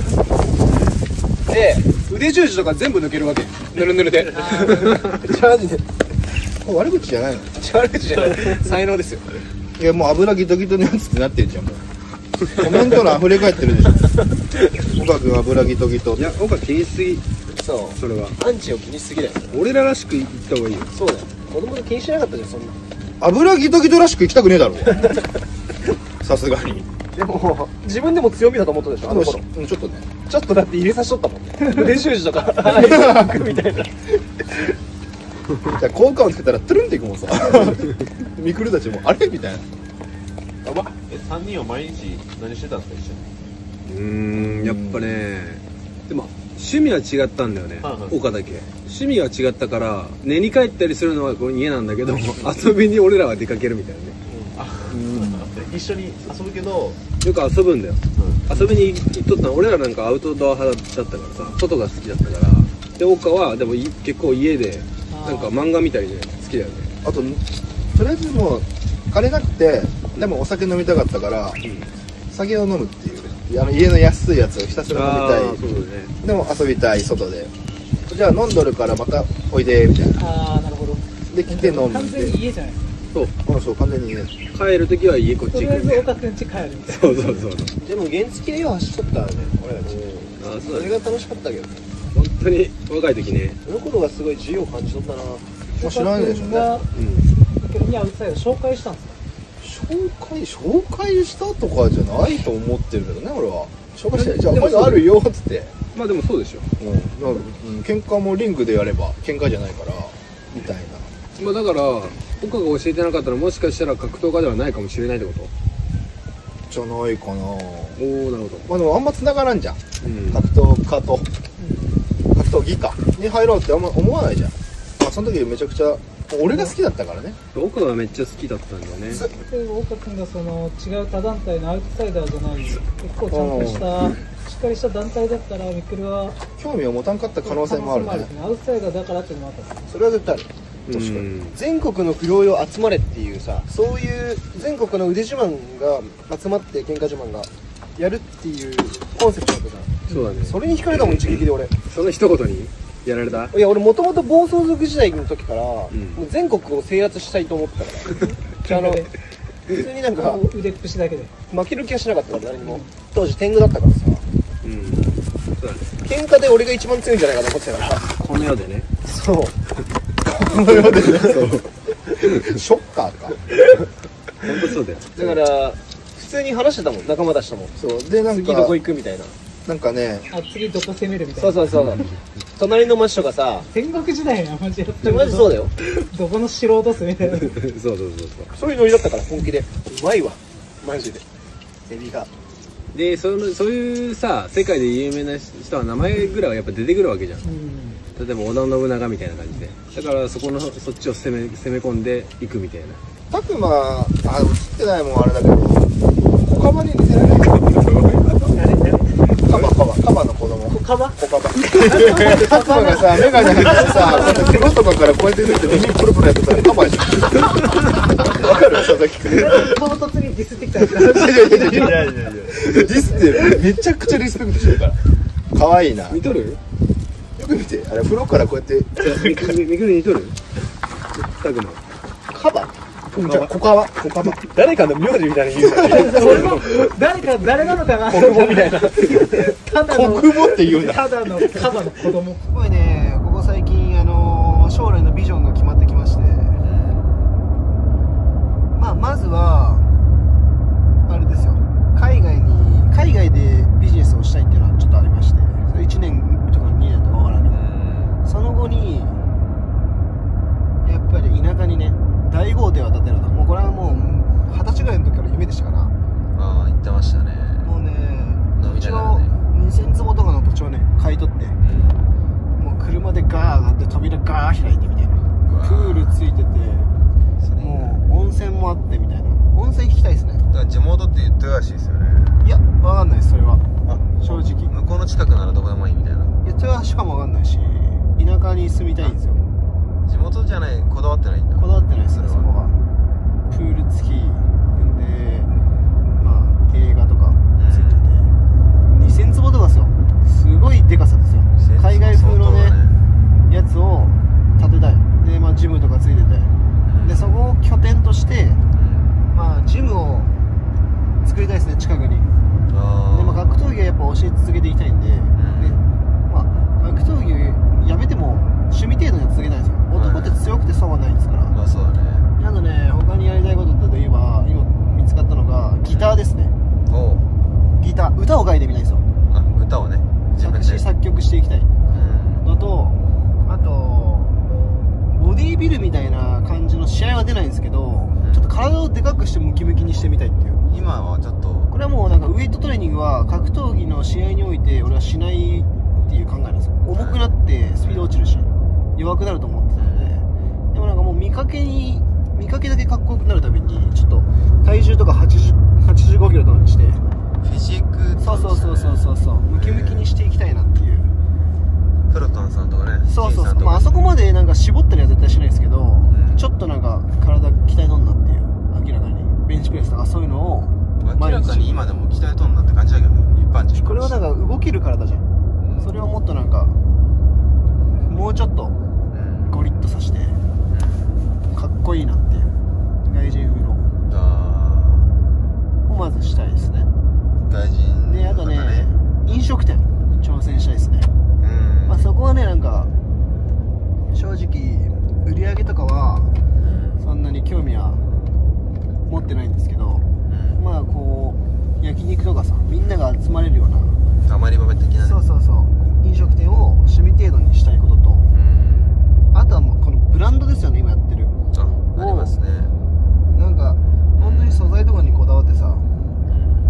で、腕十字とか全部抜けるわけ。ぬるぬるで。マジで。 悪口じゃないの。 悪口じゃない。才能ですよ。 いやもう油ギトギトのやつってなってるじゃんもう。コメント欄溢れ返ってるでしょ。岡君油ギトギト。 いや、岡気にしすぎ。 そう。 それは。 アンチを気にしすぎだよ。 俺ららしく言った方がいいよ。 そうだよ。子供で気にしなかったじゃんそんな。 油ギトギトらしく行きたくねえだろ。さすがに。 でも自分でも強みだと思ったでしょあの頃。 うん、ちょっとね。 ちょっとだって入れさしとったもん。腕十字とかみたいな。 じゃあ効果をつけたらトゥルンっていくもんさ。ミクルたちもあれみたいな。 やば。え、三人は毎日何してたんですか一緒に。 うーん、やっぱね、でも趣味は違ったんだよね。岡だけ。趣味は違ったから寝に帰ったりするのはこの家なんだけど、遊びに俺らは出かけるみたいなね。 一緒に遊ぶけどよく遊ぶんだよ。遊びに行っとったの俺らなんかアウトドア派だったからさ、外が好きだったから。で岡はでも結構家でなんか漫画みたいで好きだよね。 あととりあえずもう金なくてでもお酒飲みたかったから、うん、酒を飲むっていうあの家の安いやつをひたすら飲みたい。そうだね、でも遊びたい外で。じゃあ飲んどるからまたおいでみたいな。 ああなるほど。 で来て飲んで。 完全に家じゃない。 そう。 あそう完全に家。 帰るときは家こっち行く。 とりあえず岡くん家帰るみたいな。 そうそうそう。 でも原付でよう走っとったらね。俺らね。ああそうだね。それが楽しかったけど。 本当に若い時ね。 その頃がすごい自由を感じとったな。 もう知らないでしょうね。 うん。にアウトサイダー紹介したんですか。 紹介紹介したとかじゃないと思ってるけどね俺は。紹介してじゃあお前があるよっつって。 まあでもそうでしょ。 うん。うん喧嘩もリングでやれば喧嘩じゃないからみたいな。 まあだから岡が教えてなかったらもしかしたら格闘家ではないかもしれないってこと。 じゃないかな。おおなるほど。 まあでもあんま繋がらんじゃん、うん、格闘家と、うん、格闘技家に入ろうってあんま思わないじゃん。まあその時めちゃくちゃ俺が好きだったからね。 僕はめっちゃ好きだったんだよね。 岡君がその違う他団体のアウトサイダーじゃない結構ちゃんとしたしっかりした団体だったらミクルは興味を持たんかった可能性もあるね。 アウトサイダーだからっていうのもあった。 それは絶対ある。 確かに全国の不良よ集まれっていうさ、そういう全国の腕自慢が集まって喧嘩自慢がやるっていうコンセプトだったから。 そうだね。 それに惹かれたもん一撃で俺。 その一言にやられた。 いや俺もともと暴走族時代の時から、うん、もう全国を制圧したいと思ってたからあの普通になんか腕っぷしだけで負ける気はしなかったから誰にも。当時天狗だったからさ、 うん、そうだね。 喧嘩で俺が一番強いんじゃないかと思ってたからこの世でね。 そうこの世でねそうショッカーか本当そうだよ。 だから普通に話してたもん仲間たちとも。 そうでなんか次どこ行くみたいな。 なんかねあ次どこ攻めるみたいな。 そうそうそう隣の町とかさ戦国時代やマジやってる。 マジそうだよどこの城落とすみたいなそうそうそうそうそういうノリだったから本気でうまいわマジでエビが。 でそのそういうさ世界で有名な人は名前ぐらいはやっぱ出てくるわけじゃん、うん、例えば織田信長みたいな感じで。だからそこのそっちを攻め攻め込んでいくみたいな。 拓磨あ映ってないもんあれだけど小カバに似せられないかカバカバカバの子供。 小カバ小カバ拓磨がさメガネ入ってさ手とかからこうやって出て耳プルプルやってたらカバじゃんわかる佐々木君。 唐突にディスってきたんですか。 いやいやいやいやいやいやディスってめちゃくちゃリスペクトしてるから可愛いな。 見とるよく見てあれ風呂からこうやってミクルに似とるタグのカバじゃあコカバコカバ誰かの名字みたいに言う誰か誰なのかな国母みたいなただの国母って言うんだ。 ただのカバの子供。 すごいねここ最近あの将来のビジョンが決まってきまして、まあまずはあれですよ海外に海外でビジネスをしたいっていうのはちょっとありまして、それいちねんとかにねんとかわからんけど、その後にやっぱり田舎にね大豪邸を建てると。もうこれはもう二十歳ぐらいの時から夢でしたから。 ああ言ってましたね。 もうね土地をにせんつぼとかの土地をね買い取って、うん、もう車でガーッって扉ガー開いてみたいな、プールついててもう温泉もあってみたいな。温泉行きたいですね。 だから地元って言ってるらしいですよね。 いや分かんないですそれは。あ正直向こうの近くならどこでもいいみたいな。 いや豊橋かも分かんないし田舎に住みたいんですよ。 地元じゃないこだわってないんだ。 こだわってないですねそこは。プール付きでまあ映画とかついてて、うん、にせんつぼとかですよ。すごいでかさですよ。海外風のねやつを建てたい。でまあジムとかついてて、うん、でそこを拠点として、うん、まあジムを作りたいですね近くに。あでまあ格闘技はやっぱ教え続けていきたいんで、うん、でまあ格闘技やめても趣味程度には続けたいんですよ。男って強くて差はないですから。 まあそうだね。 あとね他にやりたいことってといえば今見つかったのがギターですね。 おうギター歌を書いてみたいんですよ。 あ歌をね作詞作曲していきたいのと、あとボディービルみたいな感じの試合は出ないんですけど、うん、ちょっと体をでかくしてムキムキにしてみたいっていう。 今はちょっとこれはもうなんかウエイトトレーニングは格闘技の試合において俺はしないっていう考えなんですよ。重くなってスピード落ちるし弱くなると思ってたので、でもなんかもう見かけに見かけだけかっこよくなるためにちょっと体重とかはちじゅう、はちじゅうごキロとかにしてフィジーク、 そうそうそうそうそうそうムキムキにしていきたいなっていう。 プロトンさんとかね。 そうそうそう、まあ、あそこまでなんか絞ったりは絶対しないですけど、うん、ちょっとなんか体鍛えとんなっていう明らかにベンチプレスとかそういうのを明らかに今でも鍛えとんなって感じだけど一般人これはなんか動ける体じゃん、うん、それをもっとなんかもうちょっとゴリッとさして、うん、かっこいいなっていう外人風のをまずしたいですね。 外人であとね飲食店挑戦したいですね。うん、まあそこはねなんか正直売り上げとかはそんなに興味は持ってないんですけど、うん、まあこう焼肉とかさみんなが集まれるようなたまり場的なね。 そうそうそう飲食店を趣味程度にしたいことと、うん、あとはもうこのブランドですよね今やってる。 あありますね。 なんか本当に素材とかにこだわってさ、うん、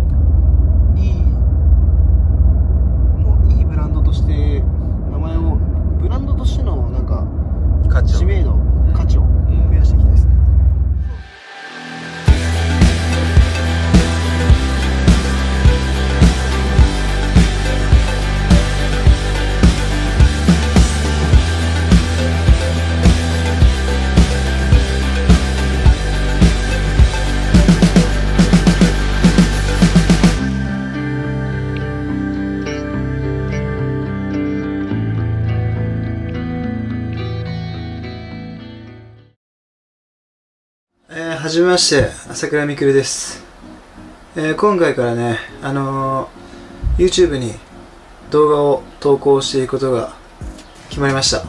はじめまして、朝倉未来です。えー、今回からね、あのー、YouTube に動画を投稿していくことが決まりました。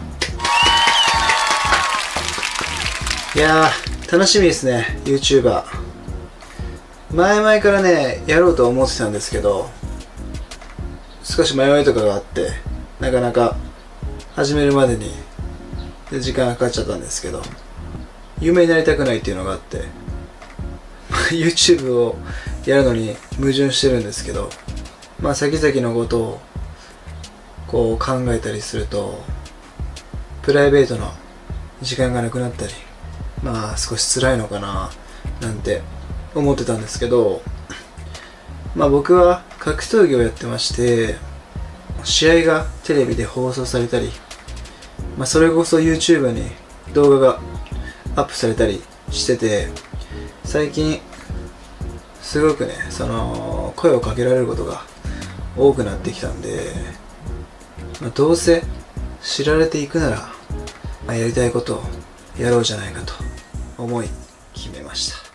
いやー、楽しみですね、YouTuber。前々からね、やろうと思ってたんですけど、少し迷いとかがあって、なかなか始めるまでに時間がかかっちゃったんですけど、有名になりたくないっていうのがあって、YouTube をやるのに矛盾してるんですけど、まあ先々のことをこう考えたりすると、プライベートの時間がなくなったり、まあ少し辛いのかななんて思ってたんですけど、まあ僕は格闘技をやってまして、試合がテレビで放送されたり、まあそれこそ YouTube に動画がアップされたりしてて、最近すごくね、その声をかけられることが多くなってきたんで、まあ、どうせ知られていくなら、まあ、やりたいことをやろうじゃないかと思い決めました。